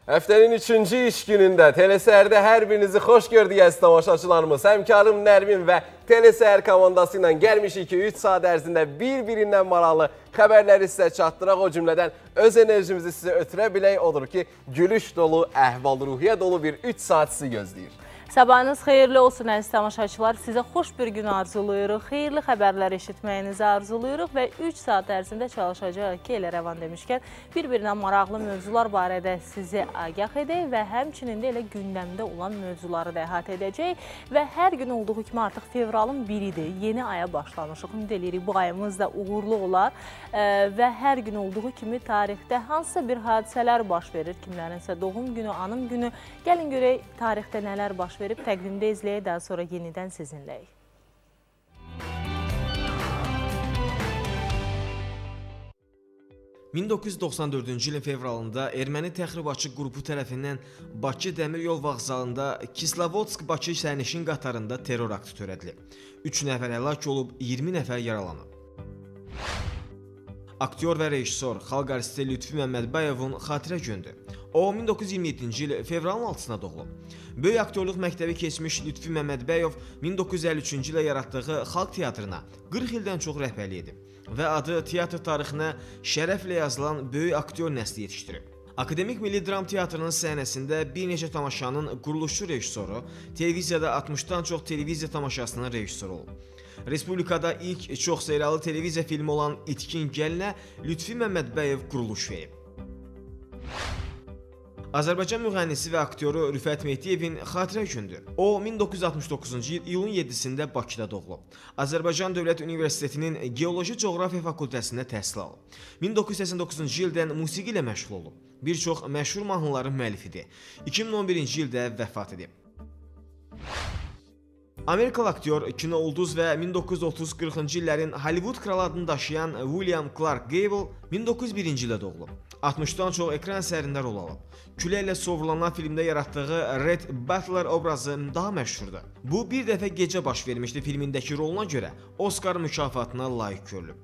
Həftənin 3-cü iş günündə Telesəhərdə hər birinizi xoş gördük əziz tamaşaçılarımız. Həmkarım Nərmin və Telesəhər komandası ilə gəlmişik ki, 3 saat ərzində bir-birindən maraqlı xəbərləri sizə çatdıraq. O cümlədən öz enerjimizi sizə ötürə bilək. Odur ki, gülüş dolu, əhval-ruhiyyə dolu bir 3 saat sizi gözləyir. Sabahınız xeyirli olsun əziz tamaşaçılar. Sizə xoş bir gün arzulayırıq, xeyirli xəbərlər eşitməyinizi arzulayırıq və 3 saat ərzində çalışacağıq ki, elə rəvan demişkən, bir-birinə maraqlı mövzular barədə sizi agah edək və həmçinin də elə gündəmdə olan mövzuları da əhatə edəcək və hər gün olduğu kimi artıq fevralın 1-idir, yeni aya başlamışıq. Ümid edirik bu ayımız da uğurlu olar və hər gün olduğu kimi tarixdə hansısa bir hadisələr baş verir, kimlərinsə doğum günü, anım günü. Gəlin görək tarixdə nələr baş verir. Təqvimdə izləyək, daha sonra yenidən sizinləyik. ...1994-cü ilin fevralında erməni təxribatçı qrupu tərəfindən Bakı Dəmir Yol Vağzalında Kislovodsk-Bakı sərnişin qatarında terror aktı törədilib. 3 nəfər həlak olub, 20 nəfər yaralanıb. Aktyor və rejissor, xalq artisti Lütfi Məmmədbəyovun xatirə gündür. O, 1927-ci il fevralın 6-sına doğulub. Böyük aktyorluq məktəbi keçmiş Lütfi Məmmədbəyov 1953-cü ilə yaratdığı xalq teatrına 40 ildən çox rəhbərlik edib və adı teatr tarixinə şərəflə yazılan böyük aktyor nəsli yetişdirib. Akademik Milli Dram Teatrının səhnəsində bir neçə tamaşanın quruluşçu rejissoru, televiziyada 60-dan çox televiziya tamaşasının rejissoru olub. Respublikada ilk çox seriyalı televiziya filmi olan İtkin Gəlinə Lütfi Məmmədbəyov quruluş verib. Azərbaycan müğənnisi və aktyoru Rüfət Mehdiyevin xatirə gündür. O, 1969-cu il iyulun 7-sində Bakıda doğulub. Azərbaycan Dövlət Universitetinin Geoloji Coğrafiya Fakültəsində təhsil alıb. 1989-cu ildən musiqi ilə məşğul olub. Bir çox məşhur mahnıların müəllifidir. 2011-ci ildə vəfat edib. Amerikalı aktyor, kino ulduz və 1930-40-cı illərin Hollywood kralı adını daşıyan William Clark Gable 1901-ci ildə doğulub. 60-dan çox ekran əsərində rol alıb. Küləklə sovrulanan filmdə yaratdığı Red Butler obrazı daha məşhurdur. Bu, bir dəfə gecə baş vermişdi filmindəki roluna görə Oscar mükafatına layiq görülüb.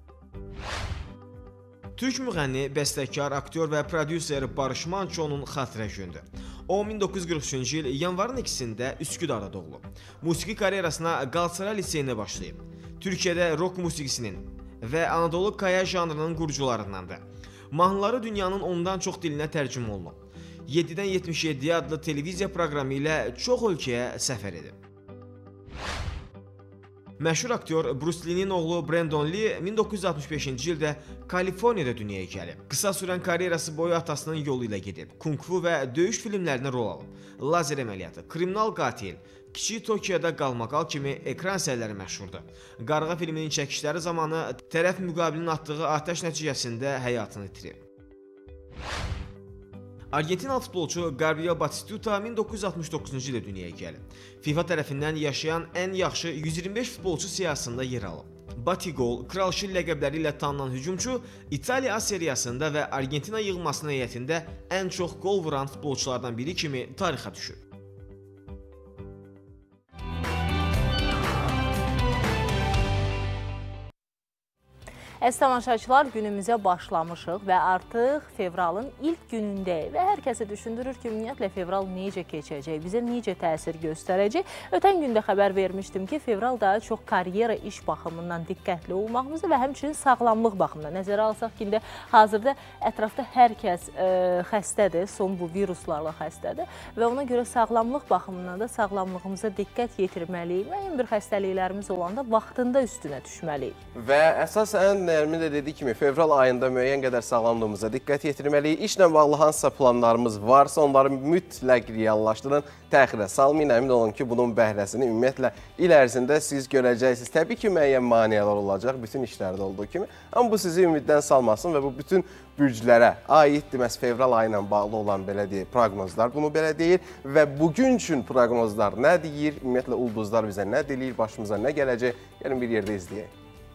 Türk müğənni, bəstəkar, aktyor və prodüser Barış Mançonun xatirə gündür. O, 1943-cü il yanvarın 2-sində Üsküdarda doğulub. Musiqi karyerasına Qalatasaray liseyində başlayıb. Türkiyədə rock musiqisinin və Anadolu kaya janrının qurucularındandır. Mahnıları dünyanın ondan çox dilinə tərcümə olunub. 7-dən 77 adlı televiziya proqramı ilə çox ölkəyə səfər edib. Məşhur aktyor Bruce Lee-nin oğlu Brandon Lee 1965-ci ildə Kaliforniyada dünyaya gəlib. Qısa sürən karyerası boyu atasının yolu ilə gedib. Kung-fu və döyüş filmlərində rol alıb. Lazer əməliyyatı, kriminal qatil, Kiçik Tokyoda qalmaqal kimi ekran əsərləri məşhurdur. Qarğa filminin çəkişləri zamanı tərəf müqabilinin atdığı atəş nəticəsində həyatını itirib. Argentinalı futbolçu Gabriel Batistuta 1969-cu ildə dünyaya gəlib. FIFA tərəfindən yaşayan ən yaxşı 125 futbolçu siyahısında yer alıb. Batigol, Kral Şil ləqəbləri ilə tanınan hücumçu İtaliya A seriyasında və Argentina yığmasının heyətində ən çox qol vuran futbolçulardan biri kimi tarixə düşür. Əziz tamaşaçılar, günümüzə başlamışıq və artıq fevralın ilk günündəyik və hər kəsi düşündürür ki, ümumiyyətlə fevral necə keçəcək, bizə necə təsir göstərəcək. Ötən gündə xəbər vermişdim ki, fevral daha çox karyera iş baxımından diqqətli olmağımızı və həmçinin sağlamlıq baxımından nəzərə alsaq ki, hazırda ətrafda hər kəs xəstədir, son bu viruslarla xəstədir və ona görə sağlamlıq baxımından da sağlamlığımıza diqqət yetirməliyik. Müəyyən bir xəstəliklərimiz olanda vaxtında üstünə düşməliyik. Və əsasən Nərmin də dediyi kimi, fevral ayında müəyyən qədər sağlamlığımıza diqqət yetirməliyik. İşlə bağlı hansısa planlarımız varsa, onları mütləq reallaşdırın, təxirə salmayın. Əmin olun ki, bunun bəhrəsini ümumiyyətlə il ərzində siz görəcəksiniz. Təbii ki, müəyyən maneələr olacaq, bütün işlərdə olduğu kimi. Amma bu sizi ümiddən salmasın və bu bütün bürclərə aiddir. Məhz fevral ayı ilə bağlı olan belə deyir, proqnozlar bunu belə deyir və bugün üçün proqnozlar nə deyir, ümumiyyətlə ulduzlar bizə nə deyir, başımıza nə gələcək, gəlin bir yerdə izləyək.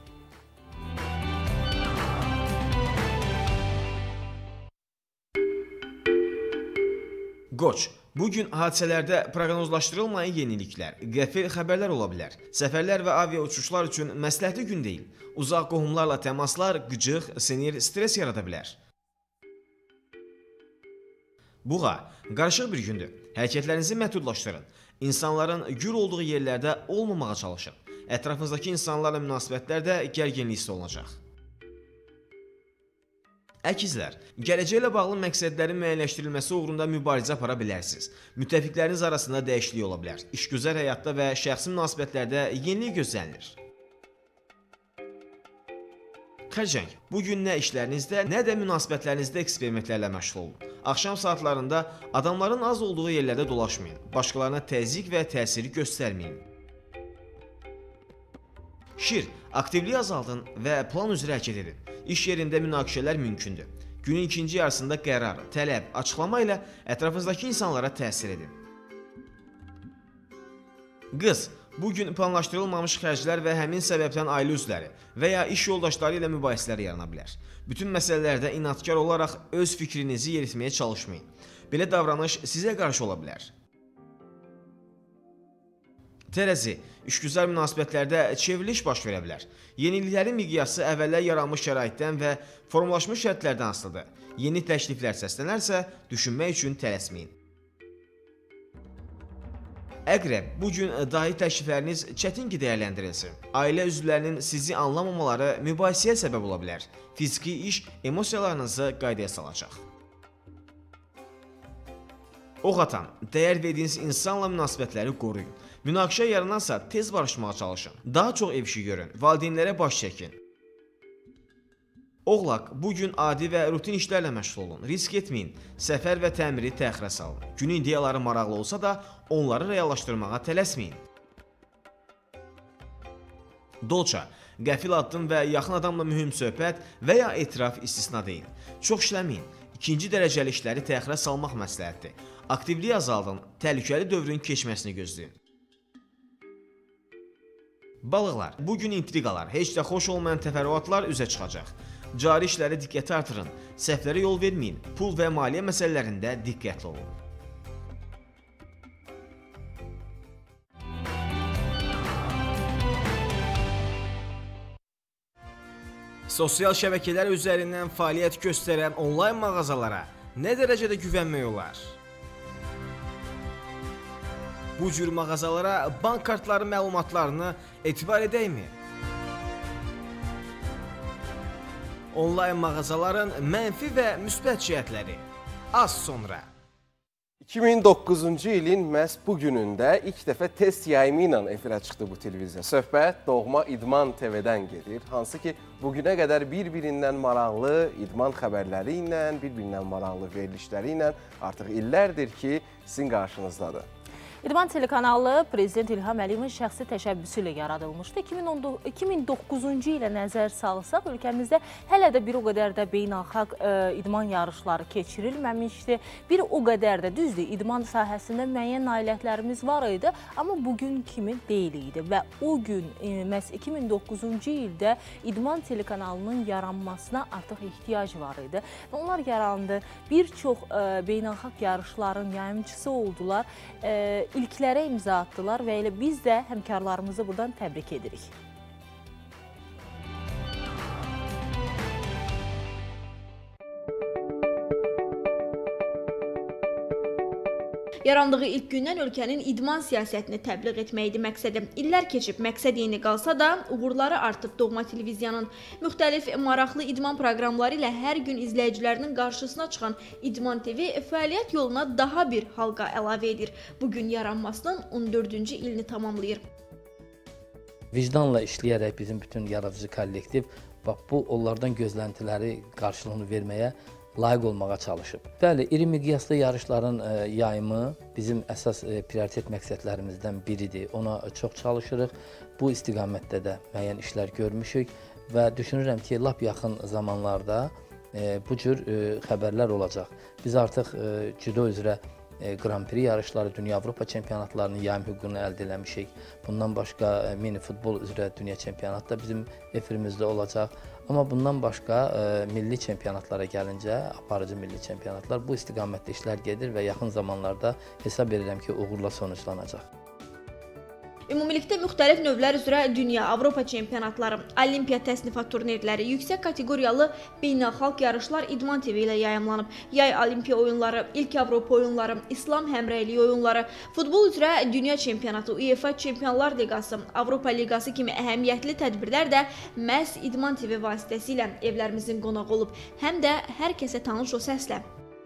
Qoç, bugün hadisələrdə proqnozlaşdırılmayan yeniliklər, qəfil xəbərlər ola bilər. Səfərlər və avia uçuşlar üçün məsləhətli gün deyil. Uzaq qohumlarla təmaslar qıcıq, sinir, stres yarada bilər. Buğa, qarışıq bir gündür. Hərəkətlərinizi məhdudlaşdırın. İnsanların gür olduğu yerlərdə olmamağa çalışın. Ətrafınızdakı insanlarla münasibətlər də gərginlikli olacaq. Əkizlər, gələcəklə bağlı məqsədlərin müəyyənləşdirilməsi uğrunda mübarizə apara bilərsiniz. Müttəfiqləriniz arasında dəyişiklik ola bilər. İşgüzar həyatda və şəxsi münasibətlərdə yenilik gözlənilir. Xərcəng, bugün nə işlərinizdə, nə də münasibətlərinizdə eksperimentlərlə məşğul olun. Axşam saatlarında adamların az olduğu yerlərdə dolaşmayın. Başqalarına təzyiq və təsiri göstərməyin. Şir, aktivliyi azaldın və plan üzrə hərəkət edin. İş yerində münaqişələr mümkündür. Günün ikinci yarısında qərar, tələb, açıqlama ilə ətrafınızdakı insanlara təsir edin. Qız, bugün planlaşdırılmamış xərclər və həmin səbəbdən ailə üzvləri və ya iş yoldaşları ilə mübahisələr yarana bilər. Bütün məsələlərdə inadkar olaraq öz fikrinizi yeritməyə çalışmayın. Belə davranış sizə qarşı ola bilər. Tərəzi, işgüzar münasibətlərdə çevriliş baş verə bilər. Yeniliklərin miqyası əvvəllər yaranmış şəraitdən və formalaşmış şərtlərdən asılıdır. Yeni təkliflər səslənərsə, düşünmək üçün tələsməyin. Əqrəb, bugün dahi təklifləriniz çətin ki dəyərləndirilsin. Ailə üzvlərinin sizi anlamamaları mübahisəyə səbəb ola bilər. Fiziki iş emosiyalarınızı qaydaya salacaq. Ox atan, dəyər verdiyiniz insanla münasibətləri qoruyun. Münaqişə yaranansa tez barışmağa çalışın. Daha çox ev işi görün, valideynlərə baş çəkin. Oğlaq, bugün adi və rutin işlərlə məşğul olun. Risk etməyin, səfər və təmiri təxirə salın. Günün ideyaları maraqlı olsa da, onları reallaşdırmağa tələsməyin. Dolça, qəfil addım və yaxın adamla mühüm söhbət və ya etiraf istisna deyil. Çox işləməyin, ikinci dərəcəli işləri təxirə salmaq məsləhətdir. Aktivliyi azaldın, təhlükəli dövrün keçməsini gözləyin. Balıqlar, bugün intriqalar, heç də xoş olmayan təfərrüatlar üzə çıxacaq. Cari işlərə diqqəti artırın, səhvlərə yol verməyin, pul və maliyyə məsələlərində diqqətli olun. Sosial şəbəkələr üzərindən fəaliyyət göstərən onlayn mağazalara nə dərəcədə güvənmək olar? Bu cür mağazalara bank kartları məlumatlarını etibar edəkmi? Onlayn mağazaların mənfi və müsbət cəhətləri. Az sonra. 2009-cu ilin məhz bu günündə ilk dəfə test yayımı ilə efirə çıxdı bu televiziya. Söhbət doğma İdman TV-dən gedir. Hansı ki, bugünə qədər bir-birindən maraqlı idman xəbərləri ilə, bir-birindən maraqlı verilişləri ilə artıq illərdir ki, sizin qarşınızdadır. İdman telekanalı Prezident İlham Əliyevin şəxsi təşəbbüsü ilə yaradılmışdı. 2009-cu ilə nəzər salsaq, ölkəmizdə hələ də bir o qədər də beynəlxalq idman yarışları keçirilməmişdi. Bir o qədər də düzdür, idman sahəsində müəyyən nailiyyətlərimiz var idi, amma bugün kimi deyil idi. Və o gün, məhz 2009-cu ildə İdman telekanalının yaranmasına artıq ehtiyac var idi. Və onlar yarandı, bir çox beynəlxalq yarışların yayımçısı oldular. İlklərə imza atdılar və elə biz də həmkarlarımızı buradan təbrik edirik. Yarandığı ilk gündən ölkənin idman siyasətini təbliğ etməkdir məqsədi. İllər keçib məqsəd yeni qalsa da, uğurları artıb. Doğma televiziyanın müxtəlif maraqlı idman proqramları ilə hər gün izləyicilərinin qarşısına çıxan İdman TV fəaliyyət yoluna daha bir halqa əlavə edir. Bugün yaranmasının 14-cü ilini tamamlayır. Vicdanla işləyərək bizim bütün yaradıcı kollektiv bu onlardan gözləntiləri qarşılığını verməyə layiq olmağa çalışıb. Bəli, iri miqyaslı yarışların yayımı bizim əsas prioritet məqsədlərimizdən biridir. Ona çox çalışırıq. Bu istiqamətdə də müəyyən işlər görmüşük və düşünürəm ki, lap yaxın zamanlarda bu cür xəbərlər olacaq. Biz artıq cüdo üzrə Grand Prix yarışları, Dünya Avropa çempionatlarının yayım hüququnu əldə eləmişik. Bundan başqa mini futbol üzrə dünya çempionatı da bizim efirimizdə olacaq. Amma bundan başqa milli çempionatlara gəlincə, aparıcı milli çempionatlar bu istiqamətdə işlər gedir və yaxın zamanlarda hesab edirəm ki, uğurla sonuçlanacaq. Ümumilikdə müxtəlif növlər üzrə dünya, Avropa çempionatları, olimpiya təsnifat turnirləri, yüksək kateqoriyalı beynəlxalq yarışlar İdman TV ilə yayımlanıb. Yay olimpiya oyunları, ilk Avropa oyunları, İslam həmrəyliyi oyunları, futbol üzrə dünya çempionatı, UEFA Çempionlar Liqası, Avropa Liqası kimi əhəmiyyətli tədbirlər də məhz İdman TV vasitəsilə evlərimizin qonağı olub. Həm də hər kəsə tanış o səslə.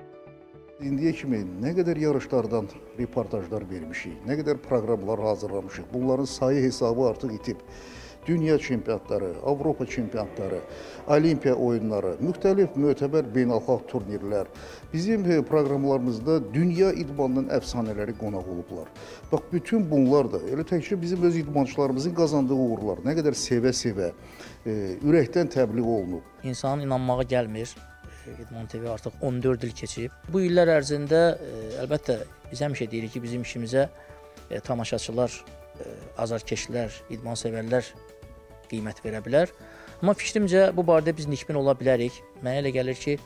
İndiyə kimi nə qədər yarışlardan reportajlar vermişik, nə qədər proqramlar hazırlamışıq. Bunların sayı hesabı artıq itib. Dünya çempionatları, Avropa çempionatları, olimpiya oyunları, müxtəlif mötəbər beynəlxalq turnirlər. Bizim proqramlarımızda dünya idmanının əfsanələri qonaq olublar. Bax, bütün bunlar da elə təkcə bizim öz idmançılarımızın qazandığı uğurlar. Nə qədər sevə-sevə, ürəkdən təbliğ olunub. İnsanın inanmağı gəlmir. İdman TV artıq 14 il keçib. Bu illər ərzində əlbəttə biz həmişə deyirik ki, bizim işimizə tamaşaçılar, azarkeşlər, idmansevərlər qiymət verə bilər. Amma fikrimcə bu barədə biz nikbin ola bilərik. Mənə elə gəlir ki,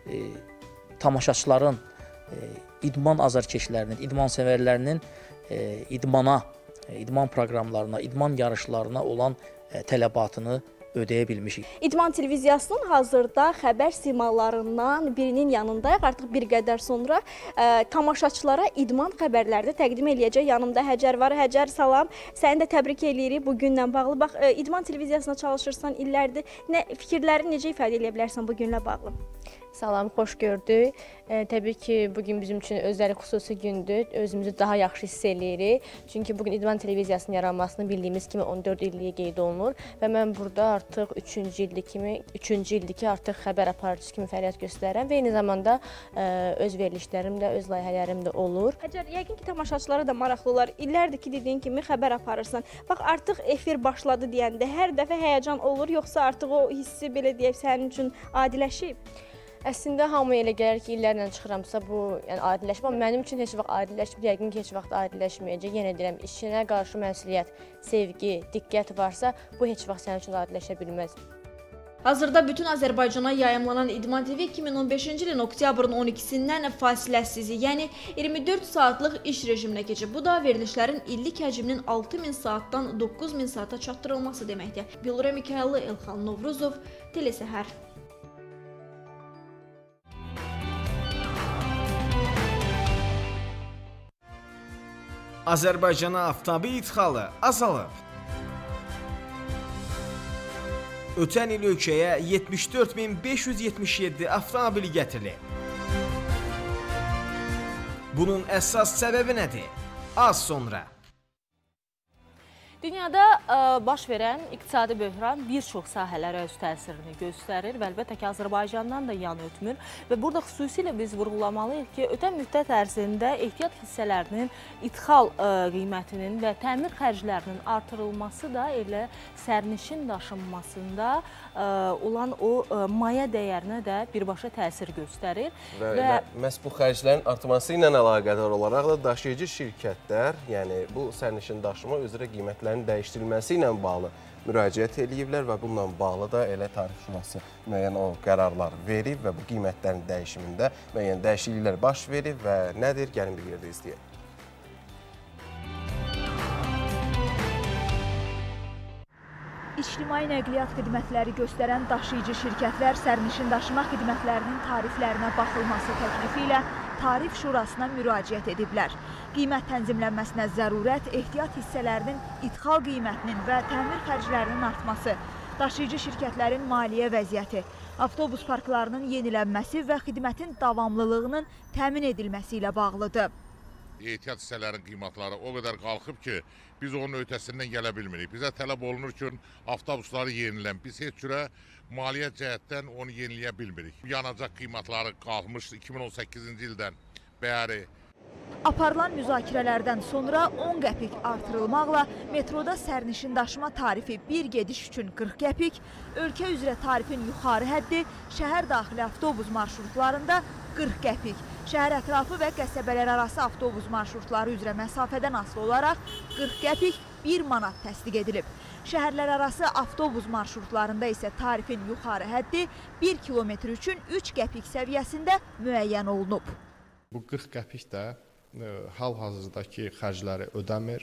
tamaşaçıların, idman azarkeşlərinin, idmansevərlərinin idmana, idman proqramlarına, idman yarışlarına olan tələbatını ödəyə bilmişik. İdman televiziyasının hazırda xəbər simalarından birinin yanındayıq. Artıq bir qədər sonra tamaşaçılara idman xəbərləri təqdim eləyəcək. Yanımda Həcər var. Həcər, salam. Səni də təbrik eləyirik bu günlə bağlı. Bax, İdman televiziyasına çalışırsan illərdir. Fikirləri necə ifadə edə bilərsən bu günlə bağlı? Salam, xoş gördük. Təbii ki, bugün bizim üçün özləri xüsusi gündür. Özümüzü daha yaxşı hiss eləyirik. Çünki bugün İdman televiziyasının yaranmasını bildiyimiz kimi 14 illiyə qeyd olunur və mən burada artıq 3-cü ildir ki, artıq xəbər aparıcısı kimi fəaliyyət göstərirəm və eyni zamanda öz verilişlərim də, öz layihələrim də olur. Həcər, yəqin ki, tamaşaçılara da maraqlılar. İllərdir ki, dediyin kimi xəbər aparırsan. Bax, artıq efir başladı deyəndə hər dəfə həyəcan olur, yoxsa artıq o hissi belə deyək sənin üçün adiləşib? Əslində hamıya elə gəlir ki, illərlə çıxıramsa bu adiləşmə, amma mənim üçün heç vaxt adiləşmir, yəqin ki, heç vaxt adiləşməyəcək. Yenə deyirəm, işinə qarşı məsuliyyət, sevgi, diqqət varsa, bu heç vaxt sənin üçün adiləşə bilməz. Hazırda bütün Azərbaycana yayımlanan İdman TV 2015-ci ilin oktyabrın 12-sindən fasiləsiz, yəni 24 saatlıq iş rejiminə keçib. Bu da verilişlərin illik həcminin 6000 saatdan 9000 saata çatdırılması deməkdir. Bilura Mikaylı, Elxan Novruzov, Telesəhər. Azərbaycana avtomobil idxalı azalıb. Ötən il ölkəyə 74.577 avtomobil gətirilib. Bunun əsas səbəbi nədir? Az sonra. Dünyada baş verən iqtisadi böhran bir çox sahələrə öz təsirini göstərir və əlbəttə ki, Azərbaycandan da yan ötmür və burada xüsusilə biz vurğulamalıyıq ki, ötən müddət ərzində ehtiyat hissələrinin idxal qiymətinin və təmir xərclərinin artırılması da elə sərnişin daşınmasında olan o maya dəyərinə də birbaşa təsir göstərir. Və məhz bu xərclərin artması ilə əlaqədar olaraq da daşıyıcı şirkətlər, yəni bu sərnişin daşıma üzrə qiymətlərin dəyişdirilməsi ilə bağlı müraciət ediblər və bununla bağlı da elə tarif şurası müəyyən o qərarlar verib və bu qiymətlərin dəyişimində müəyyən dəyişikliklər baş verib və nədir? Gəlin bir yerdə izləyək. İctimai nəqliyyat xidmətləri göstərən daşıyıcı şirkətlər sərnişin daşıma xidmətlərinin tariflərinə baxılması təklifi ilə Tarif Şurasına müraciət ediblər. Qiymət tənzimlənməsinə zərurət, ehtiyat hissələrinin idxal qiymətinin və təmir xərclərinin artması, daşıyıcı şirkətlərin maliyyə vəziyyəti, avtobus parklarının yenilənməsi və xidmətin davamlılığının təmin edilməsi ilə bağlıdır. Ehtiyat hissələrin qiymətləri o qədər qalxıb ki, biz onun ötəsindən gələ bilmirik. Bizə tələb olunur ki, avtobusları yenilən. Biz heç cürə maliyyət cəhətdən onu yeniləyə bilmirik. Yanacaq qiymətləri qalxmış 2018-ci ildən bəri. Aparılan müzakirələrdən sonra 10 qəpik artırılmaqla metroda sərnişin daşıma tarifi bir gediş üçün 40 qəpik, ölkə üzrə tarifin yuxarı həddi şəhər daxili avtobus marşrutlarında 40 qəpik, şəhər ətrafı və qəsəbələr arası avtobus marşrutları üzrə məsafədən asılı olaraq 40 qəpik 1 manat təsdiq edilib. Şəhərlər arası avtobus marşrutlarında isə tarifin yuxarı həddi 1 kilometr üçün 3 qəpik səviyyəsində müəyyən olunub. Bu 40 qəpik də hal-hazırdakı xərcləri ödəmir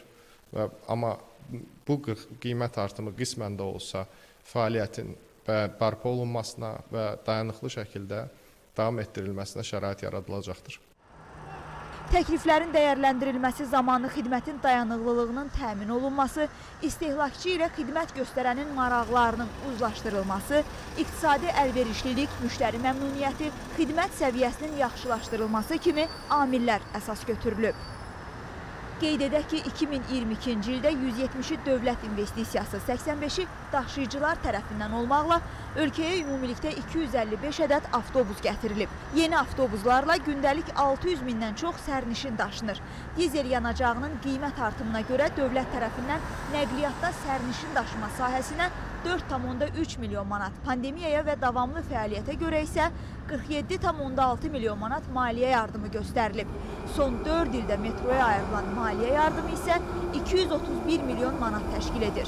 Amma bu qiymət artımı qismən də olsa fəaliyyətin bərpa olunmasına və dayanıqlı şəkildə davam etdirilməsinə şərait yaradılacaqdır. Təkliflərin dəyərləndirilməsi zamanı xidmətin dayanıqlılığının təmin olunması, istehlakçı ilə xidmət göstərənin maraqlarının uzlaşdırılması, iqtisadi əlverişlilik, müştəri məmnuniyyəti, xidmət səviyyəsinin yaxşılaşdırılması kimi amillər əsas götürülüb. Qeyd edək ki, 2022-ci ildə 170-i dövlət investisiyası, 85-i daşıyıcılar tərəfindən olmaqla ölkəyə ümumilikdə 255 ədəd avtobus gətirilib. Yeni avtobuslarla gündəlik 600 mindən çox sərnişin daşınır. Dizel yanacağının qiymət artımına görə dövlət tərəfindən nəqliyyatda sərnişin daşıma sahəsinə 4,3 milyon manat, pandemiyaya və davamlı fəaliyyətə görə isə 47,6 milyon manat maliyyə yardımı göstərilib. Son 4 ildə metroya ayrılan maliyyə yardımı isə 231 milyon manat təşkil edir.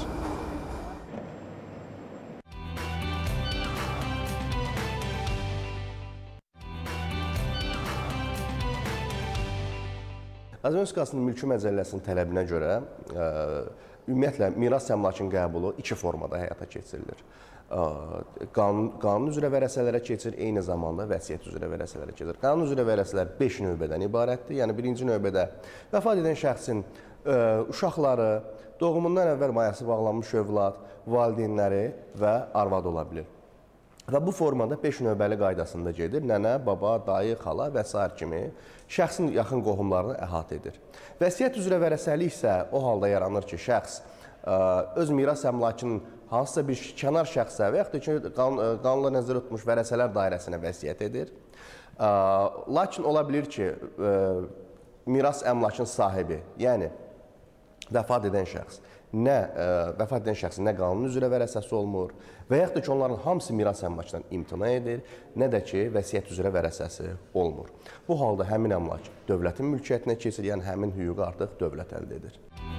Azərbaycan Respublikasının mülki məcəlləsinin tələbinə görə ümumiyyətlə miras əmlakının qəbulu iki formada həyata keçirilir. Qanun üzrə vərəsələrə keçir, eyni zamanda vəsiyyət üzrə vərəsələrə keçir. Qanun üzrə vərəsələr 5 növbədən ibarətdir. Yəni birinci növbədə vəfat edən şəxsin uşaqları, doğumundan əvvəl mayası bağlanmış övlad, valideynləri və arvad ola bilir. Və bu formada 5 növbəli qaydasında gedir. Nənə, baba, dayı, xala və s. kimi şəxsin yaxın qohumlarını əhatə edir. Vəsiyyət üzrə vərəsəlik isə o halda yaranır ki, şəxs öz miras əmlakının hansısa bir kənar şəxsə və yaxud da ki, qanunla nəzərdə tutmuş vərəsələr dairəsinə vəsiyyət edir. Lakin ola bilir ki, miras əmlakının sahibi, yəni vəfat edən şəxsin nə qanun üzrə vərəsəsi olmur və yaxud da ki, onların hamısı miras əmlakından imtina edir, nə də ki, vəsiyyət üzrə vərəsəsi olmur. Bu halda həmin əmlak dövlətin mülkiyyətinə keçir, yəni həmin hüququ artıq dövlət əldə edir.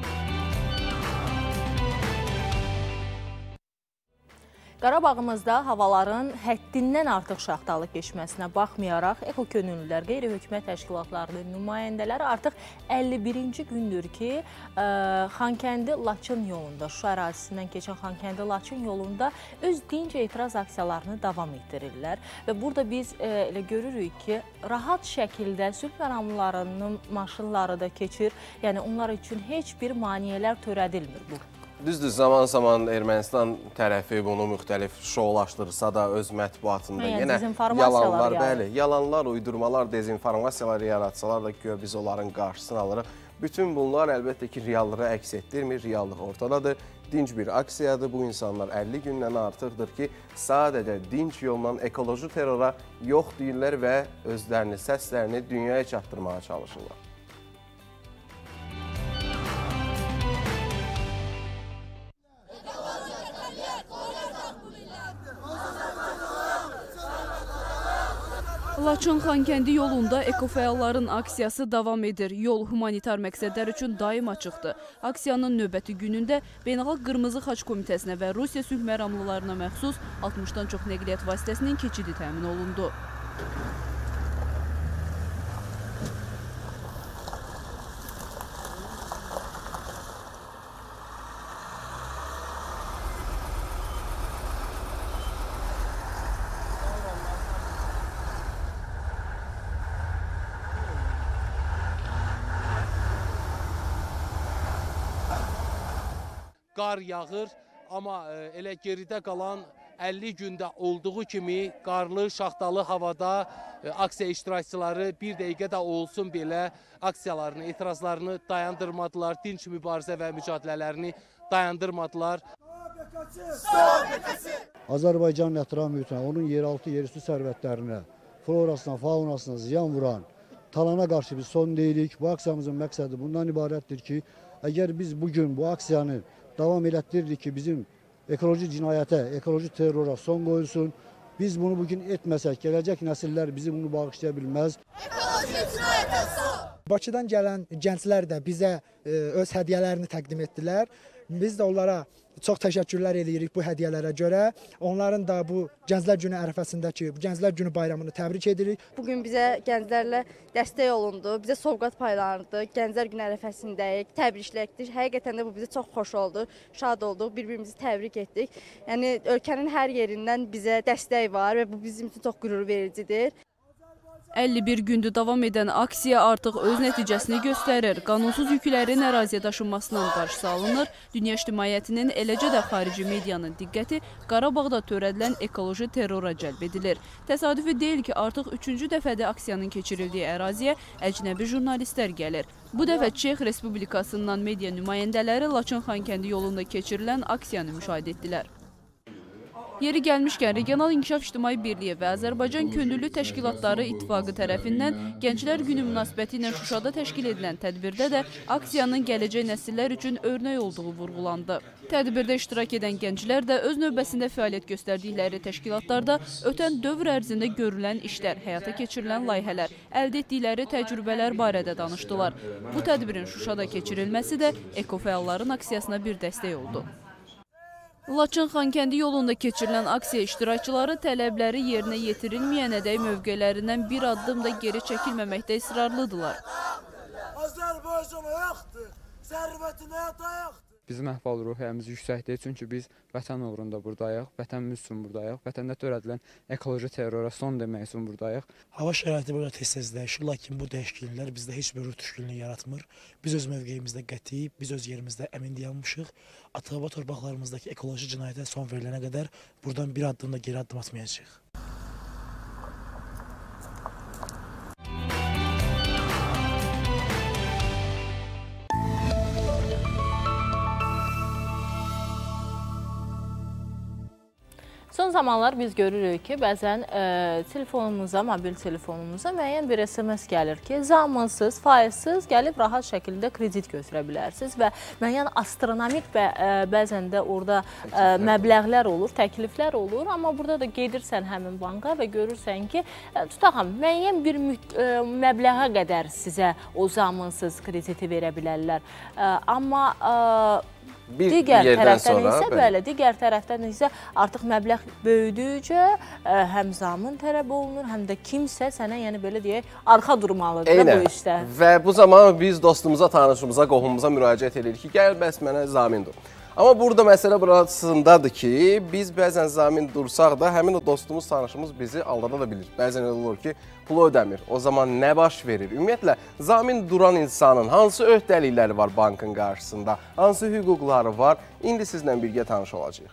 Qarabağımızda havaların həddindən artıq şaxtalı keçməsinə baxmayaraq, ekokönüllülər, qeyri-hökumət təşkilatlarının nümayəndələri artıq 51-ci gündür ki, Xankəndi-Laçın yolunda, Şuşa ərazisindən keçən Xankəndi-Laçın yolunda öz dinc etiraz aksiyalarını davam etdirirlər. Və burada biz elə görürük ki, rahat şəkildə sülh məramlarının maşınları da keçir, yəni onlar üçün heç bir maneələr törədilmir bu. Düzdür, zaman-zaman Ermənistan tərəfi bunu müxtəlif şoulaşdırsa da öz mətbuatında yenə yalanlar, bəli, yalanlar, uydurmalar, dezinformasiyalar yaratsalar da ki, biz onların qarşısını alırıq. Bütün bunlar əlbəttə ki, reallığı əks etdirmir, reallıq ortadadır. Dinc bir aksiyadır, bu insanlar 50 gündən artıqdır ki, sadəcə dinc yolla ekoloji terrora yox deyirlər və özlərini, səslərini dünyaya çatdırmağa çalışırlar. Laçın Xankəndi yolunda ekofəalların aksiyası davam edir. Yol humanitar məqsədlər üçün daim açıqdır. Aksiyanın növbəti günündə Beynəlxalq Qırmızı Xaç Komitəsinə və Rusiya sülh məramlılarına məxsus 60-dan çox nəqliyyat vasitəsinin keçidi təmin olundu. Qar yağır, amma elə geridə qalan 50 gündə olduğu kimi qarlı, şaxtalı havada aksiya iştirakçıları bir dəqiqə də olsun belə aksiyalarını, etirazlarını dayandırmadılar, dinc mübarizə və mücadelələrini dayandırmadılar. Azərbaycanın ətraf mühitinə, onun yeraltı, yerüstü sərvətlərinə, florasına, faunasına ziyan vuran talana qarşı biz son deyilik. Bu aksiyamızın məqsədi bundan ibarətdir ki, əgər biz bugün bu aksiyanı davam elətdiririk ki, bizim ekoloji cinayətə, ekoloji terrora son qoyulsun. Biz bunu bugün etməsək, gələcək nəsillər bizi bunu bağışlaya bilməz. Ekoloji cinayətə son! Bakıdan gələn gənclər də bizə öz hədiyyələrini təqdim etdilər. Biz də onlara çox təşəkkürlər edirik bu hədiyyələrə görə. Onların da bu Gənclər Günü ərəfəsindəki bu Gənclər Günü bayramını təbrik edirik. Bugün bizə gənclərlə dəstək olundu, bizə sovqat paylandı, Gənclər Günü ərəfəsindəyik, təbriklədik. Həqiqətən də bu bizə çox xoş oldu, şad olduq, bir-birimizi təbrik etdik. Yəni ölkənin hər yerindən bizə dəstək var və bu bizim üçün çox qürur vericidir. 51 gündür davam edən aksiya artıq öz nəticəsini göstərir. Qanunsuz yüklərin əraziyə daşınmasından qarşısı alınır. Dünya ictimaiyyətinin, eləcə də xarici medianın diqqəti Qarabağda törədilən ekoloji terrora cəlb edilir. Təsadüfi deyil ki, artıq 3-cü dəfədə aksiyanın keçirildiyi əraziyə əcnəbi jurnalistlər gəlir. Bu dəfə Çex Respublikasından media nümayəndələri Laçın-Xankəndi yolunda keçirilən aksiyanı müşahidə etdilər. Yeri gəlmişkən, Regional İnkişaf İctimai Birliyi və Azərbaycan Könüllü Təşkilatları İttifaqı tərəfindən Gənclər Günü münasibəti ilə Şuşada təşkil edilən tədbirdə də aksiyanın gələcək nəsillər üçün örnək olduğu vurğulandı. Tədbirdə iştirak edən gənclər də öz növbəsində fəaliyyət göstərdikləri təşkilatlarda ötən dövr ərzində görülən işlər, həyata keçirilən layihələr, əldə etdikləri təcrübələr barədə danışdılar. Bu tədbirin Şuşada keçirilməsi də ekofəalların aksiyasına bir dəstək oldu. Laçın-Xankəndi yolunda keçirilən aksiya iştirakçıları tələbləri yerinə yetirilməyənədək mövqələrindən bir addım da geri çəkilməməkdə israrlıdırlar. Azərbaycan ayaqdır, sərvətin həyat ayaqdır. Bizim əhval ruhiyyəmiz yüksəkdir, çünki biz vətən uğrunda buradayıq, vətənimiz üçün buradayıq, vətəndə törədilən ekoloji terrora son demək üçün buradayıq. Hava şəraiti burada tez-tez dəyişir, lakin bu dəyişikliklər bizdə heç bir ruh düşkünlüyü yaratmır. Biz öz mövqeyimizdə qəti, biz öz yerimizdə əmin dayanmışıq. Ata-baba torpaqlarımızdakı ekoloji cinayətə son verilənə qədər buradan bir addım da geri addım atmayacağıq. Son zamanlar biz görürük ki, bəzən telefonumuza, mobil telefonumuza müəyyən bir SMS gəlir ki, zamansız, faizsiz gəlib rahat şəkildə kredit götürə bilərsiniz və müəyyən astronomik və bəzən də orada məbləğlər olur, təkliflər olur, amma burada da gedirsən həmin banka və görürsən ki, tutaqam, müəyyən bir məbləğə qədər sizə o zamansız krediti verə bilərlər. Amma digər tərəfdən isə artıq məbləğ böyüdükcə həm zamin tələb olunur, həm də kimsə sənə, yəni belə deyək, arxa durmalıdır bu işdə. Və bu zaman biz dostumuza, tanışımıza, qohumumuza müraciət edirik ki, gəl bəs mənə zamin dur. Amma burada məsələ burasındadır ki, biz bəzən zamin dursaq da həmin o dostumuz, tanışımız bizi aldada da bilir. Bəzən elə olur ki, pulu ödəmir. O zaman nə baş verir? Ümumiyyətlə, zamin duran insanın hansı öhdəlikləri var bankın qarşısında, hansı hüquqları var? İndi sizlə birgə tanış olacağıq.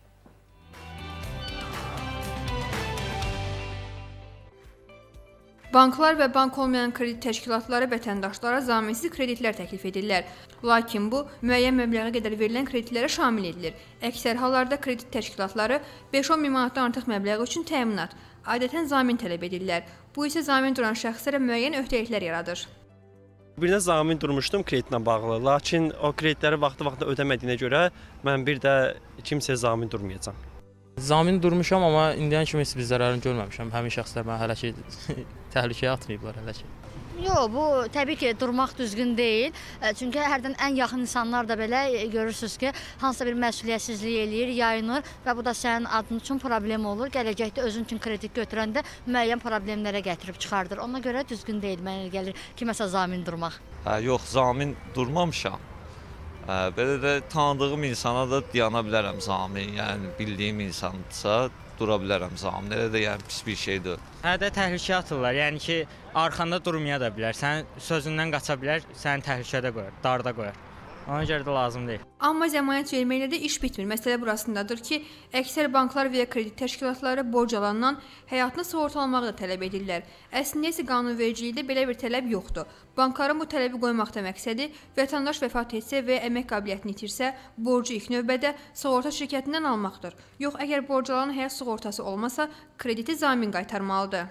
Banklar və bank olmayan kredit təşkilatları vətəndaşlara zaminsiz kreditlər təklif edirlər. Lakin bu, müəyyən məbləğə qədər verilən kreditlərə şamil edilir. Əksər hallarda kredit təşkilatları 5-10 min manatdan artıq məbləğ üçün təminat, adətən zamin tələb edirlər. Bu isə zamin duran şəxslərə müəyyən öhdəliklər yaradır. Birində zamin durmuşdum kreditlə bağlı, lakin o kreditləri vaxtı-vaxtında ödəmədiyinə görə mən bir də kimsəyə zamin durmayacam. Zamin durmuşam, amma indidən kimi heç bir zərarını görməmişəm. Həmin şəxslər mənə hələ ki təhlükəyə atmayıblar hələ ki. Yox, bu təbii ki, durmaq düzgün deyil. Çünki hərdən ən yaxın insanlar da belə görürsünüz ki, hansısa bir məsuliyyətsizlik eləyir, yayınır və bu da sənin adın üçün problem olur. Gələcəkdə özün üçün kredit götürəndə müəyyən problemlərə gətirib çıxardır. Ona görə düzgün deyil, mənə gəlir kiməsə zamin durmaq. Yox, zamin durmamışam. Belə də tanıdığım insana da dayana bilərəm zamin, yəni bildiyim insandırsa dura bilərəm zamin. Elə də yəni pis bir şeydir. Hədə təhlükəyə atırlar, yəni ki, arxanda durmaya da bilər, sənin sözündən qaça bilər, səni təhlükədə qoyar, darda qoyar. Ona görə də lazım deyil. Amma zəmanət verməklə də iş bitmir. Məsələ burasındadır ki, əksər banklar və ya kredit təşkilatları borc alandan həyatını sığortalamağı da tələb edirlər. Əslində isə qanunvericilikdə belə bir tələb yoxdur. Bankların bu tələbi qoymaqda məqsədi vətəndaş vəfat etsə və əmək qabiliyyətini itirsə, borcu ilk növbədə sığorta şirkətindən almaqdır. Yox, əgər borc alanın həyat sığortası olmasa, krediti zamin qaytarmalıdır.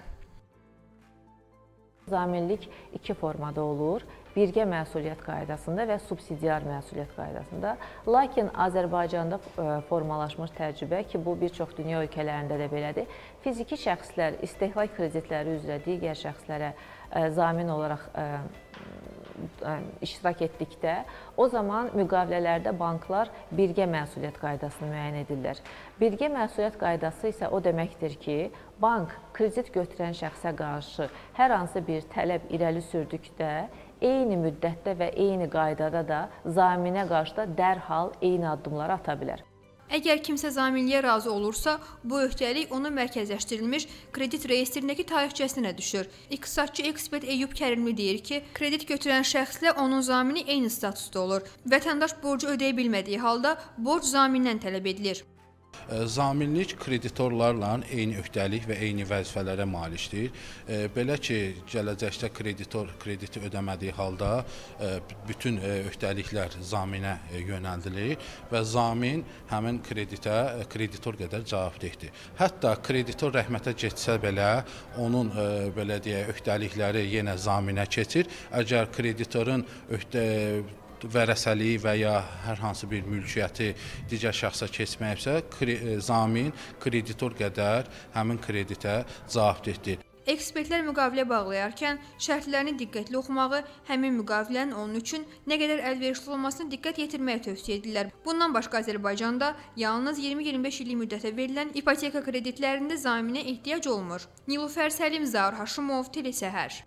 Zaminlik iki formada olur. Birgə məsuliyyət qaydasında və subsidiar məsuliyyət qaydasında. Lakin Azərbaycanda formalaşmış təcrübə ki, bu bir çox dünya ölkələrində də belədir. Fiziki şəxslər istehlak kreditləri üzrə digər şəxslərə zamin olaraq iştirak etdikdə, o zaman müqavilələrdə banklar birgə məsuliyyət qaydasını müəyyən edirlər. Birgə məsuliyyət qaydası isə o deməkdir ki, bank kredit götürən şəxsə qarşı hər hansı bir tələb irəli sürdükdə, eyni müddətdə və eyni qaydada da zaminə qarşı da dərhal eyni addımları ata bilər. Əgər kimsə zaminliyə razı olursa, bu öhdəlik onun mərkəzləşdirilmiş kredit reyestrindəki tarixçəsinə düşür. İqtisadçı ekspert Eyyub Kərimli deyir ki, kredit götürən şəxslə onun zamini eyni statusda olur. Vətəndaş borcu ödəyə bilmədiyi halda borc zamindən tələb edilir. Zaminlik kreditorlarla eyni öhdəlik və eyni vəzifələrə malikdir. Belə ki, gələcəkdə kreditor krediti ödəmədiyi halda bütün öhdəliklər zaminə yönəldilir və zamin həmin kreditə kreditor qədər cavabdehdir. Hətta kreditor rəhmətə getsə belə, onun belə deyək, öhdəlikləri yenə zaminə keçir. Əgər kreditorun vərəsəliyi və ya hər hansı bir mülkiyyəti digər şəxsə keçməyibsə, zamin kreditor qədər həmin kreditə cavabdehdir. Ekspertlər müqavilə bağlayarkən şərtlərini diqqətli oxumağı, həmin müqavilənin onun üçün nə qədər əlverişli olmasına diqqət yetirməyə tövsiyə edirlər. Bundan başqa Azərbaycanda yalnız 20-25 illik müddətə verilən ipoteka kreditlərində zaminə ehtiyac olmur. Nilufər Səlim, Zaur Haşimov, Telesəhər.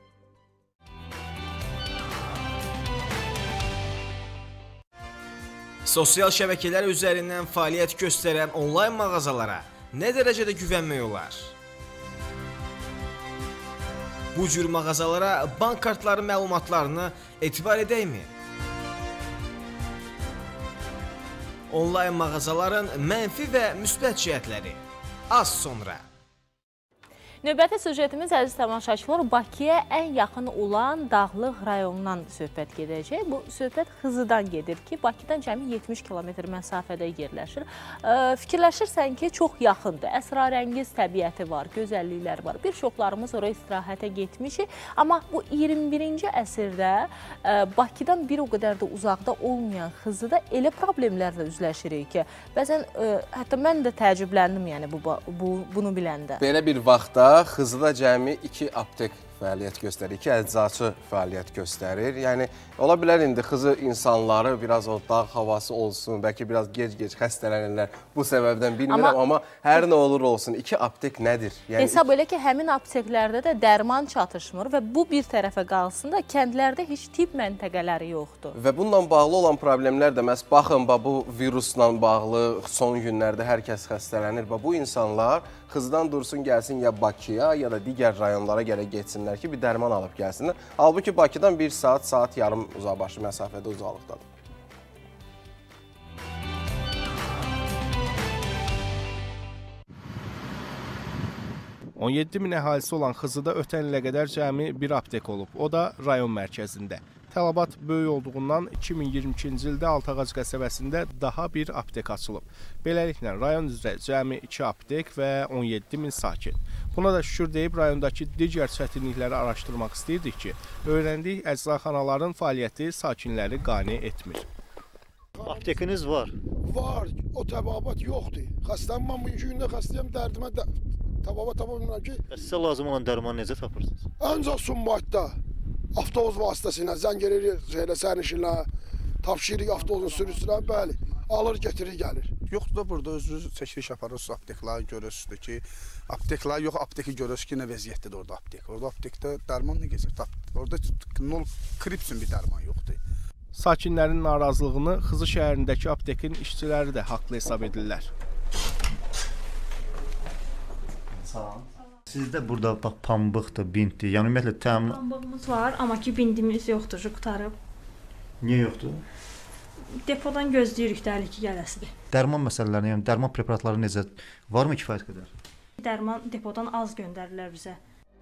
Sosial şəbəkələr üzərindən fəaliyyət göstərən onlayn mağazalara nə dərəcədə güvənmək olar? Bu cür mağazalara bank kartları məlumatlarını etibar edəkmi? Onlayn mağazaların mənfi və müsbət cəhətləri az sonra. Növbəti süjetimiz, əziz tamaşaçılar, Bakıya ən yaxın olan Dağlıq rayonundan söhbət gedəcək. Bu söhbət Xızıdan gedir ki, Bakıdan cəmi 70 kilometr məsafədə yerləşir. Fikirləşirsən ki, çox yaxındır, əsrarəngiz təbiəti var, gözəlliklər var. Bir çoxlarımız oraya istirahətə getmişik. Amma bu 21-ci əsrdə Bakıdan bir o qədər də uzaqda olmayan Xızıda elə problemlərlə üzləşirik ki, bəzən hətta mən də təəccübləndim, yəni bunu biləndə. Belə bir vaxtda Xızıda cəmi 2 aptek fəaliyyət göstərir, 2 əczaçı fəaliyyət göstərir. Yəni, ola bilər indi Xızı insanları biraz o dağ havası olsun, bəlkə biraz gec-gec xəstələnirlər bu səbəbdən bilmirəm, amma hər nə olur olsun, 2 aptek nədir? Hesab elə ki, həmin apteklərdə də dərman çatışmır və bu bir tərəfə qalsın da kəndlərdə heç tibb məntəqələri yoxdur. Və bununla bağlı olan problemlər də məhz baxın, bu virusla bağlı son günlərdə hər kəs xəstələnir. Bu insanlar Xızıdan dursun gəlsin ya Bakıya ya da digər rayonlara gərək getsinlər ki, bir dərman alıb gəlsinlər. Halbuki Bakıdan 1 saat, saat yarım uzaqbaşı məsafədə uzalıqdadır. $17.000 əhalisi olan Xızıda ötən ilə qədər cəmi bir aptek olub. O da rayon mərkəzində. Tələbat böyük olduğundan 2022-ci ildə Altıağac qəsəbəsində daha bir aptek açılıb. Beləliklə, rayon üzrə cəmi 2 aptek və 17.000 sakin. Buna da şükür deyib, rayondakı digər çətinlikləri araşdırmaq istəyirdik ki, öyrəndik, əczaxanaların fəaliyyəti sakinləri qane etmir. Aptekiniz var? Var, o təbabat yoxdur. Xəstəm, mən bugünkü gündə xəstəyəm, dərdimə təbabat tapa bilmirəm ki. Sizə lazım olan dərmanı necə tapırsınız? Ancaq Sumbaytda. Avtobus vasitəsilə, zəng edirik sərnişinlərə, tapşırıq avtobusun sürücüsünə, bəli, alır, getirir, gəlir. Yoxdur da burada özünüz çəkiliş aparırsınız, aptekları görürsünüz ki, apteklar yox, apteki görürsünüz ki, nə vəziyyətdir orada aptek. Orada aptekdə dərman nə geçir? Orada 0 kripsin bir dərman yoxdur. Sakinlərin narazılığını Xızı şəhərindəki aptekin işçiləri də haqlı hesab edirlər. Salam. Sizdə burada bax pambıqdır, bintdir. Yəni ümumiyyətlə təmin Pambığımız var, amma ki bindimiz yoxdur, qutarıb. Niyə yoxdur? Depodan gözləyirik dəli ki, gələsidir. Dərman məsələlərini, yəni dərman preparatları necə varmı kifayət qədər? Dərman depodan az göndərirlər bizə.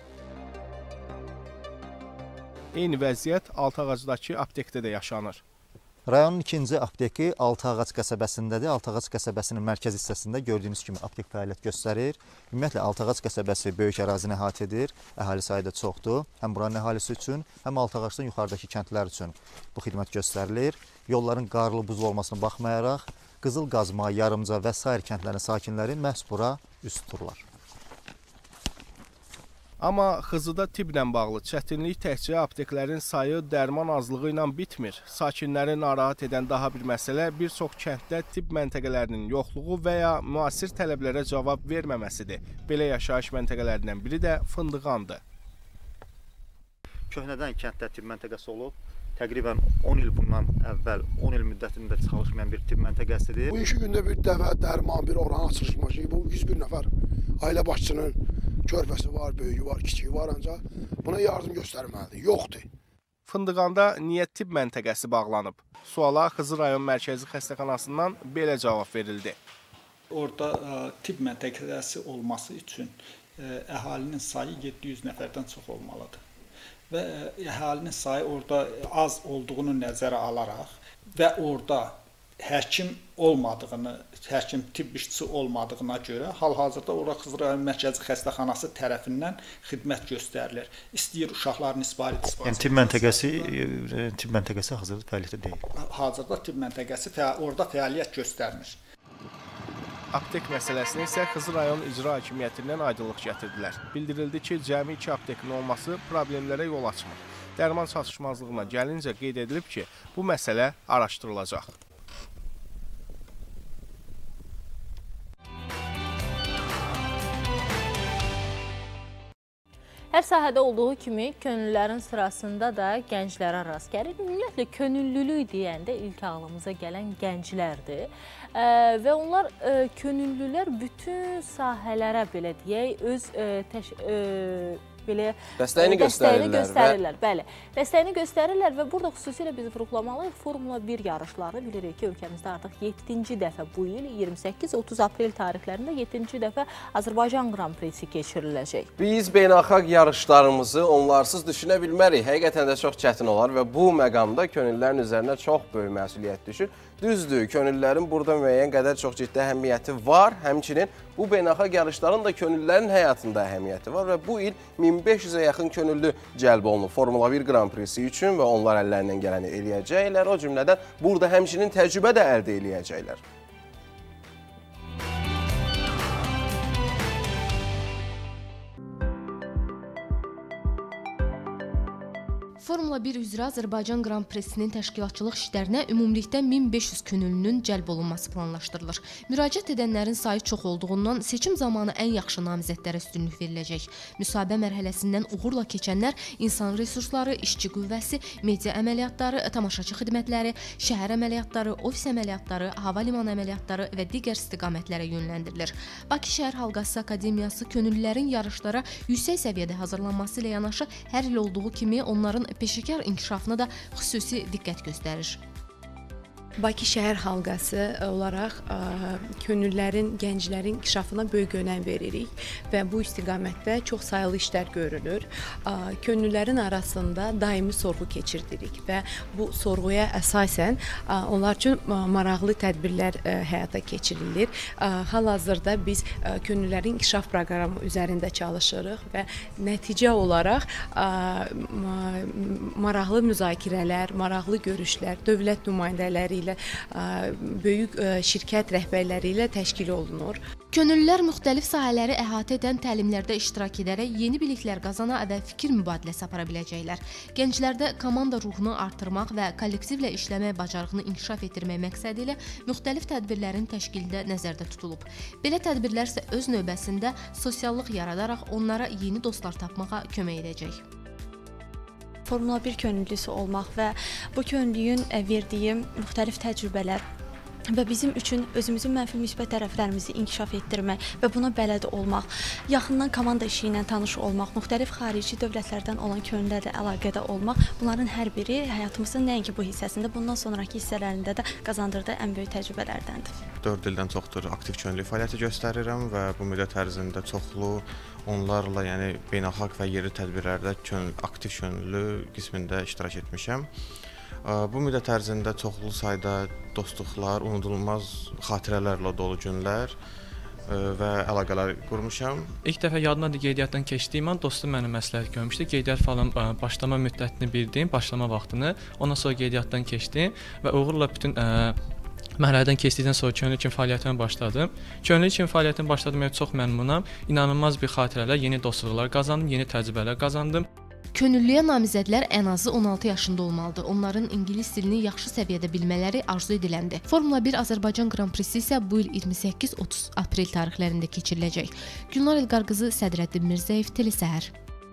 Eyni vəziyyət Altıağacdakı aptekdə də yaşanır. Rayonun ikinci apteki Altıağac qəsəbəsindədir. Altıağac qəsəbəsinin mərkəz hissəsində gördüyünüz kimi aptek fəaliyyət göstərir. Ümumiyyətlə Altıağac qəsəbəsi böyük ərazini əhatə edir. Əhali sayı da çoxdur. Həm buranın əhalisi üçün, həm Altıağacdan yuxarıdakı kəndlər üçün bu xidmət göstərilir. Yolların qarlı, buzlu olmasına baxmayaraq Qızıl Qazma, Yarımca və sair kəndlərin sakinləri məhz bura üst tuturlar. Amma Xızıda tibblə bağlı çətinlik təkcə apteklərin sayı, dərman azlığı ilə bitmir. Sakinləri narahat edən daha bir məsələ bir çox kənddə tibb məntəqələrinin yoxluğu və ya müasir tələblərə cavab verməməsidir. Belə yaşayış məntəqələrindən biri də Fındıqandır. Köhnədən kənddə tibb məntəqəsi olub. Təqribən 10 il bundan əvvəl, 10 il müddətində çalışmayan bir tibb məntəqəsidir. Bu işi gündə bir dəfə dərman, bir oran açılış maşını, bu 101 nəfər ailə başçının körpəsi var, böyüyü var, kiçiyi var, ancaq buna yardım göstərməlidir, yoxdur. Fındıqanda niyə tibb məntəqəsi bağlanıb? Suala Xızı rayon mərkəzi xəstəxanasından belə cavab verildi. Orada tibb məntəqəsi olması üçün əhalinin sayı 700 nəfərdən çox olmalıdır. Və əhalinin sayı orada az olduğunu nəzərə alaraq və orada həkim olmadığını, həkim tibb işçisi olmadığına görə hal-hazırda ora Xızı rayon mərkəzi xəstəxanası tərəfindən xidmət göstərilir. İstəyir uşaqların isparit. Yəni tibb məntəqəsi hazırda fəaliyyətdə deyil. Hazırda tibb məntəqəsi orada fəaliyyət göstərmir. Aptek məsələsini isə Xızı rayon icra hakimiyyətindən aydınlıq gətirdilər. Bildirildi ki, cəmi 2 aptekin olması problemlərə yol açmır. Dərman çatışmazlığına gəlincə qeyd edilib ki, bu məsələ araşdırılacaq. Hər sahədə olduğu kimi könüllülərin sırasında da gənclərə rast gəlir. Ümumiyyətlə, könüllülük deyəndə ilk ağlımıza gələn gənclərdir. Və onlar, könüllülər bütün sahələrə, belə deyək, öz dəstəyini göstərirlər. Bəli, dəstəyini göstərirlər və burada xüsusilə biz vurğulamalıyıq. Formula 1 yarışlarını bilirik ki, ölkəmizdə artıq 7-ci dəfə bu il 28-30 aprel tarixlərində 7-ci dəfə Azərbaycan Qran Prisi keçiriləcək. Biz beynəlxalq yarışlarımızı onlarsız düşünə bilmərik. Həqiqətən də çox çətin olar və bu məqamda könüllülərin üzərinə çox böyük məsuliyyət düşür. Düzdür, könüllülərin burada müəyyən qədər çox ciddi əhəmiyyəti var. Həmçinin bu beynəlxalq yarışların da könüllülərin həyatında əhəmiyyəti var və bu il 1500-ə yaxın könüllü cəlb olunub Formula 1 Qran Prisi üçün və onlar əllərindən gələni eləyəcəklər. O cümlədən burada həmçinin təcrübə də əldə eləyəcəklər. Formula 1 üzrə Azərbaycan Qran Prisinin təşkilatçılıq işlərinə ümumilikdə 1500 könüllünün cəlb olunması planlaşdırılır. Müraciət edənlərin sayı çox olduğundan seçim zamanı ən yaxşı namizədlərə üstünlük veriləcək. Müsahibə mərhələsindən uğurla keçənlər insan resursları, işçi qüvvəsi, media əməliyyatları, tamaşaçı xidmətləri, şəhər əməliyyatları, ofis əməliyyatları, hava limanı əməliyyatları və digər istiqamətlərə yönləndirilir. Bakı Şəhər Halqası Akademiyası könüllülərin yarışlara yüksək səviyyədə hazırlanması ilə yanaşı hər il olduğu kimi onların peşəkar inkişafına da xüsusi diqqət göstərir. Bakı Şəhər Halqası olaraq könüllülərin, gənclərin inkişafına böyük önəm veririk və bu istiqamətdə çox sayılı işlər görülür. Könüllülərin arasında daimi sorğu keçirdirik və bu sorğuya əsasən onlar üçün maraqlı tədbirlər həyata keçirilir. Hal-hazırda biz könüllülərin inkişaf proqramı üzərində çalışırıq və nəticə olaraq maraqlı müzakirələr, maraqlı görüşlər, dövlət nümayəndələri ilə böyük şirkət rəhbərləri ilə təşkil olunur. Könüllülər müxtəlif sahələri əhatə edən təlimlərdə iştirak edərək yeni biliklər qazana və fikir mübadiləsi apara biləcəklər. Gənclərdə komanda ruhunu artırmaq və kollektivlə işləmək bacarığını inkişaf etdirmək məqsədi ilə müxtəlif tədbirlərin təşkilində nəzərdə tutulub. Belə tədbirlər isə öz növbəsində sosiallıq yaradaraq onlara yeni dostlar tapmağa kömək edəcək. Formula 1 könüllüsü olmaq və bu könüllüyün verdiyi müxtəlif təcrübələr və bizim üçün özümüzün mənfi müsbət tərəflərimizi inkişaf etdirmək və buna bələd olmaq, yaxından komanda işi ilə tanış olmaq, müxtəlif xarici dövlətlərdən olan könüllülərlə əlaqədə olmaq, bunların hər biri həyatımızın nəinki bu hissəsində, bundan sonraki hissələrində də qazandırdığı ən böyük təcrübələrdəndir. 4 ildən çoxdur aktiv könüllü fəaliyyəti göstərirəm və bu müddət ərzində çoxlu onlarla, yəni beynəlxalq və yerli tədbirlərdə aktiv könüllü qismində iştirak etmişəm. Bu müddət ərzində çoxlu sayda dostluqlar, unudulmaz xatirələrlə dolu günlər və əlaqələr qurmuşam. İlk dəfə yadımdadır qeydiyyatdan keçdiyim an dostum mənə məsləhət görmüşdü. Qeydiyyat falan başlama müddətini bildim, başlama vaxtını. Ondan sonra qeydiyyatdan keçdim və uğurla bütün mərhələdən keçdikdən sonra könüllü kimi fəaliyyətimə başladım. Könüllü kimi fəaliyyətimə başladığıma çox məmnunam. İnanılmaz bir xatirələr, yeni dostluqlar qazandım, yeni təcrübələr qazandım. Könüllüyə namizədlər ən azı 16 yaşında olmalıdır. Onların ingilis dilini yaxşı səviyyədə bilmələri arzu ediləndi. Formula 1 Azərbaycan Qran Prisi isə bu il 28-30 aprel tarixlərində keçiriləcək. Gülnar İlqar qızı, Sədrəddin Mirzəyev, Telesəhər.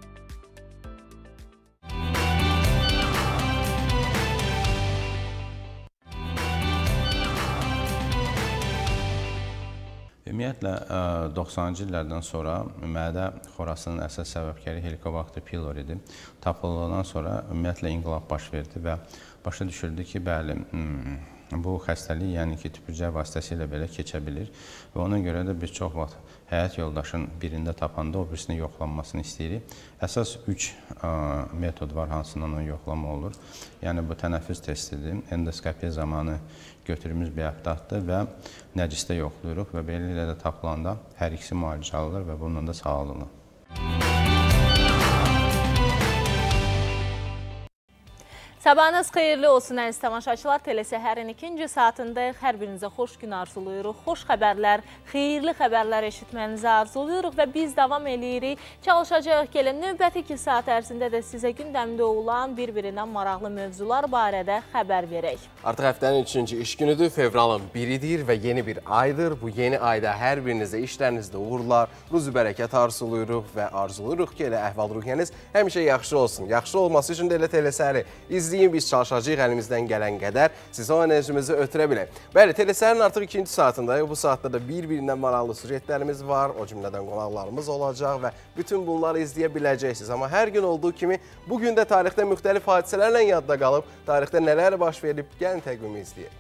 Ümumiyyətlə, 90-cı illərdən sonra mədə xorasının əsas səbəbkarı Helicobacter pylori tapıldığından sonra ümumiyyətlə inqilab baş verdi və başa düşüldü ki, bəli, bu xəstəlik, yəni ki, tüpürcək vasitəsilə belə keçə bilir və ona görə də biz çox vaxt həyat yoldaşın birində tapanda o birisinin yoxlanmasını istəyirik. Əsas 3 metod var, hansından onun yoxlama olur. Yəni, bu tənəffüs testidir, endoskopiya zamanı götürümüz bir aptatdır və nəcisdə yoxlayırıq və beləliklə də tapılanda hər ikisi müalicə alınır və bununla da sağlanır. Sabahınız xeyirli olsun əziz tamaşaçılar. Telesəhərin 2-ci saatındayıq. Hər birinizə xoş gün arzuluyuruq. Xoş xəbərlər, xeyirli xəbərlər eşitmənizi arzuluyuruq və biz davam edirik. Çalışacağıq ki, növbəti 2 saat ərzində də sizə gündəmdə olan bir-birindən maraqlı mövzular barədə xəbər verək. Artıq həftənin 3-cü iş günüdür. Fevralın 1-idir və yeni bir aydır. Bu yeni ayda hər birinizə işlərinizdə uğurlar, ruzi bərəkət arzuluyuruq və arzuluyuruq ki, elə əhval-ruhiyyəniz həmişə yaxşı olsun. Yaxşı olması üçün də elə Telesəhəri biz çalışacağıq əlimizdən gələn qədər sizə o enerjimizi ötürə bilək. Bəli, Telesəhərin artıq 2-ci saatındayıq. Bu saatda da bir-birindən maraqlı sujetlərimiz var, o cümlədən qonaqlarımız olacaq və bütün bunları izləyə biləcəksiniz. Amma hər gün olduğu kimi bugün də tarixdə müxtəlif hadisələrlə yadda qalıb, tarixdə nələr baş verib, gəlin təqvimi izləyək.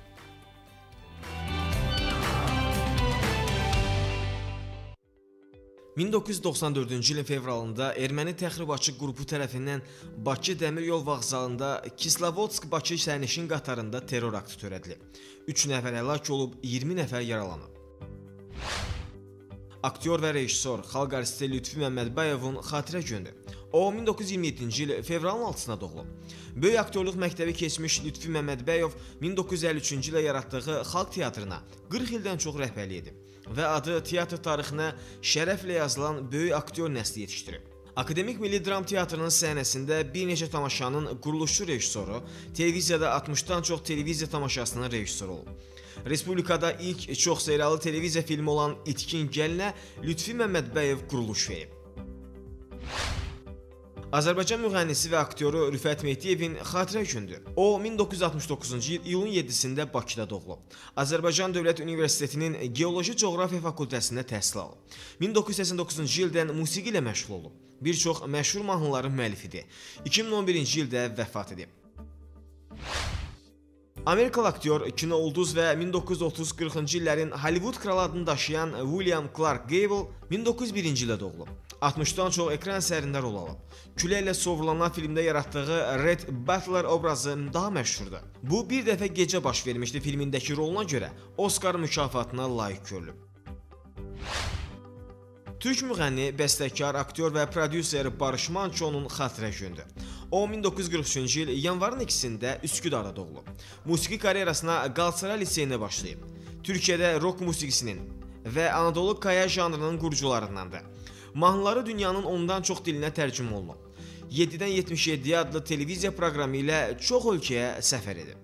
1994-cü ilin fevralında erməni təxribatçı qrupu tərəfindən Bakı Dəmir Yol Vağzalında Kislovodsk-Bakı sərnişin qatarında terror aktı törədilib. 3 nəfər həlak olub, 20 nəfər yaralanıb. Aktyor və rejissor, xalq artisti Lütfi Məmmədbəyovun xatirə gündür. O, 1927-ci il fevralın 6-sına doğulub. Böyük aktyorluq məktəbi keçmiş Lütfi Məmmədbəyov 1953-cü ilə yaratdığı xalq teatrına 40 ildən çox rəhbərlik edib və adı teatr tarixinə şərəflə yazılan böyük aktyor nəsli yetişdirib. Akademik Milli Dram Teatrının səhnəsində bir neçə tamaşanın quruluşçu rejissoru, televiziyada 60-dan çox televiziya tamaşasının rejissoru olub. Respublikada ilk çox seriyalı televiziya filmi olan İtkin Gəlinə Lütfi Məmmədbəyov quruluş verib. Azərbaycan müğənnisi və aktyoru Rüfət Mehdiyevin xatirə gündür. O, 1969-cu il iyulun 7-sində Bakıda doğulub. Azərbaycan Dövlət Universitetinin Geoloji Coğrafiya Fakültəsində təhsil alıb. 1989-cu ildən musiqi ilə məşğul olub. Bir çox məşhur mahnıların müəllifidir. 2011-ci ildə vəfat edib. Amerikalı aktyor, kino ulduz və 1930-40-cı illərin Hollywood kralı adını daşıyan William Clark Gable 1901-ci ildə doğulub. 60-dan çox ekran əsərində rol alıb. Küləklə sovrulanan filmdə yaratdığı Red Butler obrazı daha məşhurdur. Bu, bir dəfə gecə baş vermişdi filmindəki roluna görə Oscar mükafatına layiq görülüb. Türk müğənni, bəstəkar, aktyor və prodüser Barış Manço'nun xatirə gündür. O, 1943-cü il yanvarın 2-sində Üsküdarda doğulub. Musiqi karyerasına Qalatasaray liseyində başlayıb. Türkiyədə rock musiqisinin və Anadolu kaya janrının qurucularındandır. Mahnıları dünyanın ondan çox dilinə tərcümə olunub. 7-dən 77 adlı televiziya proqramı ilə çox ölkəyə səfər edib.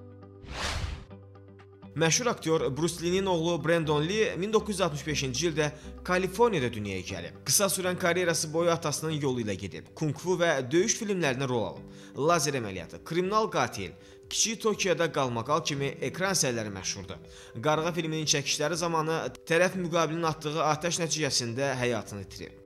Məşhur aktyor Bruce Lee'nin oğlu Brandon Lee 1965-ci ildə Kaliforniyada dünyaya gəlib. Qısa sürən karyerası boyu atasının yolu ilə gedib. Kung-fu və döyüş filmlərində rol alıb. Lazer əməliyyatı, kriminal qatil, Kiçik Tokiyada qalmaqal kimi ekran əsərləri məşhurdur. Qarğa filminin çəkişləri zamanı tərəf müqabilinin atdığı atəş nəticəsində həyatını itirib.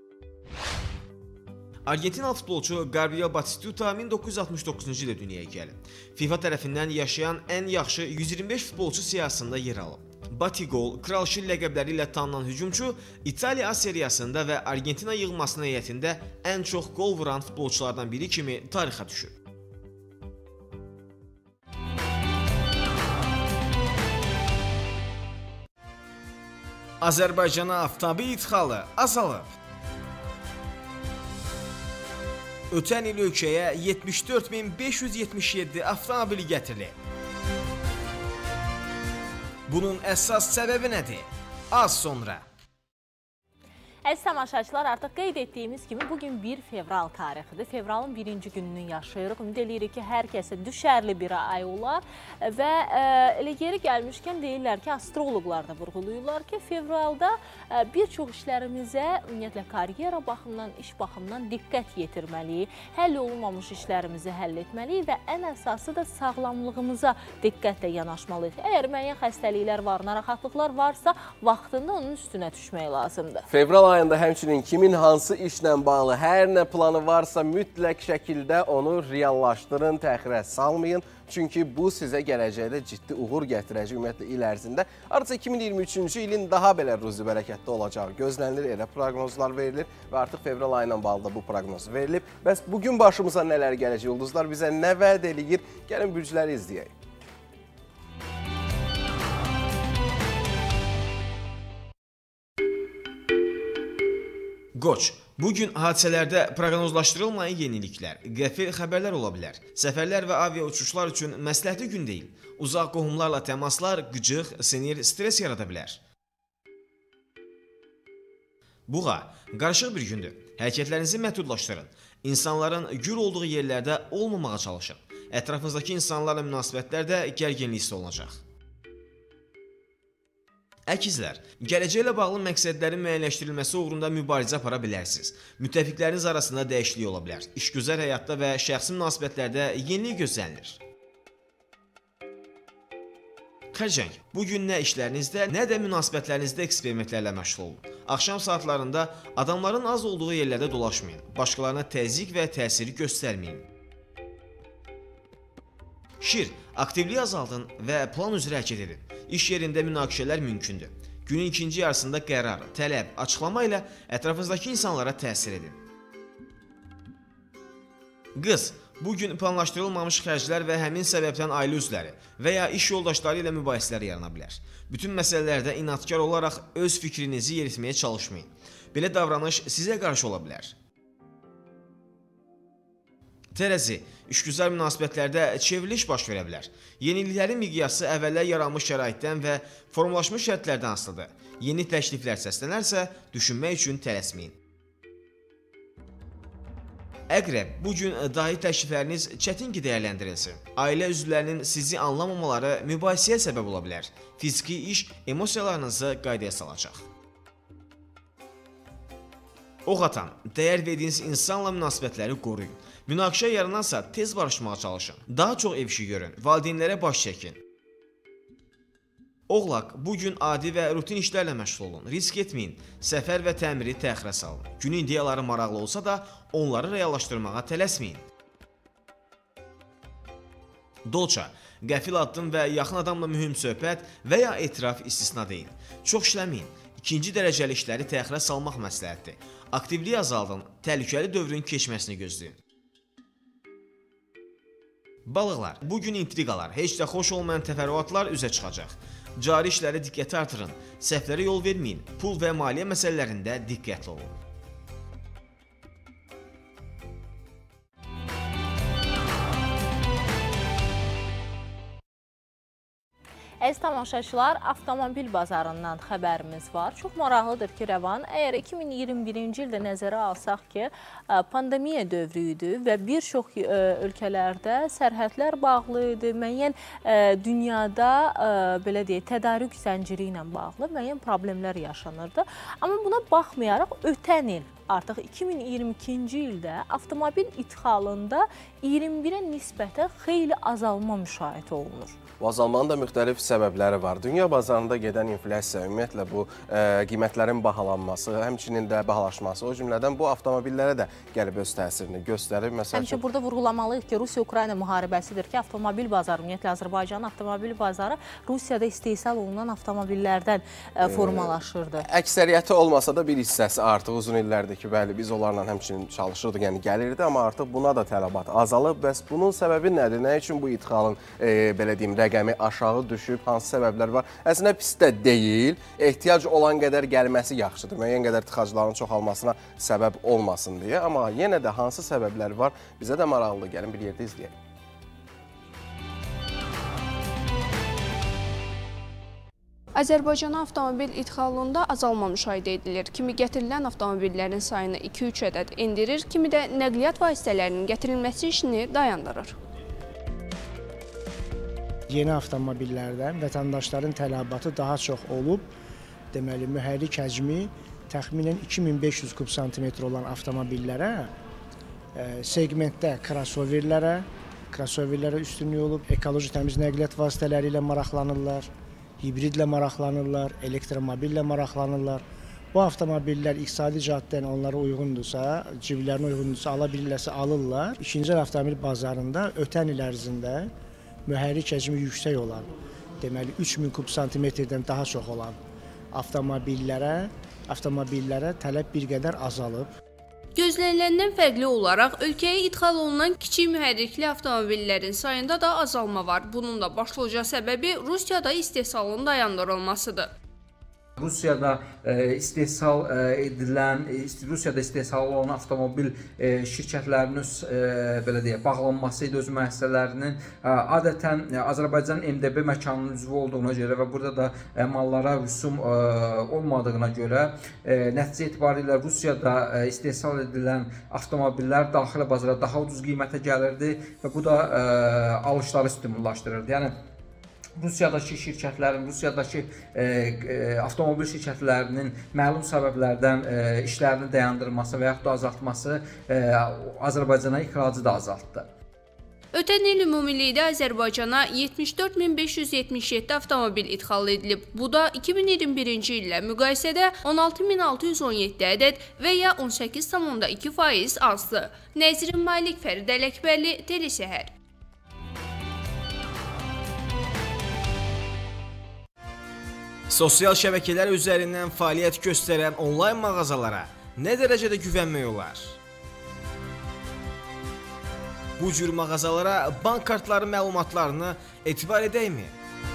Argentinalı futbolçu Gabriel Batistuta 1969-cu ildə dünyaya gəlib. FIFA tərəfindən yaşayan ən yaxşı 125 futbolçu siyahısında yer alıb. Batigol, Kral Şil ləqəbləri ilə tanınan hücumçu İtaliya A seriyasında və Argentina yığmasının heyətində ən çox qol vuran futbolçulardan biri kimi tarixə düşür. Azərbaycana avtomobil idxalı azalıb. Ötən il ölkəyə 74.577 avtomobil gətirilib. Bunun əsas səbəbi nədir? Az sonra. Əziz tamaşaçılar, artıq qeyd etdiyimiz kimi bugün 1 fevral tarixidir. Fevralın birinci gününü yaşayırıq. Ümid edirik ki, hər kəsə düşərli bir ay olar və elə yeri gəlmişkən deyirlər ki, astroloqlar da vurğuluyurlar ki, fevralda bir çox işlərimizə, ümumiyyətlə karyera baxımından, iş baxımından diqqət yetirməliyik. Həll olunmamış işlərimizi həll etməliyik və ən əsası da sağlamlığımıza diqqətlə yanaşmalıyıq. Əgər müəyyən xəstəliklər var, narahatlıqlar varsa, vaxtında onun üstünə düşmək lazımdır. Fevral ayında həmçinin kimin hansı işlə bağlı hər nə planı varsa mütləq şəkildə onu reallaşdırın, təxirə salmayın. Çünki bu sizə gələcəkdə ciddi uğur gətirəcək ümumiyyətlə il ərzində. Artıq 2023-cü ilin daha belə ruzi bərəkətli olacağı gözlənilir, elə proqnozlar verilir və artıq fevral ayı ilə bağlı da bu proqnoz verilib. Bəs bugün başımıza nələr gələcək, ulduzlar bizə nə vəd eləyir? Gəlin bürcləri izləyək. Qoç, bugün hadisələrdə proqnozlaşdırılmayan yeniliklər, qəfil xəbərlər ola bilər. Səfərlər və avia uçuşlar üçün məsləhətli gün deyil. Uzaq qohumlarla təmaslar qıcıq, sinir, stres yarada bilər. Buğa, qarışıq bir gündür. Hərəkətlərinizi məhdudlaşdırın. İnsanların gür olduğu yerlərdə olmamağa çalışın. Ətrafınızdakı insanlarla münasibətlər də gərginlik hissi olunacaq. Əkizlər, gələcəklə bağlı məqsədlərin müəyyənləşdirilməsi uğrunda mübarizə apara bilərsiniz. Müttəfiqləriniz arasında dəyişiklik ola bilər. İşgüzar həyatda və şəxsi münasibətlərdə yenilik gözlənilir. Xərcəng, bugün nə işlərinizdə, nə də münasibətlərinizdə eksperimentlərlə məşğul olun. Axşam saatlarında adamların az olduğu yerlərdə dolaşmayın. Başqalarına təzyiq və təsiri göstərməyin. Şir, aktivliyi azaldın və plan üzrə hərəkət edin. İş yerində münaqişələr mümkündür. Günün ikinci yarısında qərar, tələb, açıqlama ilə ətrafınızdakı insanlara təsir edin. Qız, bugün planlaşdırılmamış xərclər və həmin səbəbdən ailə üzvləri və ya iş yoldaşları ilə mübahisələr yarana bilər. Bütün məsələlərdə inadkar olaraq öz fikrinizi yeritməyə çalışmayın. Belə davranış sizə qarşı ola bilər. Tərəzi, işgüzar münasibətlərdə çevriliş baş verə bilər. Yeniliklərin miqyası əvvəllər yaranmış şəraitdən və formalaşmış şərtlərdən asılıdır. Yeni təkliflər səslənərsə, düşünmək üçün tələsməyin. Əqrəb, bugün dahi təklifləriniz çətin ki dəyərləndirilsin. Ailə üzvlərinin sizi anlamamaları mübahisəyə səbəb ola bilər. Fiziki iş emosiyalarınızı qaydaya salacaq. Ox atan, dəyər verdiyiniz insanla münasibətləri qoruyun. Münaqişə yaranansa tez barışmağa çalışın. Daha çox ev işi görün, valideynlərə baş çəkin. Oğlaq, bugün adi və rutin işlərlə məşğul olun. Risk etməyin, səfər və təmiri təxirə salın. Günün ideyaları maraqlı olsa da, onları reallaşdırmağa tələsməyin. Dolça, qəfil addım və yaxın adamla mühüm söhbət və ya etiraf istisna deyil. Çox işləməyin. İkinci dərəcəli işləri təxirə salmaq məsləhətdir. Aktivliyi azaldın, təhlükəli dövrün keçməsini gözləyin. Balıqlar, bugün intriqalar, heç də xoş olmayan təfərrüatlar üzə çıxacaq. Cari işlərə diqqəti artırın, səhvlərə yol verməyin, pul və maliyyə məsələlərində diqqətli olun. Əziz tamaşaçılar, avtomobil bazarından xəbərimiz var. Çox maraqlıdır ki, Rəvan, əgər 2021-ci ildə nəzərə alsaq ki, pandemiya dövrü idi və bir çox ölkələrdə sərhədlər bağlı idi, müəyyən dünyada belə deyək, tədarük zənciri ilə bağlı müəyyən problemlər yaşanırdı. Amma buna baxmayaraq ötən il, artıq 2022-ci ildə avtomobil idxalında 21-ə nisbətən xeyli azalma müşahidə olunur. Bu azalmanın da müxtəlif səbəbləri var. Dünya bazarında gedən inflyasiya, ümumiyyətlə bu qiymətlərin bahalanması, həmçinin də bahalaşması, o cümlədən bu avtomobillərə də gəlib öz təsirini göstərir. Həmçinin burada vurğulamalıyıq ki, Rusiya-Ukrayna müharibəsidir ki, avtomobil bazarı, ümumiyyətlə Azərbaycanın avtomobil bazarı Rusiyada istehsal olunan avtomobillərdən formalaşırdı. Əksəriyyəti olmasa da bir hissəsi artıq uzun illərdir ki, bəli, biz onlarla həmçinin çalışırdıq, yəni gəlirdi, amma artıq buna da tələbat azalıb. Bəs bunun səbəbi nədir? Nə üçün bu idxalın, belə deyim, rəqəmi aşağı düşüb, hansı səbəblər var? Əslində pis də deyil, ehtiyac olan qədər gəlməsi yaxşıdır, müəyyən qədər tıxacların çoxalmasına səbəb olmasın deyə. Amma yenə də hansı səbəblər var, bizə də maraqlı, gəlin bir yerdə izləyək. Azərbaycana avtomobil idxalında azalma müşahidə edilir. Kimi gətirilən avtomobillərin sayını 2-3 ədəd endirir, kimi də nəqliyyat vasitələrinin gətirilməsi işini dayandırır. Yeni avtomobillərdən vətəndaşların tələbatı daha çox olub. Deməli, mühərrik həcmi təxminən 2500 kub santimetr olan avtomobillərə, segmentdə krossoverlərə üstünlük olub, ekoloji təmiz nəqliyyat vasitələri ilə maraqlanırlar, hibridlə maraqlanırlar, elektromobillə maraqlanırlar. Bu avtomobillər iqtisadi cəhətdən onlara uyğundursa, ciblərinə uyğundursa, ala bilirlərsə alırlar. İkinci el avtomobil bazarında ötən il ərzində mühərrik həcmi yüksək olan, deməli 3000 kub santimetrdən daha çox olan avtomobillərə tələb bir qədər azalıb. Gözləniləndən fərqli olaraq ölkəyə idxal olunan kiçik mühərrikli avtomobillərin sayında da azalma var. Bunun da başlıca səbəbi Rusiyada istehsalın dayandırılmasıdır. Rusiyada istehsal olan avtomobil şirkətlərinin belə deyək, bağlanması idi öz müəssisələrinin. Adətən Azərbaycan MDB məkanının üzvü olduğuna görə və burada da mallara rüsum olmadığına görə nəticə etibarilə Rusiyada istehsal edilən avtomobillər daxili bazara daha ucuz qiymətə gəlirdi və bu da alışları stimullaşdırırdı. Yəni Rusiyadakı şirkətlərin, Rusiyadakı avtomobil şirkətlərinin məlum səbəblərdən işlərini dayandırması və yaxud da azaltması Azərbaycana ixracı da azaltdı. Ötən il ümumilikdə Azərbaycana 74577 avtomobil idxal edilib. Bu da 2021-ci illə müqayisədə 16617 ədəd və ya 18,2% azdır. Nəzrin Malik, Fərid Ələkbərli, Telesəhər. Sosial şəbəkələr üzərindən fəaliyyət göstərən onlayn mağazalara nə dərəcədə güvənmək olar? Bu cür mağazalara bank kartları məlumatlarını etibar edəkmi?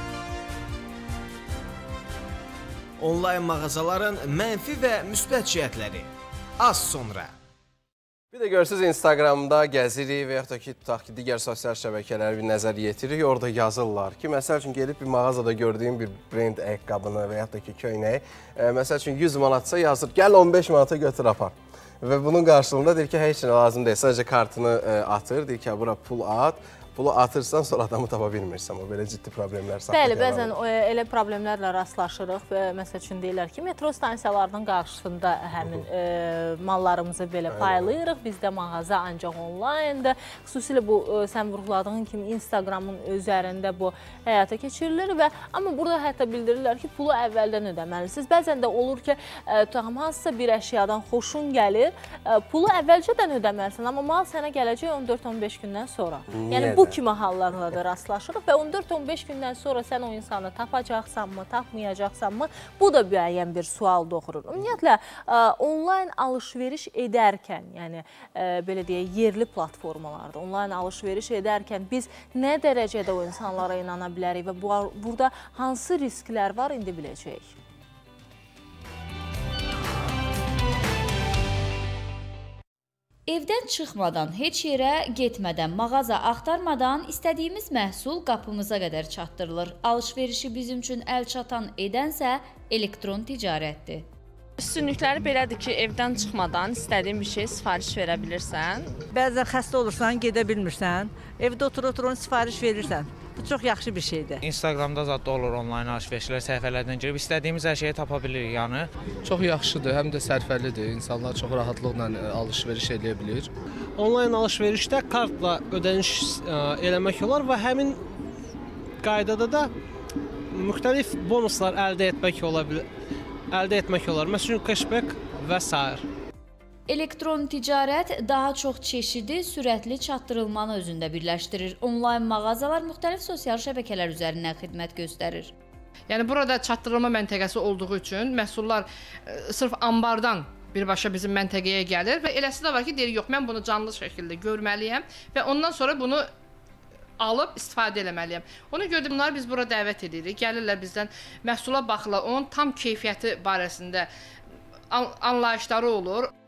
Onlayn mağazaların mənfi və müsbət cəhətləri az sonra. Bir də görürsünüz, Instagramda gəzirik və yaxud da ki, tutaq ki, digər sosial şəbəkələri bir nəzər yetiririk. Orada yazırlar ki, məsəl üçün gelib bir mağazada gördüyüm bir brend ayaqqabını və yaxud da ki, köynəyi, məsəl üçün 100 manatsa yazır, gəl 15 manata götür apar. Və bunun qarşılığında deyir ki, heç nə lazım deyil, sadəcə kartını atır, deyir ki, bura pul at. Pulu atırsan, sonra adamı tapa bilmirsən. O belə ciddi problemlər saxlayır. Bəli, bəzən elə problemlərlə rastlaşırıq və məsəl üçün deyirlər ki, metro stansiyalarının qarşısında həmin mallarımızı belə paylayırıq. Bizdə mağaza ancaq onlayndır. Xüsusilə bu, sən vurğuladığın kimi Instagramın üzərində bu həyata keçirilir və amma burada hətta bildirirlər ki, pulu əvvəldən ödəməlisiniz. Bəzən də olur ki, hansısa bir əşyadan xoşun gəlir, pulu əvvəlcədən ödəməlisən, amma mal sənə gələcək 14-15 gündən sonra. Yəni bu kimi hallarla da rastlaşırıq və 14-15 gündən sonra sən o insanı tapacaqsanmı, tapmayacaqsanmı, bu da müəyyən bir sual doğurur. Ümumiyyətlə, onlayn alış-veriş edərkən, yəni belə deyək, yerli platformalarda onlayn alış-veriş edərkən biz nə dərəcədə o insanlara inana bilərik və burada hansı risklər var, indi biləcəyik. Evdən çıxmadan, heç yerə getmədən, mağaza axtarmadan istədiyimiz məhsul qapımıza qədər çatdırılır. Alış-verişi bizim üçün əl çatan edənsə elektron ticarətdir. Üstünlükləri belədir ki, evdən çıxmadan istədiyin bir şey sifariş verə bilirsən. Bəzən xəstə olursan, gedə bilmirsən, evdə otur-otur onu sifariş verirsən. Bu çox yaxşı bir şeydir. Instagramda zadda olur onlayn alış-verişlər, səhifələrdən girib istədiyimiz hər şeyi tapa bilirik yəni. Çox yaxşıdır, həm də sərfəlidir. İnsanlar çox rahatlıqla alış-veriş edə bilir. Onlayn alış-verişdə kartla ödəniş eləmək olar və həmin qaydada da müxtəlif bonuslar əldə etmək olar. Məsələn, cashback və s. Elektron ticarət daha çox çeşidi, sürətli çatdırılmanı özündə birləşdirir. Onlayn mağazalar müxtəlif sosial şəbəkələr üzərindən xidmət göstərir. Yəni burada çatdırılma məntəqəsi olduğu üçün məhsullar sırf ambardan birbaşa bizim məntəqəyə gəlir və eləsi də var ki, deyir, yox, mən bunu canlı şəkildə görməliyəm və ondan sonra bunu alıb istifadə eləməliyəm. Ona görə də bunları biz bura dəvət edirik. Gəlirlər bizdən, məhsula baxırlar, onun tam keyfiyyəti barəsində anlayışları olur.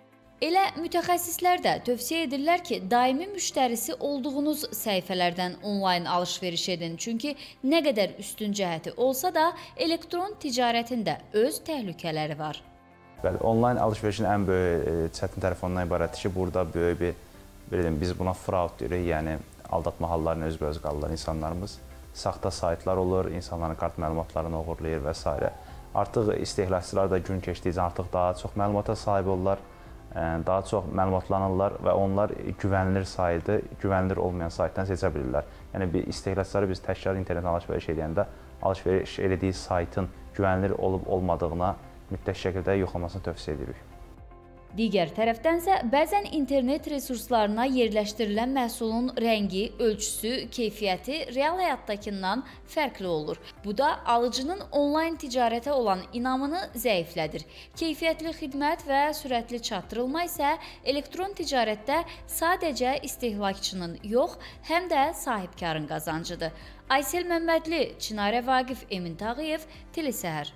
Elə mütəxəssislər də tövsiyə edirlər ki, daimi müştərisi olduğunuz səhifələrdən onlayn alış-veriş edin. Çünki nə qədər üstün cəhəti olsa da, elektron ticarətin də öz təhlükələri var. Bəli, onlayn alış-verişin ən böyük çətin tərəfi ondan ibarətdir ki, burada böyük bir, biz buna fraud deyirik, yəni aldatma hallarına özbəöz qalırlar insanlarımız. Saxta saytlar olur, insanların kart məlumatlarını oğurlayır və s. Artıq istehlakçılar da gün keçdikcə artıq daha çox məlumata sahib olurlar. Daha çox məlumatlanırlar və onlar güvənilir saytı, güvənilir olmayan saytdan seçə bilirlər. Yəni, istehlakçıları biz təkrar internet alış-veriş edəndə alış-veriş elədiyi saytın güvənilir olub-olmadığına mütləq şəkildə yoxlamasını tövsiyə edirik. Digər tərəfdənsə, bəzən internet resurslarına yerləşdirilən məhsulun rəngi, ölçüsü, keyfiyyəti real həyatdakindən fərqli olur. Bu da alıcının onlayn ticarətə olan inamını zəiflədir. Keyfiyyətli xidmət və sürətli çatdırılma isə elektron ticarətdə sadəcə istehlakçının yox, həm də sahibkarın qazancıdır. Aysel Məmmədli, Çinarə Vaqif, Emin Tağıyev, Telesəhər.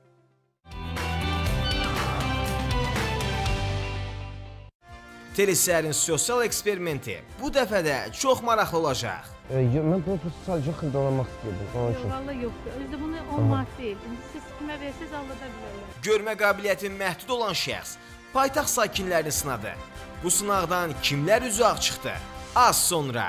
Telesəhərin sosial eksperimenti bu dəfə də çox maraqlı olacaq. Mən bunu sadəcə xırdalamaq istəyirdim. Yox, valla yoxdur. Özdə bunu olmaz deyil. Siz kimə versiniz, aldada bilərlər. Görmə qabiliyyəti məhdud olan şəxs paytaxt sakinlərini sınadı. Bu sınaqdan kimlər üzü ağ çıxdı? Az sonra.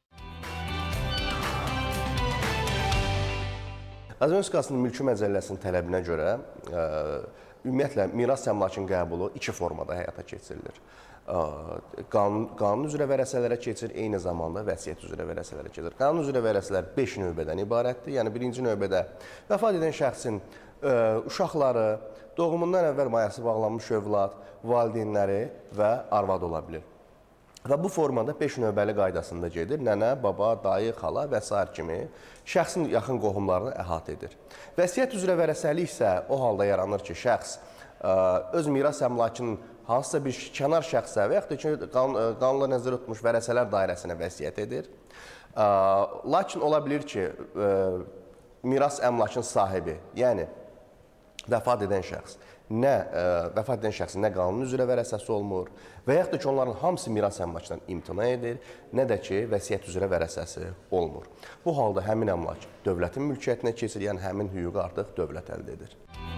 Azərbaycan Respublikasının Mülki Məcəlləsinin tələbinə görə ümumiyyətlə miras əmlakının qəbulu iki formada həyata keçirilir. Qanun üzrə vərəsələrə keçir, eyni zamanda vəsiyyət üzrə vərəsələrə keçir. Qanun üzrə vərəsələr 5 növbədən ibarətdir. Yəni, birinci növbədə vəfat edən şəxsin uşaqları, doğumundan əvvəl mayası bağlanmış övlad, valideynləri və arvad ola bilir. Və bu formada 5 növbəli qaydasında gedir. Nənə, baba, dayı, xala və s. kimi şəxsin yaxın qohumlarını əhatə edir. Vəsiyyət üzrə vərəsəlik isə o halda yaranır ki, şəxs öz miras əmlakının hansısa bir kənar şəxsə və yaxud da ki, qanunla nəzərdə tutmuş vərəsələr dairəsinə vəsiyyət edir. Lakin ola bilir ki, miras əmlakının sahibi, yəni vəfat edən şəxsin nə qanun üzrə vərəsəsi olmur və yaxud da ki, onların hamısı miras əmlakından imtina edir, nə də ki, vəsiyyət üzrə vərəsəsi olmur. Bu halda həmin əmlak dövlətin mülkiyyətinə keçir, yəni həmin hüququ artıq dövlət əldə edir.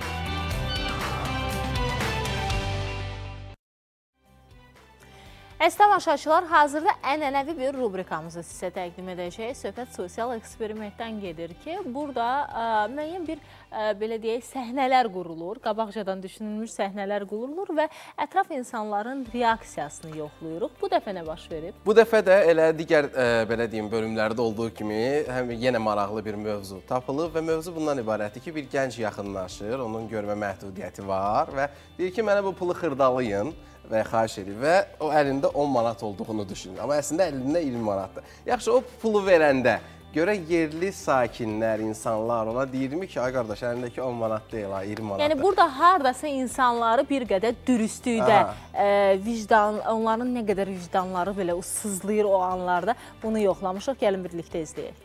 Əziz tamaşaçılar, hazırda ənənəvi bir rubrikamızı sizə təqdim edəcəyik. Söhbət sosial eksperimentdən gedir ki, burada müəyyən bir, belə deyək, səhnələr qurulur, qabaqcadan düşünülmüş səhnələr qurulur və ətraf insanların reaksiyasını yoxlayırıq. Bu dəfə nə baş verib? Bu dəfə də elə digər, belə deyim, bölümlərdə olduğu kimi yenə maraqlı bir mövzu tapılıb və mövzu bundan ibarətdir ki, bir gənc yaxınlaşır, onun görmə məhdudiyyəti var və deyir ki, mənə bu pulu xırdalayın və xahiş edir və o əlində 10 manat olduğunu düşünür. Amma əslində əlində 20 manatdır. Yaxşı, o pulu verəndə görə yerli sakinlər, insanlar ona deyirmi ki, ay qardaş, əlindəki 10 manat deyil, 20 manatdır. Yəni, burada haradasa insanları bir qədər dürüstlükdə, vicdan, onların nə qədər vicdanları belə sızlayır o anlarda, bunu yoxlamışıq. Gəlin birlikdə izləyək.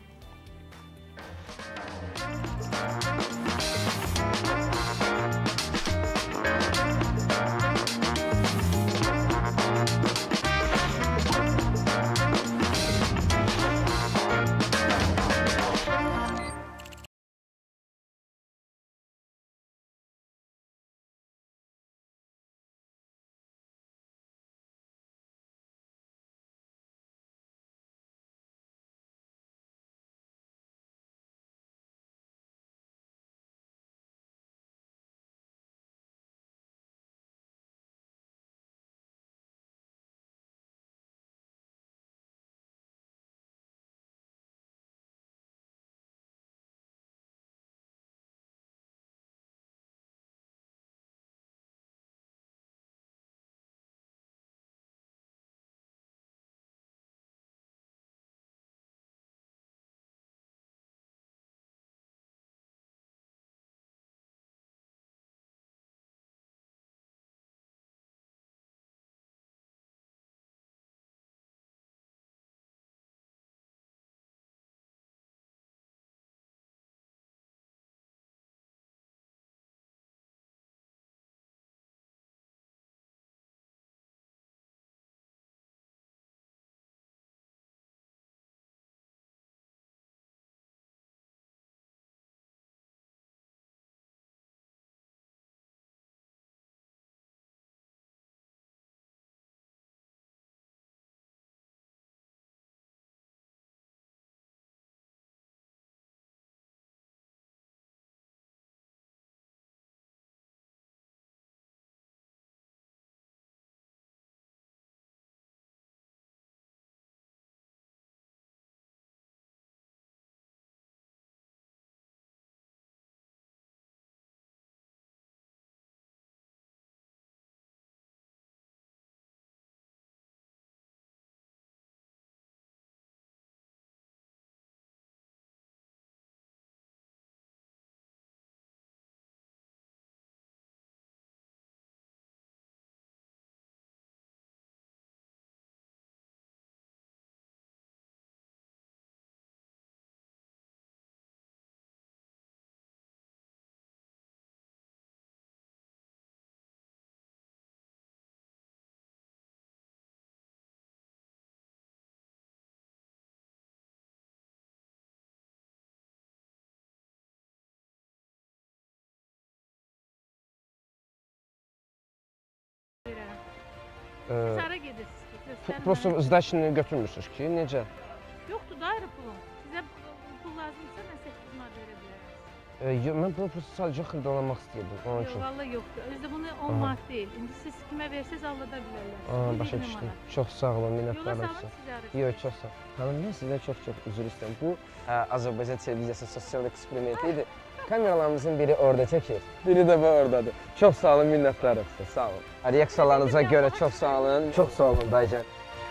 prosto zdashini götürmürsünüz ki, necə? Yoxdur da ayrı pulum. Sizə pul lazımsa mən 8 manat verə bilərəm. Mən prosto sadəcə xırdalamaq istəyirdim, onun üçün. Valla yoxdur. Özdə bunu 10 manat deyil. İndi siz kimə versəz alada bilərlər. Başa düşdüm. Çox sağ olun, minnətdarım Yola sizə. salın sizə arası. Yox, çox sağ olun. Xanım, mən sizdən çox üzr istəyirəm. Bu Azərbaycan televiziyasının sosial eksperimenti idi. Kameralarımızın biri orada çəkir, biri də oradadır. Çox sağ olun, minnətdarım sizə, sağ olun. Reaksiyalarınıza görə çox sağ olun. Çox sağ olun, dayıcan.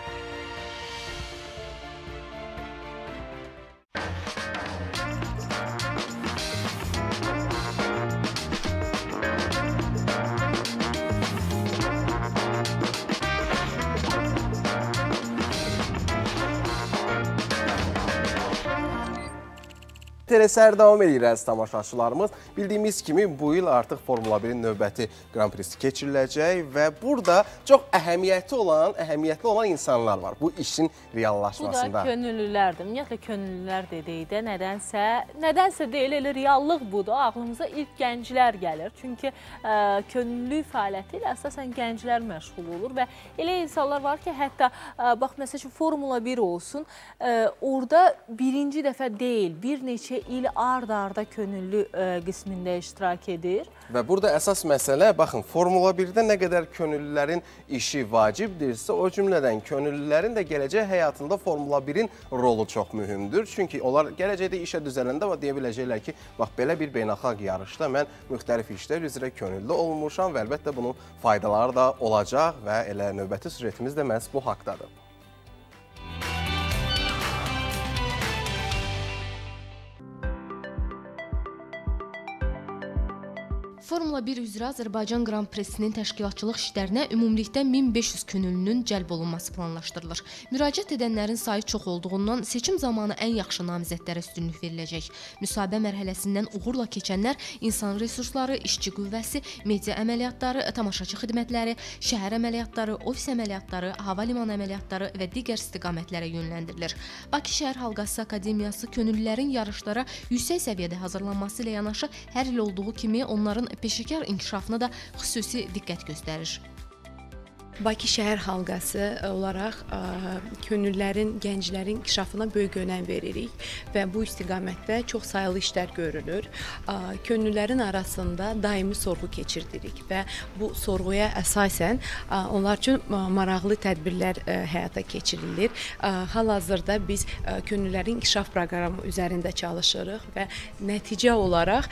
Telesər davam edir əziz tamaşaçılarımız. Bildiyimiz kimi bu il artıq Formula 1-in növbəti Grand Prix'si keçiriləcək və burada çox əhəmiyyətli olan insanlar var bu işin reallaşmasında. Bu da könüllülərdir. Ümumiyyətlə könüllülər dedikdə nədənsə deyil, elə reallıq budur. Ağlımıza ilk gənclər gəlir. Çünki könüllülük fəaliyyəti ilə əsasən gənclər məşğul olur və elə insanlar var ki, hətta bax məsəl üçün Formula 1 olsun, orada birinci dəfə deyil, bir neçə il ard-arda könüllü qismində iştirak edir. Və burada əsas məsələ, baxın, Formula 1-də nə qədər könüllülərin işi vacibdirsə, o cümlədən könüllülərin də gələcək həyatında Formula 1-in rolu çox mühümdür. Çünki onlar gələcəkdə işə düzələndə deyə biləcəklər ki, bax, belə bir beynəlxalq yarışda mən müxtəlif işlər üzrə könüllü olmuşam və əlbəttə bunun faydaları da olacaq və elə növbəti süjetimiz də məhz bu haqdadır. Formula 1 üzrə Azərbaycan Grand Prix'sinin təşkilatçılıq işlərinə ümumilikdə 1500 könüllünün cəlb olunması planlaşdırılır. Müraciət edənlərin sayı çox olduğundan seçim zamanı ən yaxşı namizədlərə üstünlük veriləcək. Müsahibə mərhələsindən uğurla keçənlər insan resursları, işçi qüvvəsi, media əməliyyatları, tamaşaçı xidmətləri, şəhər əməliyyatları, ofis əməliyyatları, hava limanı əməliyyatları və digər istiqamətlərə yönləndirilir. Bakı Şəhər Halqası Akademiyası könüllülərin yarışlara yüksək səviyyədə hazırlanması ilə yanaşı hər il olduğu kimi onların peşəkar inkişafına da xüsusi diqqət göstərir. Bakı Şəhər Halqası olaraq könüllülərin, gənclərin inkişafına böyük önəm veririk və bu istiqamətdə çox sayılı işlər görülür. Könüllülərin arasında daimi sorğu keçirdirik və bu sorğuya əsasən onlar üçün maraqlı tədbirlər həyata keçirilir. Hal-hazırda biz könüllülərin inkişaf proqramı üzərində çalışırıq və nəticə olaraq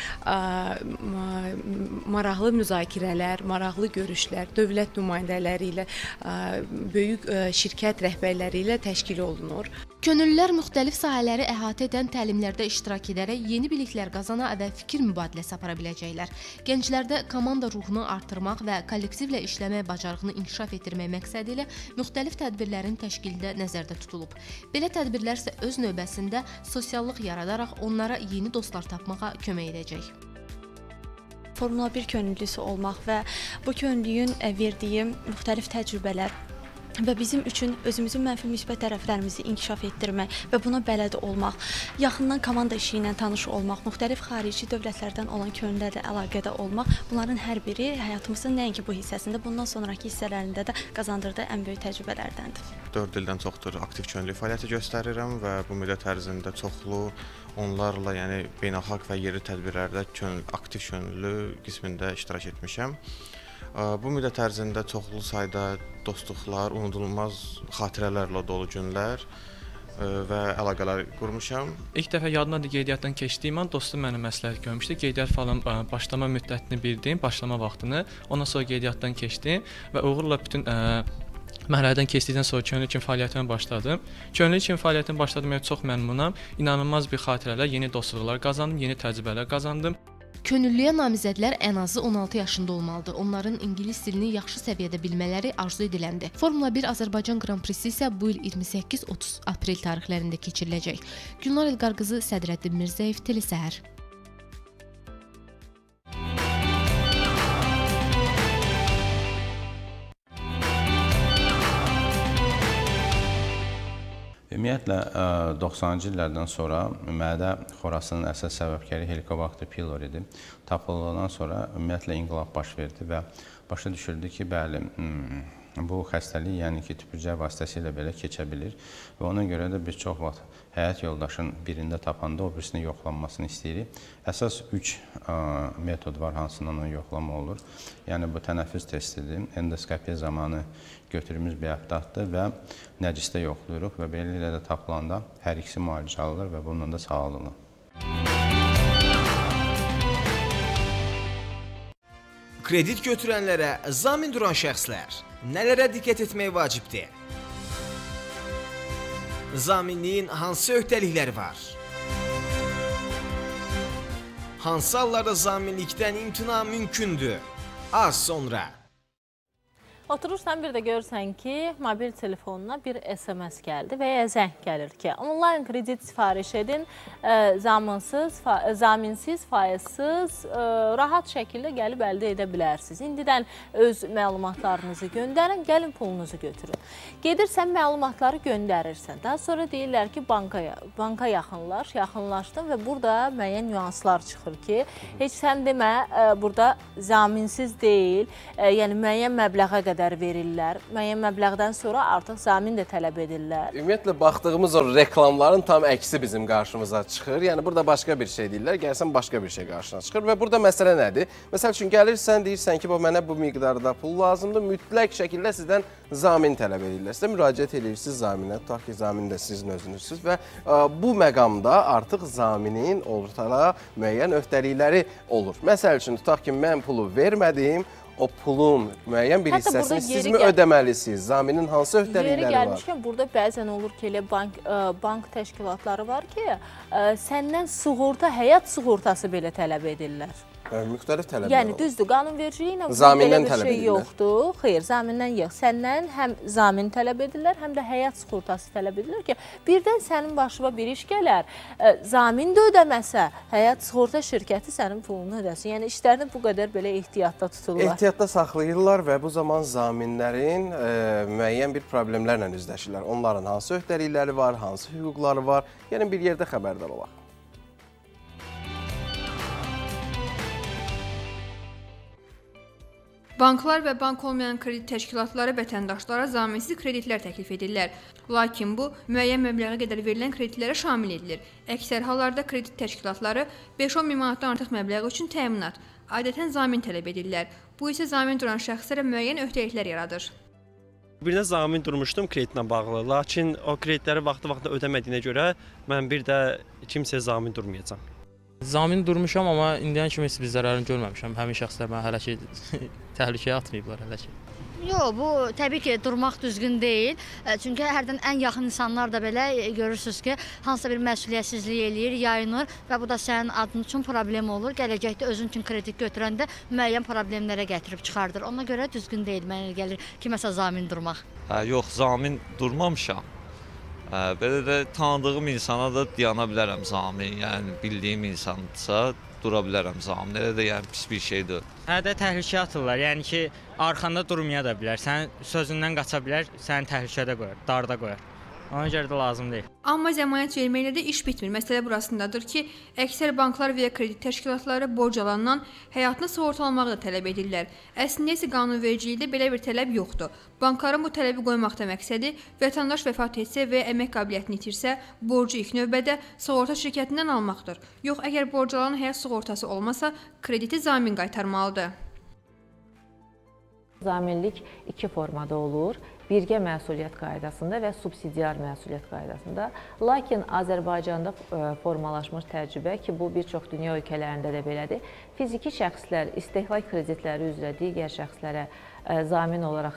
maraqlı müzakirələr, maraqlı görüşlər, dövlət nümayəndələri ilə böyük şirkət rəhbərləri ilə təşkil olunur. Könüllülər müxtəlif sahələri əhatə edən təlimlərdə iştirak edərək yeni biliklər qazana və fikir mübadiləsi apara biləcəklər. Gənclərdə komanda ruhunu artırmaq və kollektivlə işləmək bacarığını inkişaf etdirmək məqsədi ilə müxtəlif tədbirlərin təşkilində nəzərdə tutulub. Belə tədbirlər isə öz növbəsində sosiallıq yaradaraq onlara yeni dostlar tapmağa kömək edəcək. Formula 1 könüllüsü olmaq və bu könüllüyün verdiyi müxtəlif təcrübələr və bizim üçün özümüzün mənfi müsbət tərəflərimizi inkişaf etdirmək və buna bələd olmaq, yaxından komanda işi ilə tanış olmaq, müxtəlif xarici dövlətlərdən olan könüllülərlə əlaqədə olmaq, bunların hər biri həyatımızın nəinki bu hissəsində, bundan sonraki hissələrində də qazandırdığı ən böyük təcrübələrdəndir. 4 ildən çoxdur aktiv könüllülük fəaliyyəti göstərirəm və bu müddət ərzində çoxlu onlarla, yəni beynəlxalq və yerli tədbirlərdə aktiv könüllü qismində iştirak etmişəm. Bu müddət ərzində çoxlu sayda dostluqlar, unudulmaz xatirələrlə dolu günlər və əlaqələr qurmuşam. İlk dəfə yadımdadır qeydiyyatdan keçdiyim an dostum mənə məsləhət görmüşdü. Qeydiyyat falan başlama müddətini bildim, başlama vaxtını. Ondan sonra qeydiyyatdan keçdim və uğurla bütün mərhələdən keçdikdən sonra könüllü kimi fəaliyyətimə başladım. Könüllü kimi fəaliyyətimə başladığıma çox məmnunam. İnanılmaz bir xatirələr, yeni dostluqlar qazandım, yeni təcrübələr qazandım. Könüllüyə namizədlər ən azı 16 yaşında olmalıdır. Onların ingilis dilini yaxşı səviyyədə bilmələri arzu ediləndi. Formula 1 Azərbaycan Grand Prix'si isə bu il 28-30 aprel tarixlərində keçiriləcək. Gülnar İlqar qızı, Sədrəddin Mirzəyev, Telesəhər. Ümumiyyətlə, 90-cı illərdən sonra mədə xorasının əsas səbəbkarı Helicobacter pylori tapıldığından sonra ümumiyyətlə inqilab baş verdi və başa düşüldü ki, bəli, bu xəstəlik, yəni ki, tüpürcək vasitəsilə belə keçə bilir və ona görə də biz çox vaxt həyat yoldaşın birində tapanda o birisini yoxlanmasını istəyirik. Əsas 3 metod var, hansından onu yoxlama olur. Yəni bu tənəffüs testidir, endoskopiya zamanı götürdüyümüz bir apparatdır və nəcisdə yoxlayırıq və beləliklə də tapılanda hər ikisi müalicə alınır və bununla da sağalınır. Kredit götürənlərə zamin duran şəxslər nələrə diqqət etmək vacibdir? Zaminliyin hansı öhdəlikləri var? Hansı hallarda zaminlikdən imtina mümkündür? Az sonra. Oturursan bir də görürsən ki, mobil telefonuna bir SMS gəldi və ya zəng gəlir ki, onlayn kredit sifariş edin, zaminsiz, faizsiz, rahat şəkildə gəlib əldə edə bilərsiniz. İndidən öz məlumatlarınızı göndərin, gəlin pulunuzu götürün. Gedirsən, məlumatları göndərirsən. Daha sonra deyirlər ki, banka yaxınlaşdın və burada müəyyən nüanslar çıxır ki, heç sən demə, burada zaminsiz deyil, yəni müəyyən məbləğə qədər verirlər. Müəyyən məbləğdən sonra artıq zamin də tələb edirlər. Ümumiyyətlə, baxdığımız o reklamların tam əksi bizim qarşımıza çıxır. Yəni, burada başqa bir şey deyirlər, gəlsən başqa bir şey qarşına çıxır. Və burada məsələ nədir? Məsəl üçün, gəlirsən, deyirsən ki, mənə bu miqdarda pul lazımdır, mütləq şəkildə sizdən zamin tələb edirlər. Sizə müraciət edirsiniz zaminə, tutaq ki, zamin də sizin özünüzsünüz və bu məqamda artıq zaminin ortada müəyyən öhdəlikləri olur. Məsəl üçün, tutaq ki, mən pulu vermədim, o pulun müəyyən bir hissəsini siz mi ödəməlisiniz? Zaminin hansı öhdəlikləri var? Yeri gəlmişkən, burada bəzən olur ki, elə bank təşkilatları var ki, səndən sığorta, həyat sığortası belə tələb edirlər. Müxtəlif tələblər olur. Yəni, düzdür, qanunvericiliyi ilə belə bir şey yoxdur. Xeyr, zamindən yox. Səndən həm zamin tələb edirlər, həm də həyat sığortası tələb edirlər ki, birdən sənin başına bir iş gələr, zamin də ödəməsə, həyat sığorta şirkəti sənin pulunu ödəsin. Yəni, işlərini bu qədər belə ehtiyatda tuturlar. Ehtiyatda saxlayırlar və bu zaman zaminlərin müəyyən bir problemlərlə üzləşirlər. Onların hansı öhdəlikləri var, hansı hüquqları var, yəni bir yerdə xəbərdar olaq. Banklar və bank olmayan kredit təşkilatları vətəndaşlara zaminsiz kreditlər təklif edirlər. Lakin bu, müəyyən məbləğə qədər verilən kreditlərə şamil edilir. Əksər hallarda kredit təşkilatları 5-10 min manatdan artıq məbləğ üçün təminat, adətən zamin tələb edirlər. Bu isə zamin duran şəxslərə müəyyən öhdəliklər yaradır. Bir də zamin durmuşdum kreditlə bağlı, lakin o kreditləri vaxtı-vaxtında ödəmədiyinə görə mən bir də kimsəyə zamin durmayacam. Zamin durmuşam, amma indidən kimi heç bir zərərini görməmişəm. Həmin şəxslər mənə hələ ki təhlükəyə atmayıblar hələ ki. Yox, bu təbii ki, durmaq düzgün deyil. Çünki hərdən ən yaxın insanlar da belə görürsünüz ki, hansısa bir məsuliyyətsizlik eləyir, yayınır və bu da sənin adın üçün problem olur. Gələcəkdə özün üçün kredit götürəndə müəyyən problemlərə gətirib çıxardır. Ona görə düzgün deyil, mənə gəlir kiməsə zamin durmaq. Yox, zamin durmamışam. Belə də tanıdığım insana da dayana bilərəm zamin, yəni bildiyim insandırsa dura bilərəm zamin. Elə də yəni pis bir şeydir. Hədə təhlükəyə atırlar, yəni ki, arxanda durmaya da bilər, sənin sözündən qaça bilər, səni təhlükədə qoyar, darda qoyar. Ona görə də lazım deyil. Amma zəmanət verməklə də iş bitmir. Məsələ burasındadır ki, əksər banklar və ya kredit təşkilatları borc alandan həyatını sığortalamağı da tələb edirlər. Əslində isə qanunvericilikdə belə bir tələb yoxdur. Bankların bu tələbi qoymaqda məqsədi vətəndaş vəfat etsə və əmək qabiliyyətini itirsə, borcu ilk növbədə sığorta şirkətindən almaqdır. Yox, əgər borc alanın həyat sığortası olmasa, krediti zamin qaytarmalıdır. Zaminlik iki formada olur. Birgə məsuliyyət qaydasında və subsidiar məsuliyyət qaydasında. Lakin Azərbaycanda formalaşmış təcrübə ki, bu bir çox dünya ölkələrində də belədir. Fiziki şəxslər istehlak kreditləri üzrə digər şəxslərə zamin olaraq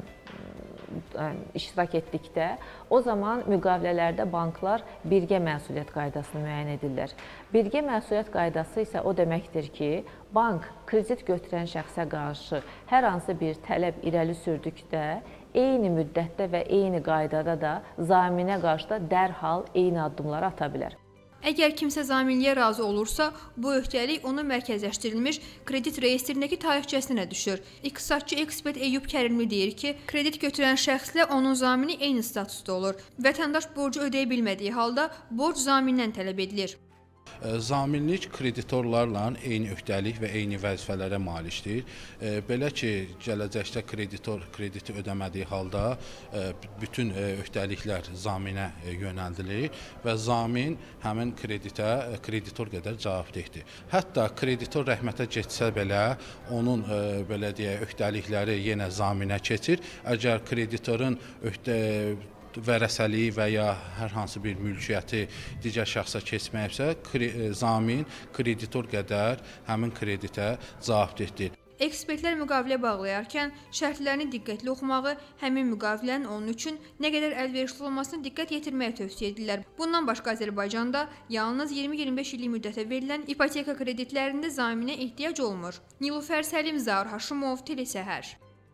iştirak etdikdə, o zaman müqavilələrdə banklar birgə məsuliyyət qaydasını müəyyən edirlər. Birgə məsuliyyət qaydası isə o deməkdir ki, bank kredit götürən şəxsə qarşı hər hansı bir tələb irəli sürdükdə, eyni müddətdə və eyni qaydada da zaminə qarşı da dərhal eyni addımları ata bilər. Əgər kimsə zaminliyə razı olursa, bu öhdəlik onun mərkəzləşdirilmiş kredit reyestrindəki tarixçəsinə düşür. İqtisadçı ekspert Eyyub Kərimli deyir ki, kredit götürən şəxslə onun zamini eyni statusda olur. Vətəndaş borcu ödəyə bilmədiyi halda borc zamindən tələb edilir. Zaminlik kreditorlarla eyni öhdəlik və eyni vəzifələrə malikdir. Belə ki, gələcəkdə kreditor krediti ödəmədiyi halda bütün öhdəliklər zaminə yönəldilir və zamin həmin kreditor qədər cavabdehdir. Hətta kreditor rəhmətə getsə belə, onun belə deyək, öhdəlikləri yenə zaminə keçir. Əgər kreditorun vərəsəliyi və ya hər hansı bir mülkiyyəti digər şəxsə keçməyibsə, zamin kreditor qədər həmin kreditə cavabdehdir. Ekspertlər müqavilə bağlayarkən şərtlərini diqqətli oxumağı, həmin müqavilənin onun üçün nə qədər əlverişli olmasına diqqət yetirməyə tövsiyə edirlər. Bundan başqa Azərbaycanda yalnız 20-25 illik müddətə verilən ipoteka kreditlərində zaminə ehtiyac olmur. Nilufər Səlim, Zaur Haşimov, Telesəhər.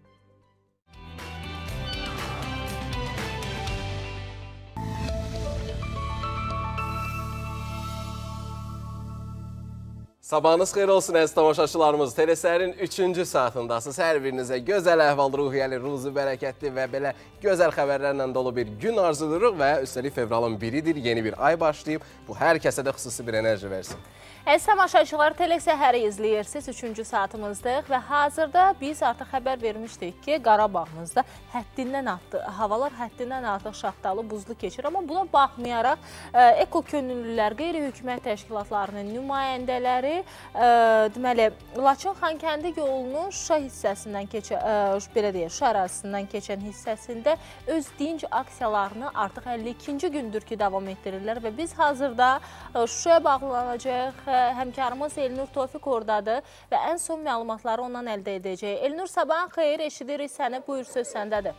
Sabahınız xeyir olsun əziz tamaşaçılarımız. Telesərin 3-cü saatındasınız. Hər birinizə gözəl əhval, ruhiyyəli, ruzu, bərəkətli və belə gözəl xəbərlərlə dolu bir gün arzuluruq və üstəlik fevralın 1-idir, yeni bir ay başlayıb. Bu hər kəsə də xüsusi bir enerji versin. Əziz tamaşaçılar, Telesəhəri izləyirsiniz, 3-cü saatımızdayıq və hazırda biz artıq xəbər vermişdik ki, Qarabağımızda havalar həddindən artıq şaxtalı, buzlu keçir. Amma buna baxmayaraq, ekokönüllülər, qeyri-hökumət təşkilatlarının nümayəndələri deməli, Laçın-Xankəndi yolunun Şuşa hissəsindən Şuşa ərazisindən keçən hissəsində öz dinc aksiyalarını artıq 52-ci gündür ki, davam etdirirlər və biz hazırda Şuşaya bağlanacaq. Həmkarımız Elnur Tofiq oradadır və ən son məlumatları ondan əldə edəcək. Elnur, sabahın xeyir, eşidirik səni, buyur, söz səndədir.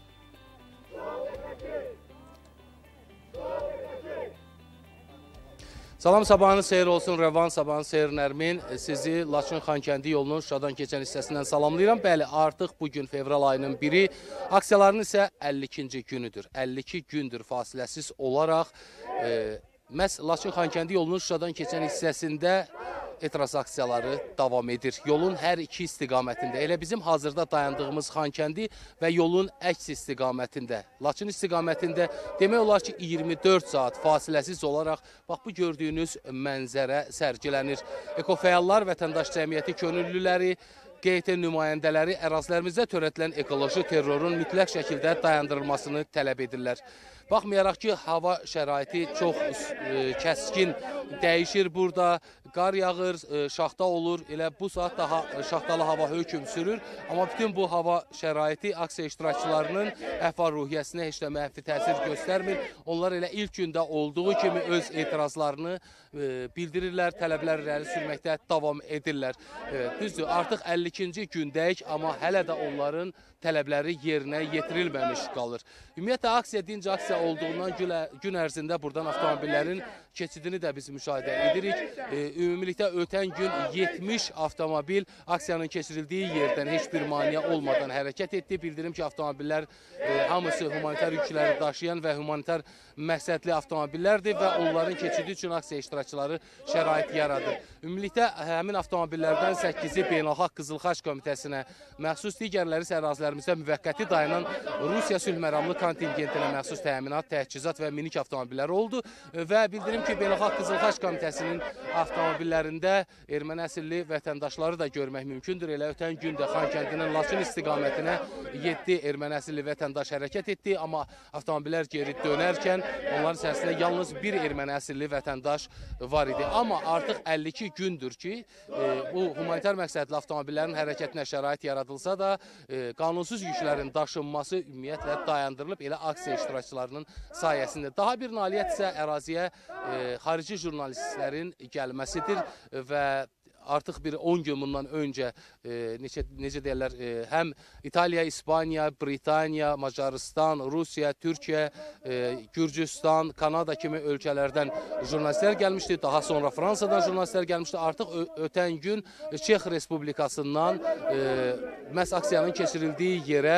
Salam, sabahınız xeyir olsun, Rəvan, sabahınız xeyir Nərmin. Sizi Laçın-Xankəndi yolunun Şuşadan keçən hissəsindən salamlayıram. Bəli, artıq bugün fevral ayının 1-i, aksiyaların isə 52-ci günüdür. 52 gündür fasiləsiz olaraq məhz Laçın-Xankəndi yolunun Şuşadan keçən hissəsində etiraz aksiyaları davam edir. Yolun hər iki istiqamətində, elə bizim hazırda dayandığımız Xankəndi və yolun əks istiqamətində, Laçın istiqamətində demək olar ki, 24 saat fasiləsiz olaraq bax bu gördüyünüz mənzərə sərgilənir. Ekofəallar, vətəndaş cəmiyyəti könüllüləri, QT nümayəndələri ərazilərimizdə törədilən ekoloji terrorun mütləq şəkildə dayandırılmasını tələb edirlər. Baxmayaraq ki, hava şəraiti çox kəskin dəyişir burada, qar yağır, şaxta olur, elə bu saat daha şaxtalı hava hökm sürür. Amma bütün bu hava şəraiti aksiya iştirakçılarının əhval-ruhiyyəsinə heç də mənfi təsir göstərmir. Onlar elə ilk gündə olduğu kimi öz etirazlarını bildirirlər, tələblər irəli sürməkdə davam edirlər. Düzdür, artıq 52-ci gündəyik, amma hələ də onların tələbləri yerinə yetirilməmiş qalır. Ümumiyyətlə, aksiya dinc aksiya olduğundan gün ərzində buradan avtomobillərin keçidini də biz müşahidə edirik. Ümumilikdə ötən gün 70 avtomobil aksiyanın keçirildiyi yerdən heç bir maniyə olmadan hərəkət etdi. Bildirim ki, avtomobillər hamısı humanitar yükləri daşıyan və humanitar məqsədli avtomobillərdir və onların keçidi üçün aksiya iştirakçıları şərait yaradır. Ümumilikdə həmin avtomobillərdən 8-i Beynəlxalq Qızıl Xaç Komitəsinə məxsus, digərləri isə ərazilərimizdə müvəqqəti dayanan Rusiya sülhməramlı kontingentinə məxsus təminat, təchizat və minik avtomobillər oldu və bildirim ki, Beynəlxalq Qızıl Xaç Komitəsinin avtomobillərində erməni əsilli vətəndaşları da görmək mümkündür. Elə ötən gündə Xankəndinin Laçın istiqamətinə 7 erməni əsilli vətəndaş hərəkət etdi, amma avtomobillər geri dönərkən onların içərisində yalnız bir erməni əsilli vətəndaş var idi. Amma artıq 52 gündür ki, bu humanitar məqsədli avtomobillərin hərəkətinə şərait yaradılsa da, qanunsuz yüklərin daşınması ümumiyyətlə dayandırılıb elə aksiya iştirakçılarının sayəsində. Daha bir nailiyyət isə əraziyə xarici jurnalistlərin gəlməsidir və artıq bir 10 gün bundan öncə necə deyirlər, həm İtaliya, İspaniya, Britaniya, Macaristan, Rusiya, Türkiyə, Gürcüstan, Kanada kimi ölkələrdən jurnalistlər gəlmişdi. Daha sonra Fransadan jurnalistlər gəlmişdi. Artıq ötən gün Çex Respublikasından məhz aksiyanın keçirildiyi yerə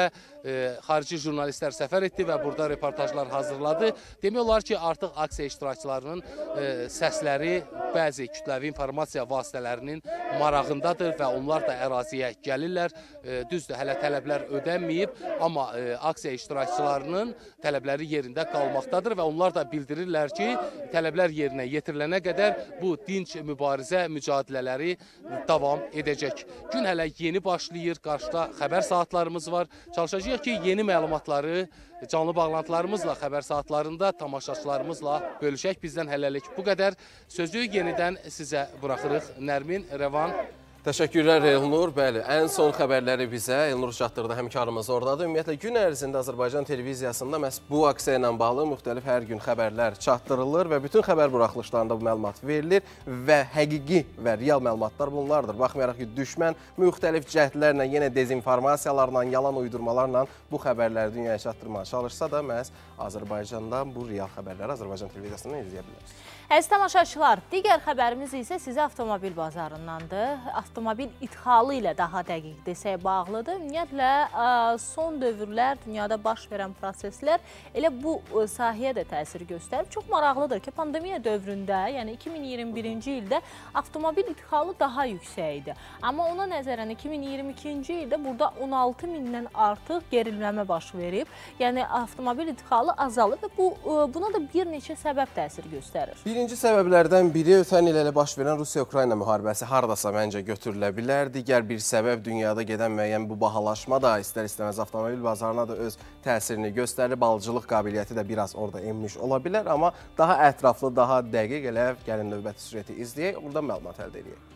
xarici jurnalistlər səfər etdi və burada reportajlar hazırladı. Demək olar ki, artıq aksiya iştirakçılarının səsləri bəzi kütləvi informasiya vasitələrinin marağındadır və onlar da əraziyə gəlirlər. Düzdür, hələ tələblər ödənməyib, amma aksiya iştirakçılarının tələbləri yerində qalmaqdadır və onlar da bildirirlər ki, tələblər yerinə yetirilənə qədər bu dinc mübarizə mücadilələri davam edəcək. Gün hələ yeni başlayır, qarşıda xəbər saatlarımız var. Çalışacağıq ki, yeni məlumatları canlı bağlantılarımızla, xəbər saatlarında tamaşaçılarımızla bölüşək. Bizdən hələlik bu qədər. Sözü yenidən sizə buraxırıq. Nərmin, Rəvan. Təşəkkürlər Elnur. Bəli, ən son xəbərləri bizə Elnur çatdırdı, həmkarımız oradadır. Ümumiyyətlə, gün ərzində Azərbaycan televiziyasında məhz bu aksiya ilə bağlı müxtəlif hər gün xəbərlər çatdırılır və bütün xəbər buraxılışlarında bu məlumat verilir və həqiqi və real məlumatlar bunlardır. Baxmayaraq ki, düşmən müxtəlif cəhdlərlə, yenə dezinformasiyalarla, yalan uydurmalarla bu xəbərləri dünyaya çatdırmağa çalışsa da məhz Azərbaycandan bu real xəbərləri Azərbaycan televiziyasından izləyə bilərsiniz. Əziz tamaşaçılar, digər xəbərimiz isə sizə avtomobil bazarındandır. Avtomobil idxalı ilə daha dəqiq desək bağlıdır. Ümumiyyətlə, son dövrlər dünyada baş verən proseslər elə bu sahəyə də təsir göstərib. Çox maraqlıdır ki, pandemiya dövründə, yəni 2021-ci ildə avtomobil idxalı daha yüksək idi. Amma ona nəzərən 2022-ci ildə burada 16 mindən artıq geriləmə baş verib. Yəni, avtomobil idxalı azalıb və buna da bir neçə səbəb təsir göstərir. Birinci səbəblərdən biri ötən il elə baş verən Rusiya-Ukrayna müharibəsi hardasa məncə götürülə bilər. Digər bir səbəb dünyada gedən müəyyən bu bahalaşma da istər-istəməz avtomobil bazarına da öz təsirini göstərir. Balıcılıq qabiliyyəti də biraz orada enmiş ola bilər, amma daha ətraflı, daha dəqiq elə gəlin növbəti sürəti izləyək, oradan məlumat əldə edək.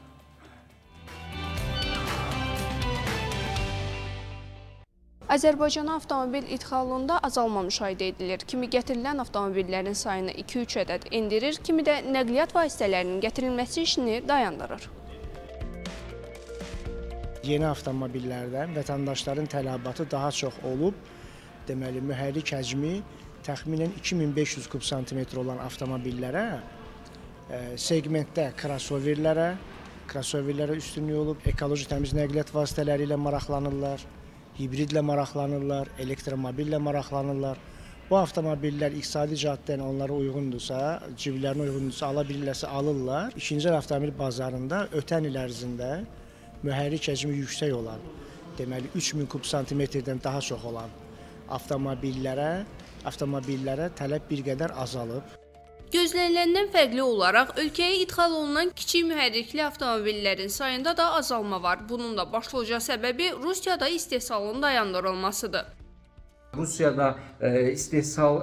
Azərbaycana avtomobil idxalında azalma müşahidə edilir. Kimi gətirilən avtomobillərin sayını 2-3 ədəd endirir, kimi də nəqliyyat vasitələrinin gətirilməsi işini dayandırır. Yeni avtomobillərdə vətəndaşların tələbatı daha çox olub. Deməli, mühərrik həcmi təxminən 2500 kub santimetr olan avtomobillərə, segmentdə krossoverlərə üstünlük olub, ekoloji təmiz nəqliyyat vasitələri ilə maraqlanırlar. Hibridlə maraqlanırlar, elektromobillə maraqlanırlar. Bu avtomobillər iqtisadi cəhətdən onlara uyğundursa, ciblərinə uyğundursa, ala bilirlərsə alırlar. İkinci avtomobil bazarında ötən il ərzində mühərrik həcmi yüksək olan, deməli 3000 kub santimetrdən daha çox olan avtomobillərə tələb bir qədər azalıb. Gözləniləndən fərqli olaraq ölkəyə idxal olunan kiçik mühərrikli avtomobillərin sayında da azalma var. Bunun da başlıca səbəbi Rusiyada istehsalın dayandırılmasıdır. Rusiyada istehsal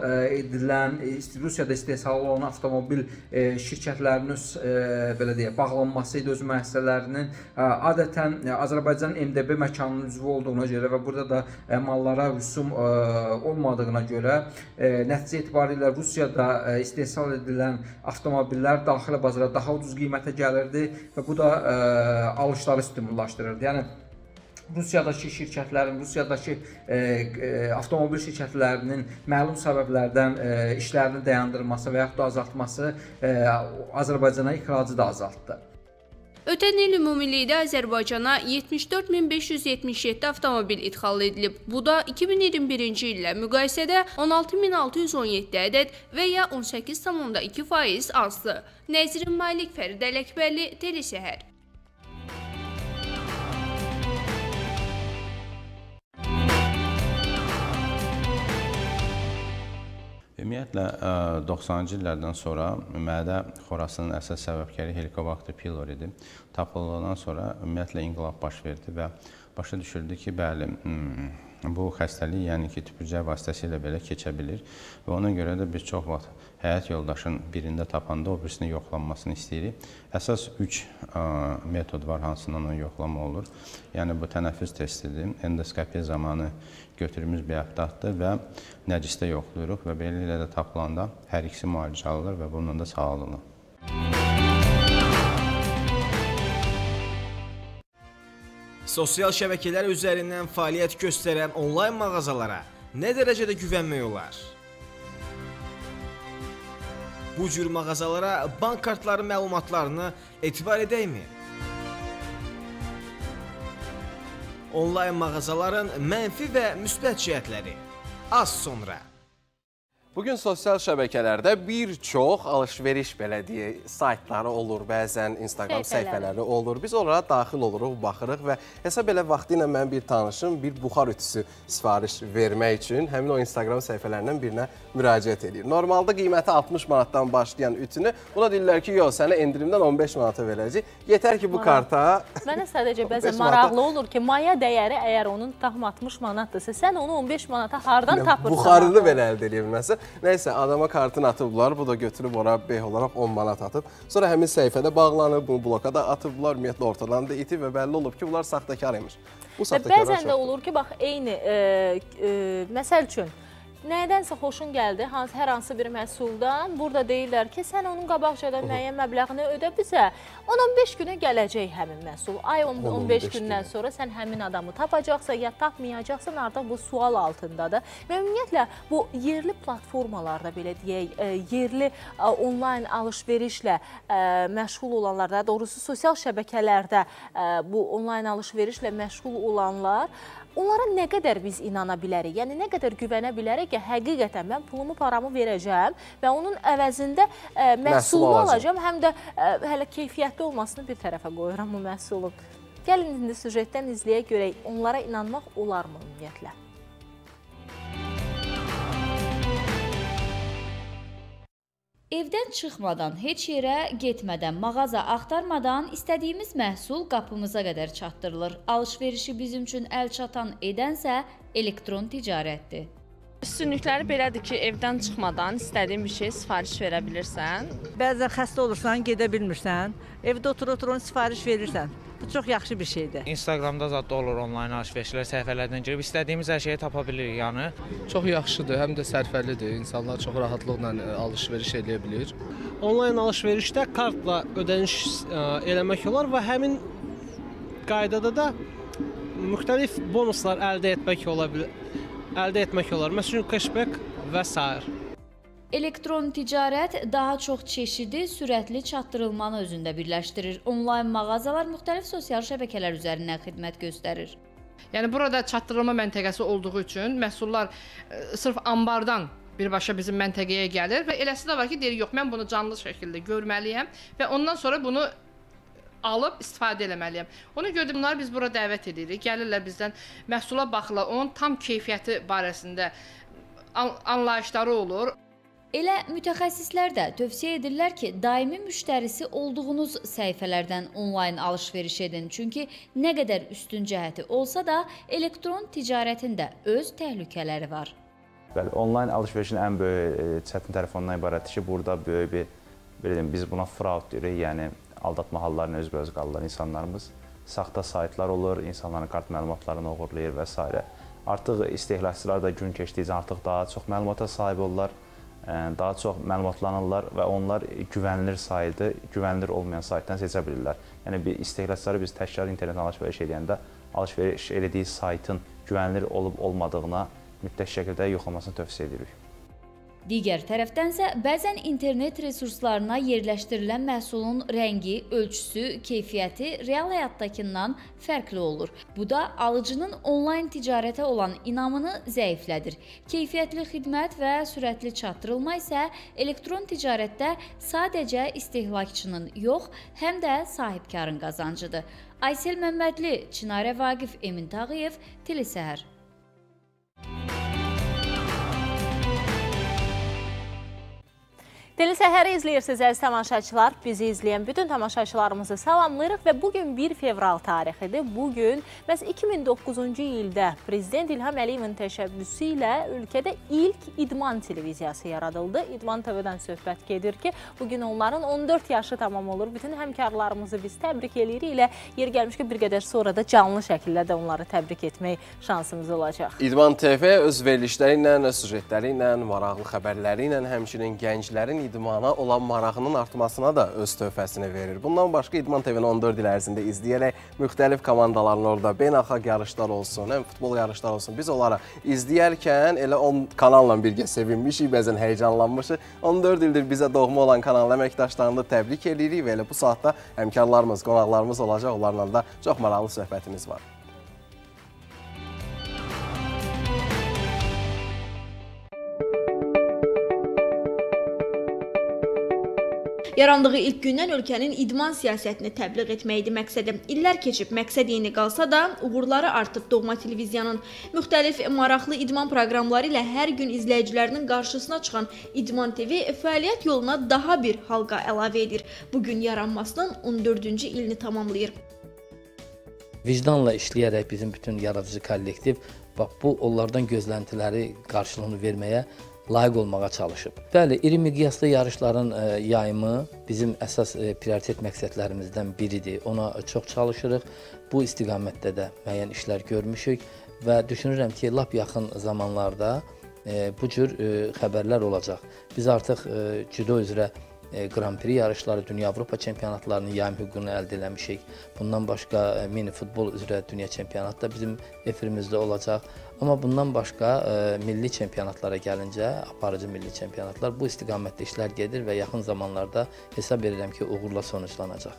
olan avtomobil şirkətlərinin belə deyək, bağlanması idi öz müəssisələrinin. Adətən Azərbaycan MDB məkanının üzvü olduğuna görə və burada da mallara rüsum olmadığına görə nəticə etibarilə Rusiyada istehsal edilən avtomobillər daxili bazara daha ucuz qiymətə gəlirdi və bu da alışları stimullaşdırırdı. Yəni Rusiyadakı şirkətlərin, Rusiyadakı avtomobil şirkətlərinin məlum səbəblərdən işlərini dayandırması və yaxud da azaltması Azərbaycana ixracı da azaltdı. Ötən il ümumilikdə Azərbaycana 74.577 avtomobil idxal edilib. Bu da 2021-ci illə müqayisədə 16.617 ədəd və ya 18,2% azdır. Nəzrin Malik, Fərid Ələkbərli, Telesəhər. Ümumiyyətlə, 90-cı illərdən sonra mədə xorasının əsas səbəbkarı Helicobacter pylori tapıldığından sonra ümumiyyətlə inqilab baş verdi və başa düşüldü ki, bəli, bu xəstəlik, yəni ki, tüpürcək vasitəsilə belə keçə bilir və ona görə də bir çox vaxt həyat yoldaşın birində tapanda o birisini yoxlanmasını istəyirik. Əsas 3 metod var, hansından onun yoxlama olur. Yəni, bu tənəffüs testidir, endoskopiya zamanı götürümüz bir aptatdır və nəcisdə yoxlayırıq və beləliklə də tapılanda hər ikisi müalicə alınır və bununla da sağlanır. Sosial şəbəkələr üzərindən fəaliyyət göstərən onlayn mağazalara nə dərəcədə güvənmək olar? Bu cür mağazalara bank kartları məlumatlarını etibar edəkmi? Onlayn mağazaların mənfi və müsbət cəhətləri. Az sonra. Bugün sosial şəbəkələrdə bir çox alış-veriş belə deyək, saytları olur, bəzən Instagram səhifələri olur. Biz onlara daxil oluruq, baxırıq və hesab elə vaxtı ilə mən bir tanışım bir buxar ütüsü sifariş vermək üçün həmin o Instagram səhifələrindən birinə müraciət edir. Normalda qiyməti 60 manatdan başlayan ütünü buna deyirlər ki, yox, sənə endirimdən 15 manata verəcək. Yetər ki, bu karta... Mənə sadəcə bəzən maraqlı olur ki, maya dəyəri əgər onun tam 60 manatdırsa, sən onu 15 manata hardan tapırsan? Buxarını belə əldə edə bilməsin. Nəysə, adama kartını atıblar, bu da götürüb ora beh olaraq 10 manat atıb. Sonra həmin səhifədə bağlanıb, bunu blokada atıblar, ümumiyyətlə ortadan da itib və bəlli olub ki, bunlar saxtakar imiş. Bu saxtakarlar bəzən də olur ki, bax, eyni, məsəl üçün, nədənsə xoşun gəldi, hər hansı bir məhsuldan, burada deyirlər ki, sən onun qabaqcadan müəyyən məbləğini ödə bizə, 10-15 günə gələcək həmin məhsul. Ay 15 gündən sonra sən həmin adamı tapacaqsan, ya tapmayacaqsan, artıq bu sual altındadır. Və ümumiyyətlə, bu yerli platformalarda, belə deyək, yerli onlayn alış-verişlə məşğul olanlar, daha doğrusu sosial şəbəkələrdə bu onlayn alış-verişlə məşğul olanlar, onlara nə qədər biz inana bilərik, yəni nə qədər güvənə bilərik ki, həqiqətən mən pulumu, paramı verəcəm və onun əvəzində məhsulunu alacağım, həm də hələ keyfiyyətli olmasını bir tərəfə qoyuram bu məhsulun. Gəlin, indi süjetdən izləyək görək, onlara inanmaq olarmı ümumiyyətlə? Evdən çıxmadan, heç yerə getmədən, mağaza axtarmadan istədiyimiz məhsul qapımıza qədər çatdırılır. Alış-verişi bizim üçün əl çatan edənsə elektron ticarətdir. Üstünlükləri belədir ki, evdən çıxmadan istədiyin bir şey sifariş verə bilirsən. Bəzən xəstə olursan, gedə bilmirsən, evdə otur-otur onu sifariş verirsən. Bu çox yaxşı bir şeydir. Instagramda zad da olur onlayn alış-verişlər səhifələrdən girib istədiyimiz hər şeyi tapa bilirik yəni. Çox yaxşıdır, həm də sərfəlidir. İnsanlar çox rahatlıqla alış-veriş edə bilir. Onlayn alış-verişdə kartla ödəniş eləmək olar və həmin qaydada da müxtəlif bonuslar əldə etmək olar. Məsələn, cashback və s. Elektron ticarət daha çox çeşidi, sürətli çatdırılmanı özündə birləşdirir. Onlayn mağazalar müxtəlif sosial şəbəkələr üzərindən xidmət göstərir. Yəni burada çatdırılma məntəqəsi olduğu üçün məhsullar sırf ambardan birbaşa bizim məntəqəyə gəlir və eləsi də var ki, deyir, yox, mən bunu canlı şəkildə görməliyəm və ondan sonra bunu alıb istifadə eləməliyəm. Ona görə də bunları biz bura dəvət edirik. Gəlirlər bizdən məhsula baxırlar, onun tam keyfiyyəti barəsində anlayışları olur. Elə mütəxəssislər də tövsiyə edirlər ki, daimi müştərisi olduğunuz səhifələrdən onlayn alış-veriş edin. Çünki nə qədər üstün cəhəti olsa da, elektron ticarətin də öz təhlükələri var. Bəli, onlayn alış-verişin ən böyük çətin tərəfi ondan ibarətdir ki, burada böyük bir, belə deyim, biz buna fraud deyirik, yəni aldatma hallarına özbəöz qalırlar insanlarımız. Saxta saytlar olur, insanların kart məlumatlarını oğurlayır və s. Artıq istehlakçılar da gün keçdikcə artıq daha çox məlumata sahib olurlar. Daha çox məlumatlanırlar və onlar güvənilir saydı, güvənilir olmayan saytdan seçə bilirlər. Yəni, istehlakçıları biz təkrar internet alış-veriş edəndə alış-veriş elədiyi saytın güvənilir olub-olmadığına mütləq şəkildə yoxlamasını tövsiyə edirik. Digər tərəfdənsə, bəzən internet resurslarına yerləşdirilən məhsulun rəngi, ölçüsü, keyfiyyəti real həyatdakindən fərqli olur. Bu da alıcının onlayn ticarətə olan inamını zəiflədir. Keyfiyyətli xidmət və sürətli çatdırılma isə elektron ticarətdə sadəcə istehlakçının yox, həm də sahibkarın qazancıdır. Aysel Məmmədli, Çinarə Vaqif, Emin Tağıyev, Telesəhər. Telesəhəri izləyirsiniz, əziz tamaşaçılar. Bizi izləyən bütün tamaşaçılarımızı salamlayırıq və bugün 1 fevral tarixidir. Bugün məhz 2009-cu ildə Prezident İlham Əliyevin təşəbbüsü ilə ölkədə ilk İdman televiziyası yaradıldı. İdman TV-dən söhbət gedir ki, bugün onların 14 yaşı tamam olur. Bütün həmkarlarımızı biz təbrik eləyirik ilə yer gəlmiş ki, bir qədər sonra da canlı şəkildə də onları təbrik etmək şansımız olacaq. İdman TV öz verilişləri ilə, öz sujetləri ilə, maraqlı xəbərləri ilə, həmçinin gənclərin idmana olan marağının artmasına da öz töhfəsini verir. Bundan başqa İdman TV-ni 14 il ərzində izləyərək müxtəlif komandaların orada beynəlxalq yarışlar olsun, həm futbol yarışlar olsun. Biz onlara izləyərkən elə o kanalla birgə sevinmişik, bəzən həyəcanlanmışıq. 14 ildir bizə doğma olan kanal əməkdaşlarını təbrik edirik və elə bu saatda həmkarlarımız, qonaqlarımız olacaq. Onlarla da çox maraqlı söhbətimiz var. Yarandığı ilk gündən ölkənin idman siyasətini təbliğ etməkdir məqsədi. İllər keçib, məqsəd yeni qalsa da, uğurları artıb. Doğma televiziyanın müxtəlif maraqlı idman proqramları ilə hər gün izləyicilərinin qarşısına çıxan İdman TV fəaliyyət yoluna daha bir halqa əlavə edir. Bugün yaranmasının 14-cü ilini tamamlayır. Vicdanla işləyərək bizim bütün yaradıcı kollektiv bu onlardan gözləntiləri qarşılığını verməyə layiq olmağa çalışıb. Bəli, iri miqyaslı yarışların yayımı bizim əsas prioritet məqsədlərimizdən biridir. Ona çox çalışırıq. Bu istiqamətdə də müəyyən işlər görmüşük və düşünürəm ki, lap yaxın zamanlarda bu cür xəbərlər olacaq. Biz artıq cüdo üzrə Grand Prix yarışları, Dünya Avropa çempionatlarının yayım hüququnu əldə eləmişik. Bundan başqa mini futbol üzrə dünya çempionatı da bizim efirimizdə olacaq. Amma bundan başqa milli çempionatlara gəlincə, aparıcı milli çempionatlar bu istiqamətdə işlər gedir və yaxın zamanlarda hesab edirəm ki, uğurla sonuçlanacaq.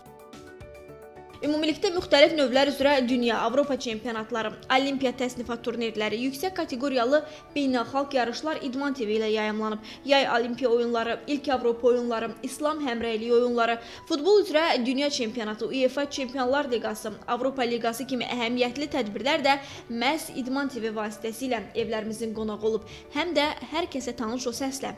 Ümumilikdə müxtəlif növlər üzrə dünya, Avropa çempionatları, olimpiya təsnifat turnirləri, yüksək kateqoriyalı beynəlxalq yarışlar İdman TV ilə yayımlanıb. Yay olimpiya oyunları, ilk Avropa oyunları, İslam həmrəyliyi oyunları, futbol üzrə dünya çempionatı, UEFA Çempionlar Liqası, Avropa Liqası kimi əhəmiyyətli tədbirlər də məhz İdman TV vasitəsilə evlərimizin qonağı olub. Həm də hər kəsə tanış o səslə.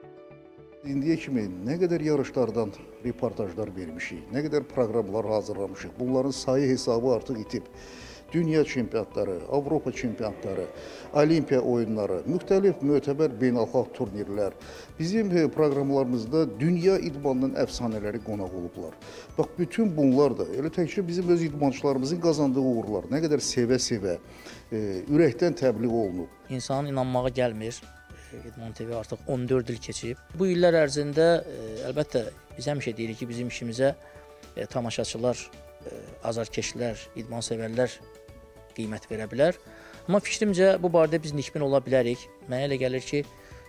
İndiyə kimi nə qədər yarışlardan reportajlar vermişik, nə qədər proqramlar hazırlamışıq. Bunların sayı hesabı artıq itib. Dünya çempionatları, Avropa çempionatları, olimpiya oyunları, müxtəlif mötəbər beynəlxalq turnirlər. Bizim proqramlarımızda dünya idmanının əfsanələri qonaq olublar. Bax, bütün bunlar da elə təkcə bizim öz idmançılarımızın qazandığı uğurlar. Nə qədər sevə-sevə, ürəkdən təbliğ olunub. İnsanın inanmağa gəlmir. İdman TV artıq 14 il keçib. Bu illər ərzində əlbəttə biz həmişə deyirik ki, bizim işimizə tamaşaçılar, azarkeşlər, idman sevərlər qiymət verə bilər. Amma fikrimcə bu barədə biz nikbin ola bilərik. Mənə elə gəlir ki,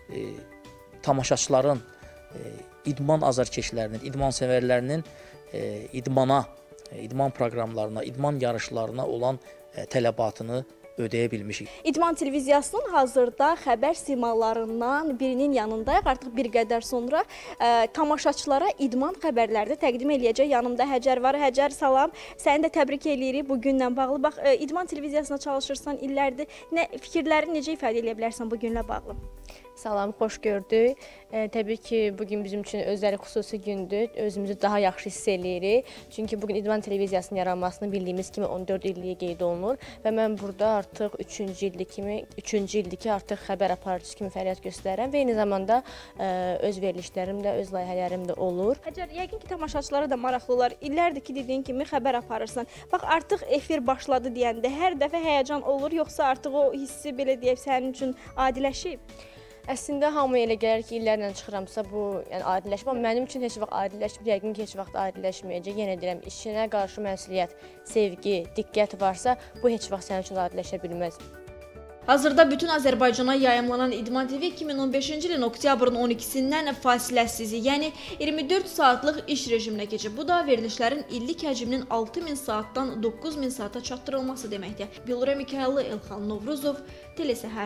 tamaşaçıların, idman azarkeşlərinin, idman sevərlərinin idmana, idman proqramlarına, idman yarışlarına olan tələbatını ödəyə bilmişik. İdman televiziyasının hazırda xəbər simalarından birinin yanındayıq. Artıq bir qədər sonra tamaşaçılara idman xəbərləri də təqdim eləyəcək. Yanımda Həcər var. Həcər, salam. Səni də təbrik eləyirik bu günlə bağlı. Bax, idman televiziyasına çalışırsan illərdir. Fikirləri necə ifadə edə bilərsən bu günlə bağlı? Salam, xoş gördük. Təbii ki, bugün bizim üçün özləri xüsusi gündür. Özümüzü daha yaxşı hiss eləyirik. Çünki bugün İdman televiziyasının yaranmasını bildiyimiz kimi 14 illiyə qeyd olunur və mən burada artıq 3-cü ildir ki, artıq xəbər aparıcısı kimi fəaliyyət göstərirəm və eyni zamanda öz verilişlərim də, öz layihələrim də olur. Həcər, yəqin ki, tamaşaçılara da maraqlılar. İllərdir ki, dediyin kimi xəbər aparırsan. Bax, artıq efir başladı deyəndə hər dəfə həyəcan olur, yoxsa artıq o hissi belə deyək sənin üçün adiləşib? Əslində hamıya elə gəlir ki, illərlə çıxıramsa bu adiləşmir, amma mənim üçün heç vaxt adiləşmir, yəqin ki, heç vaxt adiləşməyəcək. Yenə deyirəm, işinə qarşı məsuliyyət, sevgi, diqqət varsa, bu heç vaxt sənin üçün adiləşə bilməz. Hazırda bütün Azərbaycana yayımlanan İdman TV 2015-ci ilin oktyabrın 12-dən fasiləsiz, yəni 24 saatlıq iş rejiminə keçib. Bu da verilişlərin illik həcminin 6000 saatdan 9000 saata çatdırılması deməkdir. Bilura Mikaylı, Elxan Novruzov, Telesəhər.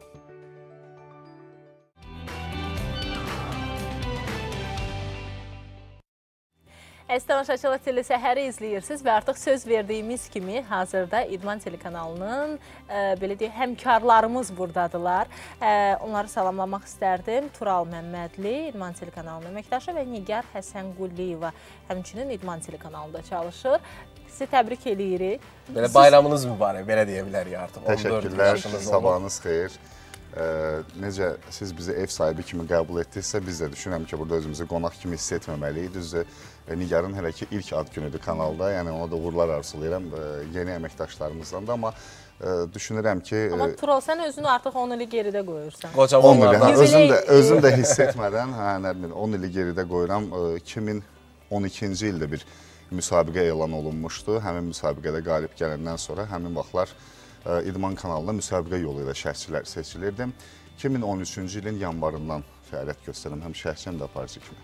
Əziz tamaşaçılar, Telesəhəri izləyirsiniz və artıq söz verdiyimiz kimi hazırda İdman telekanalının belə deyək, həmkarlarımız buradadılar. Onları salamlamaq istərdim. Tural Məmmədli, İdman telekanalının əməkdaşı və Nigar Həsənquliyeva həmçinin İdman telekanalında çalışır. Sizi təbrik eləyirik. Belə bayramınız mübarək, belə deyə bilərik artıq. Təşəkkürlər, sabahınız xeyir. Necə siz bizi ev sahibi kimi qəbul etdiksə, biz də düşünürəm ki, burada özümüzü qonaq kimi hiss etməməliyik. Düzdür, Nigarın hələ ki ilk ad günüdür kanalda, yəni ona da uğurlar arzulayıram yeni əməkdaşlarımızdan da, amma düşünürəm ki... Amma Tural, sən özünü artıq 10 ili geridə qoyursan. 10 ili, özüm də hiss etmədən 10 ili geridə qoyuram. 2012-ci ildə bir müsabiqə elan olunmuşdu. Həmin müsabiqədə qalib gələndən sonra həmin vaxtlar İdman kanalında müsabiqə yolu ilə şərhçilər seçilirdim. 2013-cü ilin yanvarından fəaliyyət göstərirəm, həm şərhçi, həm də aparıcı kimi.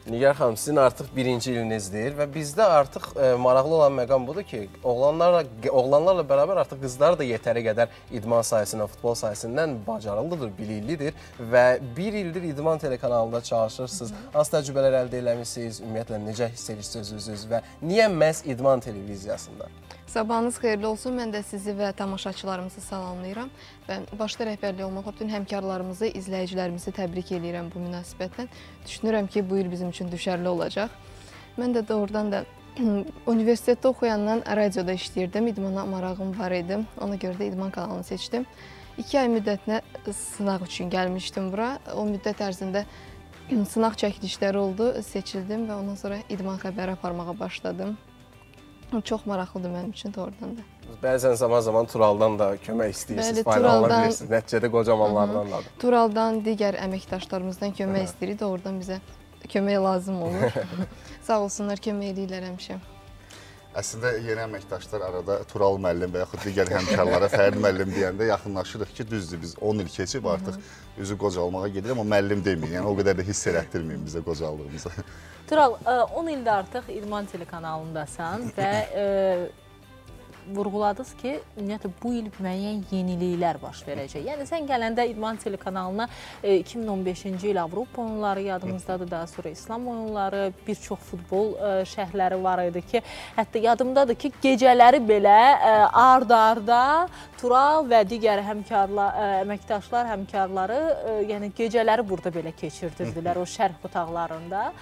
Nigar xanım, sizin artıq birinci ilinizdir və bizdə artıq maraqlı olan məqam budur ki, oğlanlarla bərabər artıq qızlar da yetəri qədər idman sayəsindən, futbol sayəsindən bacarılıdır, biliklidir və bir ildir İdman telekanalında çalışırsınız. Hansı təcrübələr əldə eləmişsiniz, ümumiyyətlə necə hiss edirsiniz özünüz və niyə məhz İdman televiziyasında? Sabahınız xeyirli olsun. Mən də sizi və tamaşaçılarımızı salamlayıram və başda rəhbərlik olmaqla bütün həmkarlarımızı, izləyicilərimizi təbrik edirəm bu münasibətlə. Düşünürəm ki, bu il bizim üçün düşərli olacaq. Mən də doğrudan da universitetdə oxuyandan radioda işləyirdim. İdmana marağım var idi. Ona görə də İdman kanalını seçdim. 2 ay müddətinə sınaq üçün gəlmişdim bura. O müddət ərzində sınaq çəkilişləri oldu, seçildim və ondan sonra İdman xəbəri aparmağa başladım. Çox maraqlıdır mənim üçün doğrudan da. Bəzən zaman Turaldan da kömək istəyirsiniz, faydalanma bilirsiniz. Nəticədə qocamanlardan da. Turaldan, digər əməkdaşlarımızdan kömək istəyirik. Doğrudan bizə kömək lazım olur. Sağ olsunlar, kömək edirlər həmişə. Əslində yeni əməkdaşlar arada Tural müəllim və yaxud digər həmkarlara Fərdi müəllim deyəndə yaxınlaşırıq ki, düzdür, biz 10 il keçib artıq üzü qocalmağa gedir, amma müəllim deməyin. Yəni o qədər də hiss elətdirməyin bizə qocaldığımızı. Tural, 10 ildə artıq İdman telekanalındasan və vurğuladınız ki, ümumiyyətlə bu il müəyyən yeniliklər baş verəcək. Yəni sən gələndə İdman telekanalına 2015-ci il Avropa oyunları yadımızdadır, daha sonra İslam oyunları, bir çox futbol şərhləri var idi ki, hətta yadımdadır ki, gecələri belə ard-arda Tural və digər əməkdaşlar, həmkarları, yəni gecələri burada belə keçirdirdilər o şərh otaqlarında.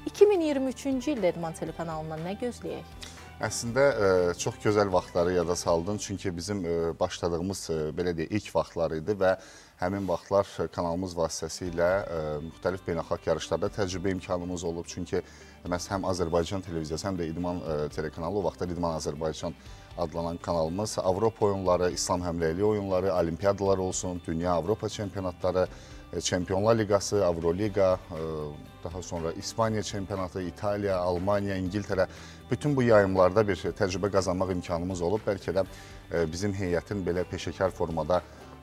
2023-cü ildə İdman telekanalından nə gözləyək? Əslində çox gözəl vaxtları yada saldın, çünki bizim başladığımız belə deyək ilk vaxtlar idi və həmin vaxtlar kanalımız vasitəsilə müxtəlif beynəlxalq yarışlarda təcrübə imkanımız olub. Çünki məhz həm Azərbaycan televiziyası, həm də İdman telekanalı, o vaxtlar İdman Azərbaycan adlanan kanalımız Avropa oyunları, İslam həmrəyliyi oyunları, olimpiyadalar olsun, dünya Avropa çempionatları, Çempionlar Liqası, Avroliqa, daha sonra İspaniya çempionatı, İtaliya, Almaniya, İngiltərə, bütün bu yayımlarda bir təcrübə qazanmaq imkanımız olub. Bəlkə də bizim heyətin belə peşəkar formada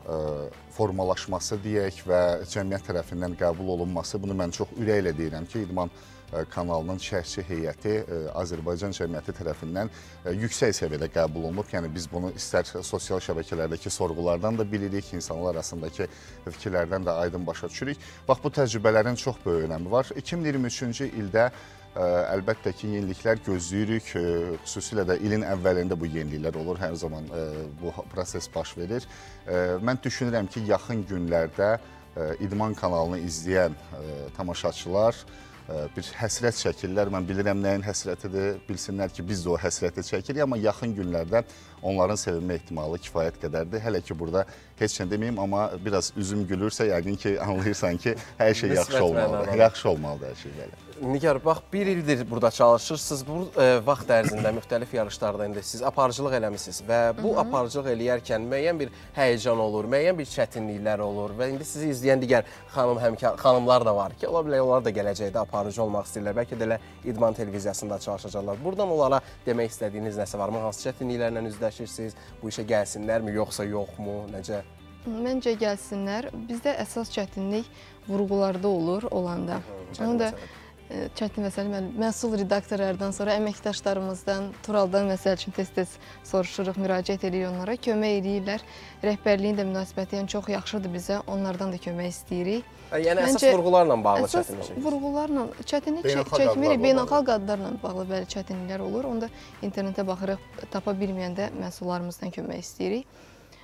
formalaşması deyək və cəmiyyət tərəfindən qəbul olunması, bunu mən çox ürəklə deyirəm ki, İdman kanalının şərhçi heyəti Azərbaycan cəmiyyəti tərəfindən yüksək səviyyədə qəbul olunub. Yəni biz bunu istər sosial şəbəkələrdəki sorğulardan da bilirik, insanlar arasındakı fikirlərdən də aydın başa düşürük. Bax, bu təcrübələrin çox böyük önəmi var. 2023-cü ildə əlbəttə ki, yeniliklər gözləyirik. Xüsusilə də ilin əvvəlində bu yeniliklər olur, hər zaman bu proses baş verir. Mən düşünürəm ki, yaxın günlərdə İdman kanalını izləyən tamaşaçılar bir həsrət çəkirlər. Mən bilirəm nəyin həsrətidir, bilsinlər ki, biz də o həsrəti çəkirik, amma yaxın günlərdə onların sevinmə ehtimalı kifayət qədərdir. Hələ ki, burada heç nə deməyim, amma biraz üzüm gülürsə, yəqin ki, anlayırsan ki, hər şey yaxşı olmalıdır. Yaxşı olmalıdır hər şey belə. Nigar, bax, bir ildir burada çalışırsınız. Bu vaxt ərzində müxtəlif yarışlarda indi siz aparıcılıq eləmişsiniz və bu aparıcılıq eləyərkən müəyyən bir həyəcan olur, müəyyən bir çətinliklər olur və indi sizi izləyən digər xanımlar da var ki, ola bilər onlar da gələcəkdə aparıcı olmaq istəyirlər. Bəlkə də elə İdman televiziyasında çalışacaqlar. Buradan onlara demək istədiyiniz nəsə varmı? Hansı çətinliklərlə üzləşirsiniz? Bu işə gəlsinlərmi, yoxsa yoxmu? Necə? Məncə gəlsinlər. Bizdə əsas çətinlik vurğularda olur olanda. Onu da çətin məsələ, məsul redaktorlardan sonra əməkdaşlarımızdan, Turaldan məsəl üçün tez-tez soruşuruq, müraciət edirik onlara, kömək edirlər. Rəhbərliyin də münasibəti çox yaxşıdır bizə, onlardan da kömək istəyirik. Yəni əsas vurğularla bağlı çətinlik? Əsas vurğularla çətinlik çəkmirik, beynəlxalq adlarla bağlı bəli çətinliklər olur. Onda internetə baxırıq, tapa bilməyəndə məsullarımızdan kömək istəyirik.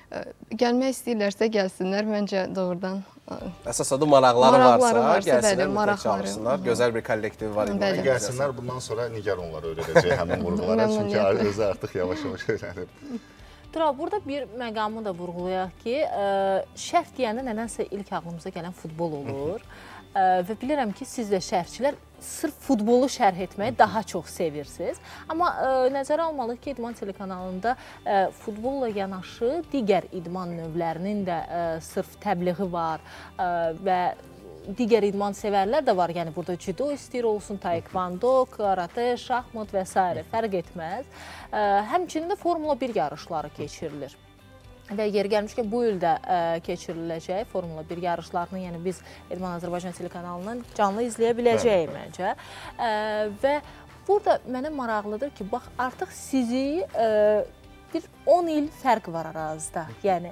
Gəlmək istəyirlərsə gəlsinlər, məncə doğrudan. Əsas adı maraqları varsa, gəlsinlər, mütləq çalışsınlar. Gözəl bir kollektiv var. Gəlsinlər, bundan sonra Nigar onları öyrədəcək həmin vurğulara, çünki özü artıq yavaş-yavaş öyrənir. Tural, burada bir məqamı da vurğulayaq ki, şərh deyəndə nədənsə ilk ağlımıza gələn futbol olur. Və bilirəm ki, siz də şərhçilər sırf futbolu şərh etməyi daha çox sevirsiniz. Amma nəzərə almalıyıq ki, İdman telekanalında futbolla yanaşı digər idman növlərinin də sırf təbliği var və digər idman sevərlər də var. Yəni burada judo istəyir olsun, taekwondo, karate, şahmat və s. fərq etməz. Həmçinin də Formula 1 yarışları keçirilir. Və yeri gəlmişkən bu il də keçiriləcək Formula 1 yarışlarını, yəni biz Edman Azərbaycan telekanalından canlı izləyə biləcəyik məncə. Və burada mənə maraqlıdır ki, bax artıq sizi bir 10 il fərq var aranızda. Yəni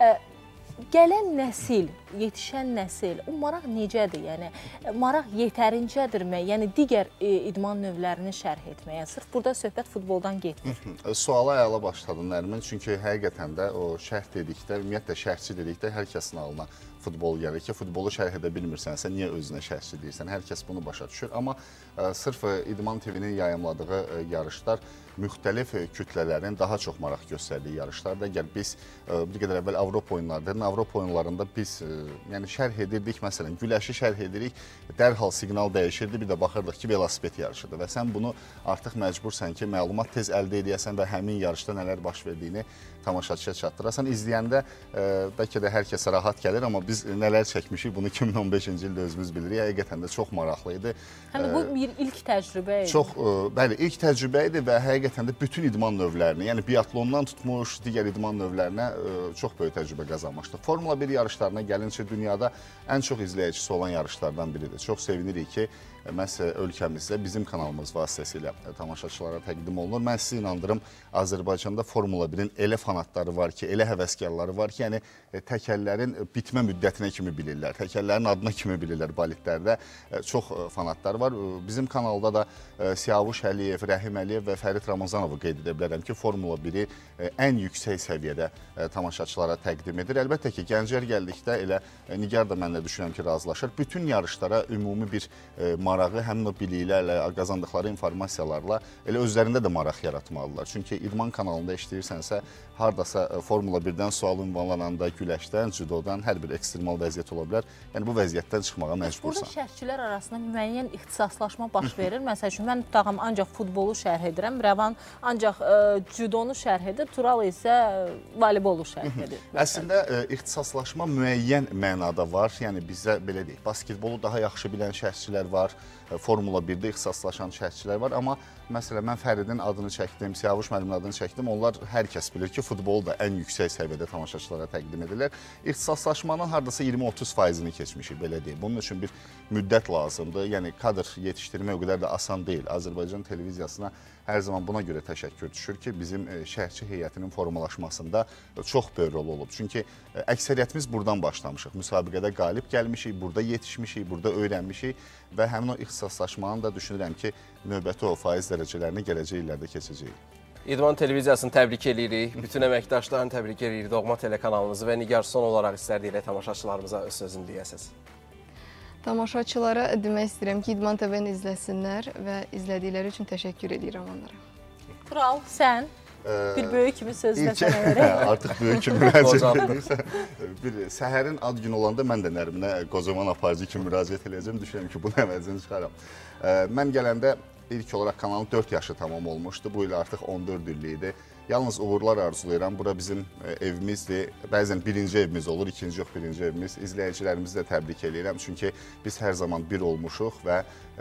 gələn nəsil, yetişən nəsil, o maraq necədir? Yəni maraq yetərincədirmi? Yəni digər idman növlərini şərh etməyə. Sırf burada söhbət futboldan getmir. Suala əla başladın Nərmin. Çünki həqiqətən də o şərh dedikdə, ümumiyyətlə şərhçi dedikdə hər kəsin alına futbol gəlir ki, futbolu şərh edə bilmirsənsə, niyə özünə şərhçi deyirsən? Hər kəs bunu başa düşür. Amma sırf İdman TV-nin yayımladığı yarışlar müxtəlif kütlələrin daha çox maraq göstərdiyi yarışlardır. Əgər biz bir qədər əvvəl Avropa oyunlarıdır. Avropa oyunlarında biz yəni şərh edirdik, məsələn, güləşi şərh edirik, dərhal siqnal dəyişirdi, bir də baxırdıq ki, velosiped yarışıdır və sən bunu artıq məcbursan ki, məlumat tez əldə edəsən və həmin yarışda nələr baş verdiyini tamaşaçıya çatdırasan. İzləyəndə bəlkə də hər kəsə rahat gəlir, amma biz nələr çəkmişik, bunu 2015-ci ildə özümüz bilirik. Həqiqətən də çox maraqlı idi. Həm bu bir ilk təcrübə idi. Çox, bəli, ilk təcrübə idi və həqiqətən də bütün idman növlərini, yəni biatlondan tutmuş digər idman növlərinə çox böyük təcrübə qazanmışdıq. Formula 1 yarışlarına gəlincə dünyada ən çox izləyicisi olan yarışlardan biridir. Çox sevinirik ki, məhz ölkəmizdə bizim kanalımız vasitəsilə tamaşaçılara təqdim olunur. Mən sizi inandırım, Azərbaycanda Formula 1-in elə fanatları var ki, elə həvəskarları var ki, yəni təkərlərin bitmə müddətinə kimi bilirlər, təkərlərin adına kimi bilirlər bolidlərdə. Çox fanatlar var. Bizim kanalda da Siyavuş Əliyev, Rəhim Əliyev və Fərid Ramazanovu qeyd edə bilərəm ki, Formula 1-i ən yüksək səviyyədə tamaşaçılara təqdim edir. Əlbəttə ki, Gəncər gəldikdə elə Nigar da mənlə düşünürəm ki, razılaşır. Bütün yarışlara ümumi bir marağı həmin o biliklərlə, qazandıqları informasiyalarla elə özlərində də maraq yaratmalıdırlar. Çünki idman kanalında işləyirsənsə, hardasa Formula 1-dən sual ünvanlananda, güləşdən, judodan hər bir ekstremal vəziyyət ola bilər. Yəni bu vəziyyətdən çıxmağa məcbursan. Burada şərhçilər arasında müəyyən ixtisaslaşma baş verir. Məsəl üçün, mən tutağım ancaq futbolu şərh edirəm, Rəvan ancaq judonu şərh edir, Tural isə voleybolu şərh edir. Əslində, ixtisaslaşma müəyyən mənada var. Yəni bizə belə deyək, basketbolu daha yaxşı bilən şərhçilər var, Formula 1-də ixtisaslaşan şərhçilər var. Amma məsələn, mən Fəridin adını çəkdim, Siyavuş müəllimin adını çəkdim. Onlar hər kəs bilir ki, futbolu da ən yüksək səviyyədə tamaşaçılara təqdim edirlər. İxtisaslaşmanın hardasa 20-30%-ni keçmişik, belə deyim. Bunun üçün bir müddət lazımdır. Yəni, kadr yetişdirmək o qədər də asan deyil. Azərbaycan televiziyasına hər zaman buna görə təşəkkür düşür ki, bizim şərhçi heyətinin formalaşmasında çox böyük rol olub. Çünki əksəriyyətimiz buradan başlamışıq. Müsabiqədə qalib gəlmişik, burada yetişmişik, burada öyrənmişik və həmin o ixtisaslaşmanın da düşünürəm ki, növbəti o faiz dərəcələrini gələcək illərdə keçəcəyik. İdman televiziyasını təbrik edirik, bütün əməkdaşlarını təbrik edirik, Doğma telekanalımızı və Nigar son olaraq istərdik tamaşaçılarımıza öz sözünü deyəsiniz. Tamaşaçılara demək istəyirəm ki, İdman TV-ni izləsinlər və izlədikləri üçün təşəkkür edirəm onlara. Tural, sən bir böyük kimi sözlə sənə verək. Artıq böyük kimi müraciət edirsən. Səhərin ad günü olanda mən də Nərminə qocaman aparıcı kimi müraciət edəcəm. Düşünürəm ki, bunu əvəzini çıxaram. Mən gələndə ilk olaraq kanalın 4 yaşı tamam olmuşdu. Bu il artıq 14 illik idi. Yalnız uğurlar arzulayıram. Bura bizim evimizdir. Bəzən birinci evimiz olur, ikinci yox birinci evimiz. İzləyicilərimizi də təbrik edirəm. Çünki biz hər zaman bir olmuşuq və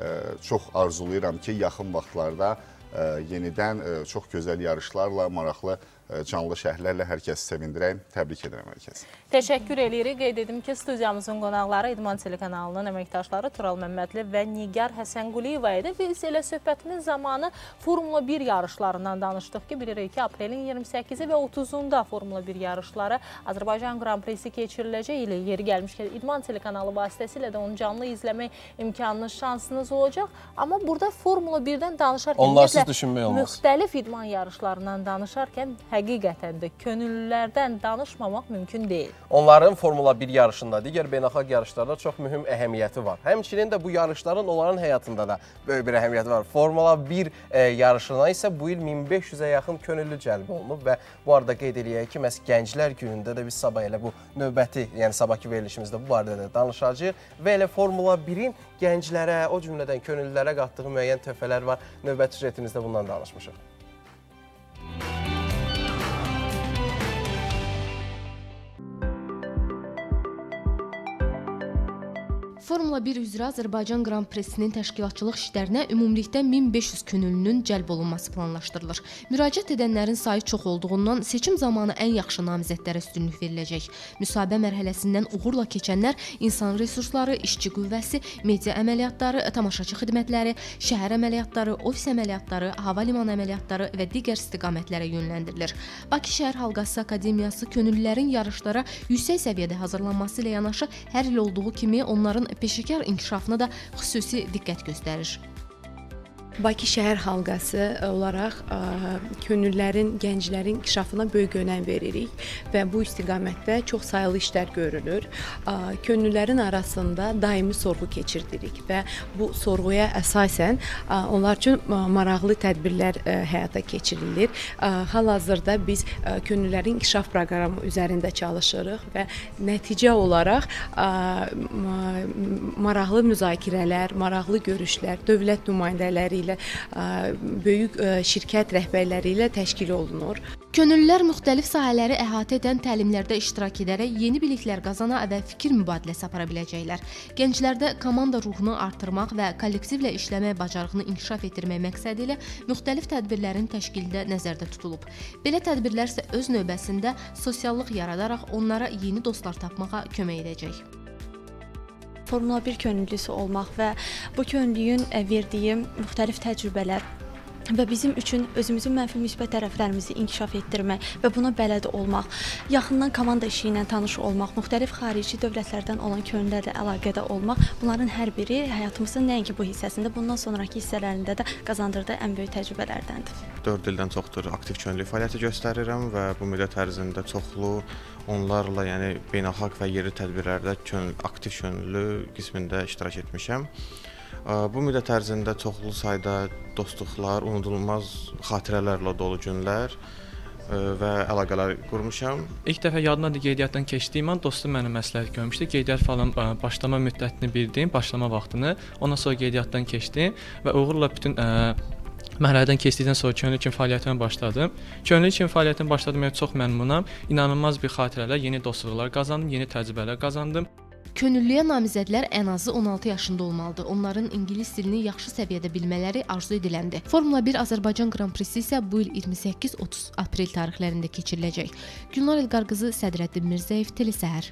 çox arzulayıram ki, yaxın vaxtlarda yenidən çox gözəl yarışlarla, maraqlı canlı şərhlərlə hər kəsi sevindirək. Təbrik edirəm hər kəsi. Təşəkkür edirik. Qeyd edim ki, studiyamızın qonaqları İdman telekanalının əməkdaşları Tural Məmmədli və Nigar Həsənquliyeva idi. Biz elə söhbətimiz zamanı Formula 1 yarışlarından danışdıq ki, bilirik ki, aprelin 28-i və 30-unda Formula 1 yarışları Azərbaycan Grand Prix'si keçiriləcək ilə yeri gəlmişkən İdman telekanalı vasitəsilə də onu canlı izləmək imkanınız, şansınız olacaq. Amma burada Formula 1-dən danışarkən, müxtəlif idman yarışlarından danışarkən həqiqətən də könüllülərdən danışmamaq mümkün deyil. Onların Formula 1 yarışında, digər beynəlxalq yarışlarda çox mühüm əhəmiyyəti var. Həmçinin də bu yarışların onların həyatında da böyük bir əhəmiyyəti var. Formula 1 yarışına isə bu il 1500-ə yaxın könüllü cəlb olunub və bu arada qeyd eləyək ki, məhz Gənclər günündə də biz sabah elə bu növbəti, yəni sabahki verilişimizdə bu barədə də danışacağıq və elə Formula 1-in gənclərə, o cümlədən könüllülərə qatdığı müəyyən töhfələr var. Növbəti süjetimizdə bundan danışmışıq. Formula 1 üzrə Azərbaycan Qran Prix-sinin təşkilatçılıq işlərinə ümumilikdə 1500 könüllünün cəlb olunması planlaşdırılır. Müraciət edənlərin sayı çox olduğundan seçim zamanı ən yaxşı namizədlərə üstünlük veriləcək. Müsahibə mərhələsindən uğurla keçənlər insan resursları, işçi qüvvəsi, media əməliyyatları, tamaşaçı xidmətləri, şəhər əməliyyatları, ofis əməliyyatları, hava limanı əməliyyatları və digər istiqamətlərə yönləndirilir. Bakı Şəhər Halqası Akademiyası könüllülərin yarışlara yüksək səviyyədə hazırlanması ilə yanaşı hər il olduğu kimi onların peşəkar inkişafına da xüsusi diqqət göstərir. Bakı Şəhər Halqası olaraq könüllülərin, gənclərin inkişafına böyük önəm veririk və bu istiqamətdə çox sayılı işlər görülür. Könüllülərin arasında daimi sorğu keçirdirik və bu sorğuya əsasən onlar üçün maraqlı tədbirlər həyata keçirilir. Hal-hazırda biz könüllülərin inkişaf proqramı üzərində çalışırıq və nəticə olaraq maraqlı müzakirələr, maraqlı görüşlər, dövlət nümayəndələri böyük şirkət rəhbərləri ilə təşkil olunur. Könüllülər müxtəlif sahələri əhatə edən təlimlərdə iştirak edərək yeni biliklər qazana və fikir mübadiləsi apara biləcəklər. Gənclərdə komanda ruhunu artırmaq və kollektivlə işləmək bacarığını inkişaf etdirmək məqsədi ilə müxtəlif tədbirlərin təşkilində nəzərdə tutulub. Belə tədbirlər isə öz növbəsində sosiallıq yaradaraq onlara yeni dostlar tapmağa kömək edəcək. Formula 1 könüllüsü olmaq və bu könüllüyün verdiyi müxtəlif təcrübələr və bizim üçün özümüzün mənfi müsbət tərəflərimizi inkişaf etdirmək və buna bələd olmaq, yaxından komanda işi ilə tanış olmaq, müxtəlif xarici dövlətlərdən olan könüllülərlə əlaqədə olmaq, bunların hər biri həyatımızın nəinki bu hissəsində, bundan sonraki hissələrində də qazandırdığı ən böyük təcrübələrdəndir. 4 ildən çoxdur aktiv könüllü fəaliyyəti göstərirəm və bu müddət ərzində çoxlu onlarla, yəni beynəlxalq və yerli tədbirlərdə aktiv könüllü qismində iştirak etmişəm. Bu müddət ərzində çoxlu sayda dostluqlar, unudulmaz xatirələrlə dolu günlər və əlaqələr qurmuşam. İlk dəfə yadımdadır qeydiyyatdan keçdiyim an dostum mənə məsləhət görmüşdü. Qeydiyyat falan başlama müddətini bildim, başlama vaxtını. Ondan sonra qeydiyyatdan keçdim və uğurla bütün mərhələdən keçdikdən sonra könüllü kimi fəaliyyətimə başladım. Könüllü kimi fəaliyyətimə başladığıma çox məmnunam. İnanılmaz bir xatirələr, yeni dostluqlar qazandım, yeni təcrübələr qazandım. Könüllüyə namizədlər ən azı 16 yaşında olmalıdır. Onların ingilis dilini yaxşı səviyyədə bilmələri arzu ediləndi. Formula 1 Azərbaycan Qran Prix-si isə bu il 28-30 aprel tarixlərində keçiriləcək. Gülnar İlqar qızı, Sədrəddin Mirzəyev, Telesəhər.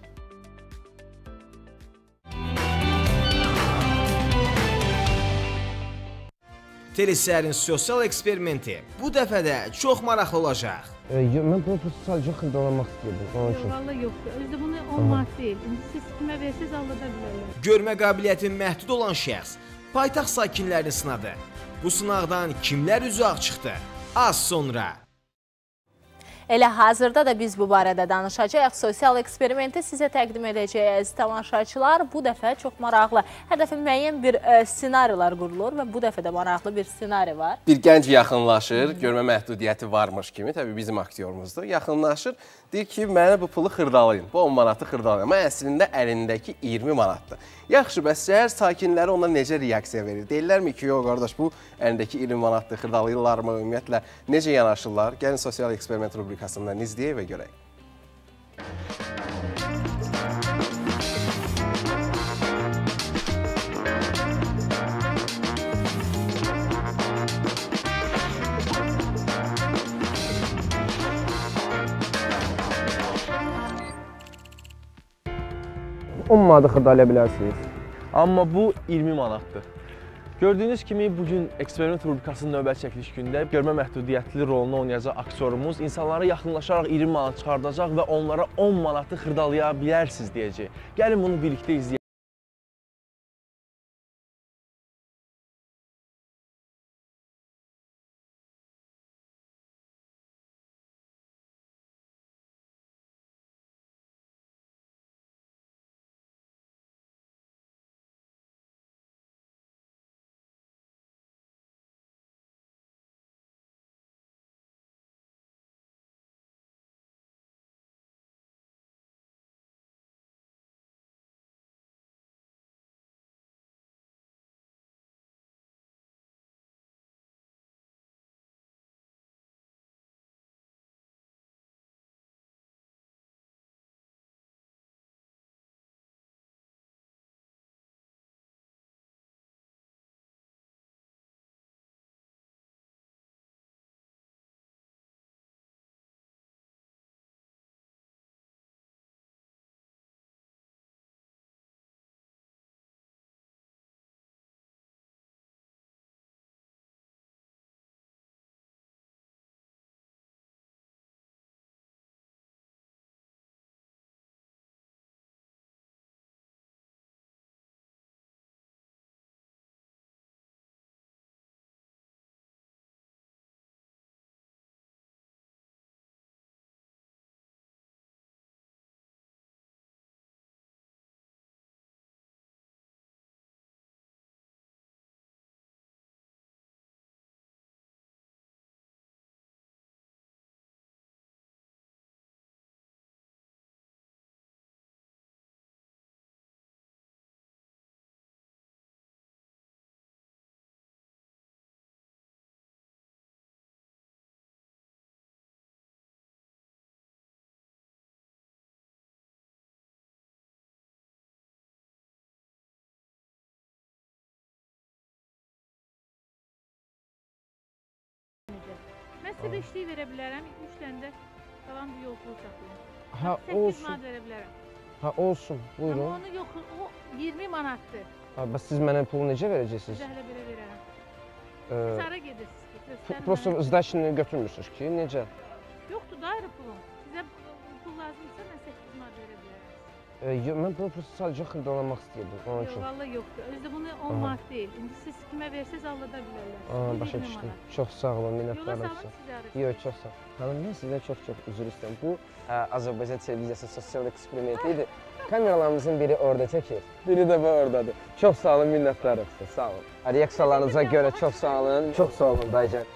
Telesəhərin sosial eksperimenti bu dəfə də çox maraqlı olacaq. Mən bunu sadəcə xırdalamaq istəyirdim. Vallahi yoxdur. Özdə bunu olmaz deyil. İndi siz kimə versiz alada bilərlər. Görmə qabiliyyəti məhdud olan şəxs paytaxt sakinlərini sınadı. Bu sınaqdan kimlər üzü ağ çıxdı? Az sonra. Elə hazırda da biz bu barədə danışacağıq. Sosial eksperimenti sizə təqdim edəcəyik əziz tamaşaçılar. Bu dəfə çox maraqlı. Hər dəfə müəyyən bir ssenarilər qurulur və bu dəfə də maraqlı bir ssenari var. Bir gənc yaxınlaşır, görmə məhdudiyyəti varmış kimi, təbii bizim aktyorumuzdur. Yaxınlaşır, deyir ki, mənə bu pulu xırdalayın, bu 10 manatı xırdalayın. Amma əslində əlindəki 20 manatdır. Yaxşı, bəs şəhər sakinləri ona necə reaksiya verir? Deyirlərmi ki, yox qardaş, bu əlindəki 20 manatdır, xırdalayırlarmı, ümumiyyətlə necə yanaşırlar? Gəlin sosial eksperiment rubrikasından izləyək və görək. manatı xırdalaya bilərsiniz. Amma bu 20 manatdır. Gördüyünüz kimi bugün eksperiment rubrikasının növbəti çəkiliş gündə görmə məhdudiyyətli rolunu oynayacaq aktyorumuz insanlara yaxınlaşaraq 20 manat çıxardacaq və onlara 10 manatı xırdalaya bilərsiniz deyəcək. Gəlin bunu birlikdə izləyək. Mən sizə işlik verə bilərəm. 3 dənə də qalan bir yolpul saxlayın. Ha, 8 olsun. manat verə bilərəm. Ha, olsun. Buyurun. Amma onu yox, o 20 manatdır. Ha, bəs siz mənə pulu necə verəcəksiniz? Sizə hələ belə verərəm. Ee, Siz hara gedirsiniz ki? Göstərin Prosto mənə. zdachını götürmürsünüz ki, necə? Yoxdur da ayrı pulum. Sizə pul lazımsa mən 8 manat verə bilərəm. Mən bunu prosto sadəcə xırdalamaq istəyirdim, onun Yox, üçün. valla yoxdur. Özdə bunu 10 manat deyil. İndi siz kimə versəz aldada bilərlər. Aa, başa düşdüm. Çox sağ olun, minnətdarım Yola sizə. salın, sizə arasın. Yox, çox sağ olun. Xanım, mən sizdən çox üzr istəyirəm. Bu Azərbaycan televiziyasının sosial eksperimenti idi. Kameralarımızın biri orada çəkir, biri də bu oradadır. Çox sağ olun, minnətdarım sizə, sağ olun. Reaksiyalarınıza görə çox sağ olun, çox sağ olun dayıcan.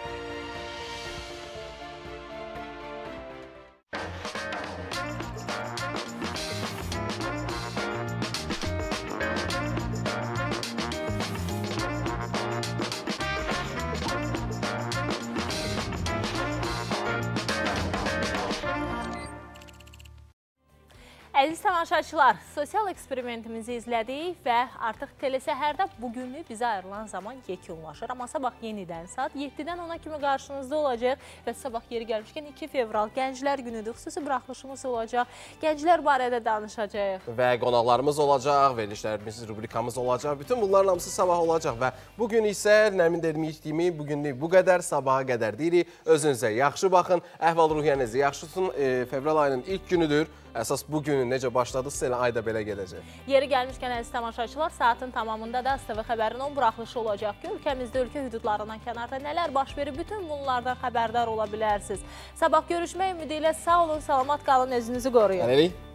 Əziz tamaşaçılar, sosial eksperimentimizi izlədik və artıq telesəhərdə bugünlük bizə ayrılan zaman yekunlaşır. Amma sabah yenidən saat 7-dən 10-a kimi qarşınızda olacaq və sabah yeri gəlmişkən 2 fevral Gənclər günüdür. Xüsusi buraxılışımız olacaq, gənclər barədə danışacaq. Və qonaqlarımız olacaq, verilişlərimiz, rubrikamız olacaq. Bütün bunların hamısı sabah olacaq və bugün isə Nəmin demişdiyimi bugünlük bu qədər, sabaha qədər deyirik. Özünüzə yaxşı baxın, əhval-ruhiyyənizi yaxşı tutun. Fevral ayının ilk günüdür. Əsas bu günün necə başladıqsa elə ayda belə gedəcək. Yeri gəlmişkən əziz tamaşaçılar, saatın tamamında da ASTV xəbərin 10 buraxılışı olacaq ki, ölkəmizdə ölkə hüdudlarından kənarda nələr baş verir, bütün bunlardan xəbərdar ola bilərsiniz. Sabah görüşmək ümidi ilə sağ olun, salamat qalın, özünüzü qoruyun.